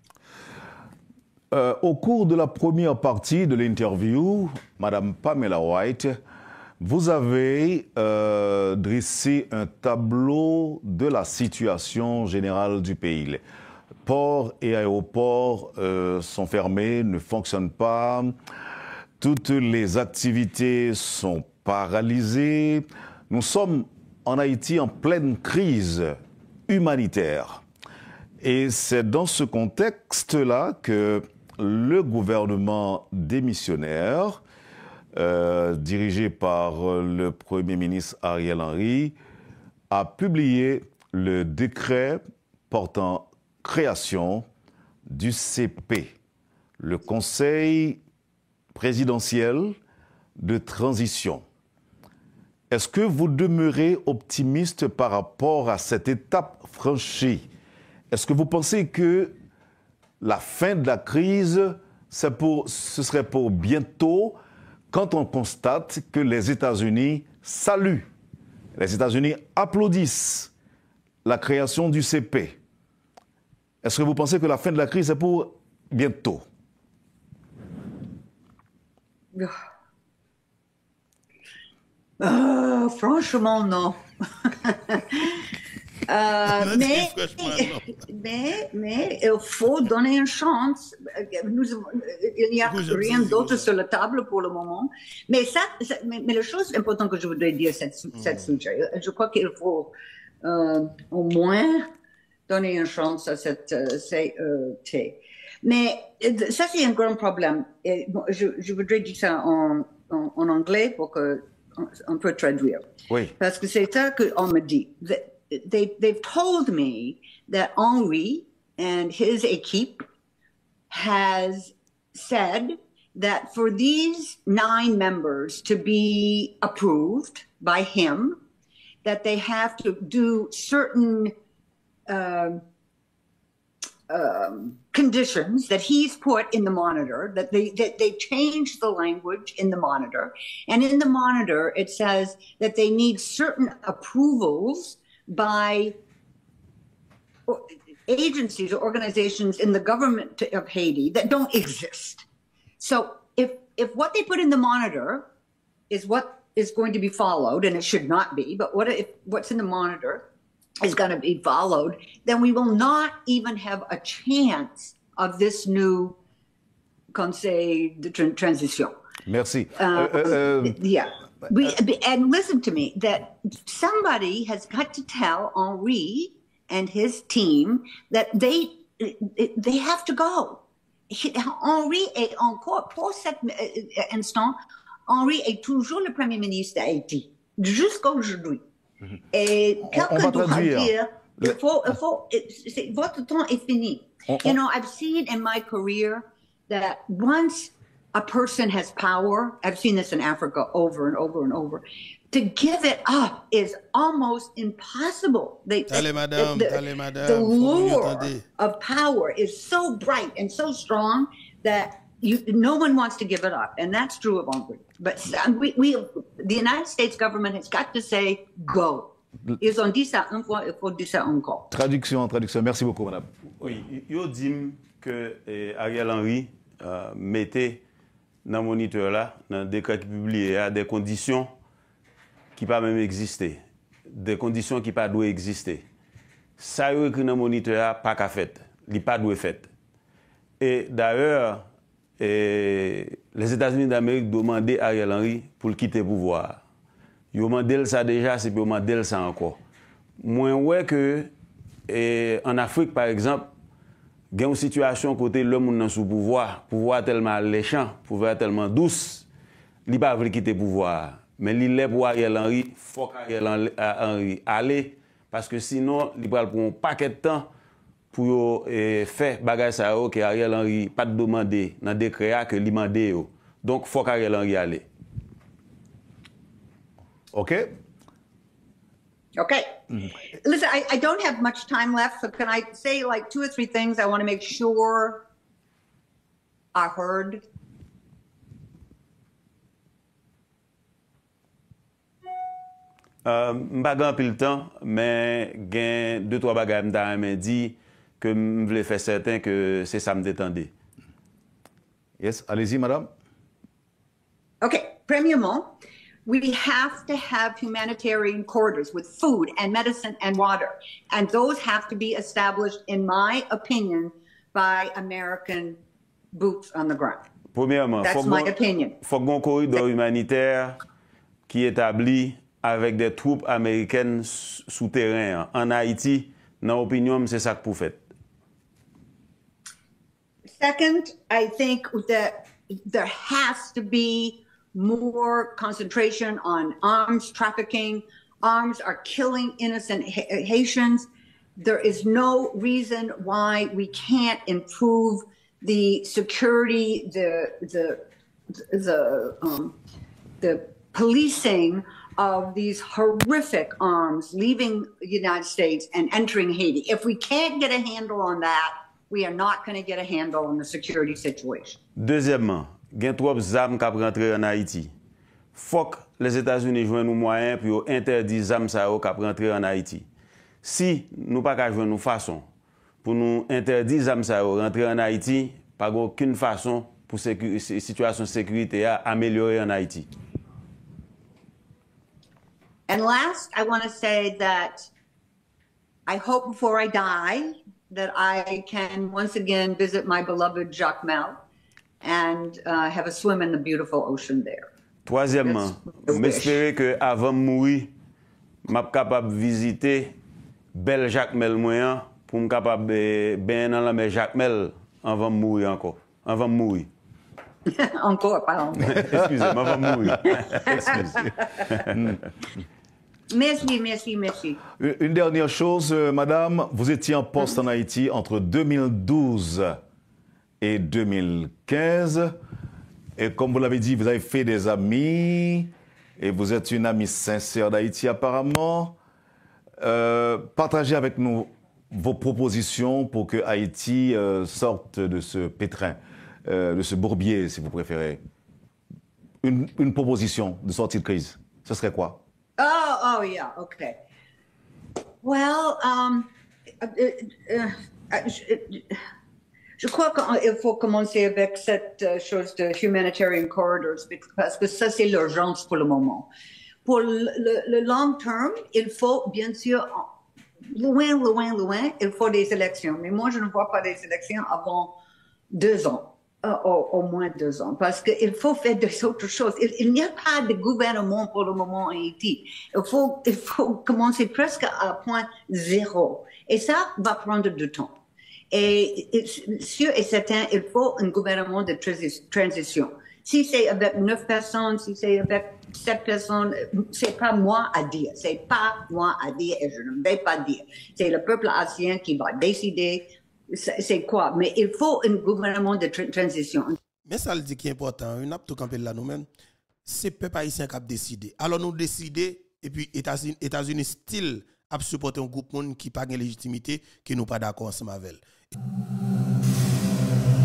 Au cours de la première partie de l'interview, Madame Pamela White, vous avez dressé un tableau de la situation générale du pays. Les ports et aéroports sont fermés, ne fonctionnent pas. Toutes les activités sont paralysées. Nous sommes en Haïti en pleine crise humanitaire. Et c'est dans ce contexte-là que le gouvernement démissionnaire, dirigé par le Premier ministre Ariel Henry, a publié le décret portant création du CP, le Conseil présidentiel de transition. Est-ce que vous demeurez optimiste par rapport à cette étape franchie? Est-ce que vous pensez que la fin de la crise, ce serait pour bientôt, quand on constate que les États-Unis saluent, les États-Unis applaudissent la création du CP? Est-ce que vous pensez que la fin de la crise est pour bientôt? Franchement, non. Mais il faut donner une chance. Il n'y a rien d'autre sur la table pour le moment. Mais la chose importante que je voudrais dire sur cette sujet, je crois qu'il faut au moins donner une chance à cette CET. Mais ça, c'est un grand problème. Et je voudrais dire ça en anglais pour qu'on peut traduire. Oui. Parce que c'est ça qu'on me dit. They've told me that Henry and his équipe has said that for these 9 members to be approved by him, that they have to do certain conditions that he's put in the monitor, that they changed the language in the monitor. And in the monitor, it says that they need certain approvals by agencies or organizations in the government of Haiti that don't exist. So if what they put in the monitor is what is going to be followed, and it should not be, but what if what's in the monitor is going to be followed, then we will not even have a chance of this new Conseil de Transition. Merci. Yeah. And listen to me, that somebody has got to tell Henri and his team that they have to go. Henri est encore, pour cet instant, Henri est toujours le Premier ministre d'Haïti, jusqu'à aujourd'hui. Et quelqu'un doit dire, votre temps est fini. You know, I've seen in my career that once a person has power, I've seen this in Africa over and over and over, to give it up is almost impossible. The lure of power is so bright and so strong that no one wants to give it up. And that's true of Hongrie. But the United States government has got to say, go. Ils ont dit ça une fois, il faut dire ça encore. Traduction. Merci beaucoup, madame. Oui, yo dit que Ariel Henry mettait dans le moniteur là, dans le décret qui publié, à des conditions qui pas même exister, des conditions qui pas doivent exister. Ça yo écrit dans le moniteur pas qu'à fait, il pas doit fait. Et d'ailleurs, les États-Unis d'Amérique demandaient à Ariel Henry pour quitter le pouvoir. Ils ont demandé ça déjà, c'est pour demander ça encore. Moi, ouais que en Afrique, par exemple, il y a une situation côté l'homme est sous pouvoir tellement alléchant, pouvoir tellement douce, il ne pas quitter le pouvoir. Mais il est pour Ariel Henry, il faut qu'Ariel Henry aller, parce que sinon, il va prendre un paquet de temps pour faire bagage ça que Ariel Henry pas demander dans le décret que il demandé. Donc, il faut qu'Ariel Henry aller. OK? Okay. Listen, I don't have much time left, so can I say like 2 or 3 things I want to make sure are heard? M'pas grand pile temps, mais gen 2-3 bagages m'ta dit que m'vle faire certain que c'est ça m'détendait. Yes, allez-y, madame. Okay, premièrement, we have to have humanitarian corridors with food and medicine and water. And those have to be established, in my opinion, by American boots on the ground. Premièrement, that's my opinion. Faut qu'on corridor humanitaire qui établi avec des troupes américaines souterraines en Haïti. Dans l'opinion, c'est ça que vous faites. Second, I think that there has to be more concentration on arms trafficking. Arms are killing innocent Haitians. There is no reason why we can't improve the security, the policing of these horrific arms leaving the United States and entering Haiti. If we can't get a handle on that, we are not going to get a handle on the security situation. Deuxièmement, gen trop zam k'ap rentrer en Haïti. Faut que les États-Unis joignent nos moyens pour interdire zam sa yo k'ap rentrer en Haïti. Si nous pas ka joindre nous façon pour nous interdire zam sa yo rentrer en Haïti, pas aucune façon pour situation de sécurité à améliorer en Haïti. And last, I want to say that I hope before I die that I can once again visit my beloved Jacmel and have a swim in the beautiful ocean there. Troisièmement, j'espère que avant de mourir, je suis capable de visiter belle Jacmel moyen pour me capable bien dans la mer Jacmel avant de mourir encore. Avant de mourir. Encore, pardon. Excusez-moi, avant de mourir. Merci. Une dernière chose, madame, vous étiez en poste en Haïti entre 2012 et 2015. Et comme vous l'avez dit, vous avez fait des amis et vous êtes une amie sincère d'Haïti apparemment. Partagez avec nous vos propositions pour que Haïti sorte de ce pétrin, de ce bourbier, si vous préférez. Une proposition de sortie de crise, ce serait quoi? Oh yeah, okay. Well, je crois qu'il faut commencer avec cette chose de humanitarian corridors parce que ça c'est l'urgence pour le moment. Pour le long terme, il faut bien sûr loin, il faut des élections. Mais moi je ne vois pas des élections avant 2 ans. Au moins 2 ans, parce qu'il faut faire des autres choses. Il n'y a pas de gouvernement pour le moment en Haïti. Il faut commencer presque à point 0. Et ça va prendre du temps. Et sûr et certain, il faut un gouvernement de transition. Si c'est avec 9 personnes, si c'est avec 7 personnes, c'est pas moi à dire. C'est pas moi à dire et je ne vais pas dire. C'est le peuple haïtien qui va décider c'est quoi. Mais il faut un gouvernement de transition. Mais ça le dit qui est important, on a tout campé là nous-mêmes, c'est le peuple haïtien qui a décidé. Alors nous décider, et puis États-Unis style a supporté un groupe monde qui n'a pas de légitimité, qui nous pas d'accord ensemble avec elle.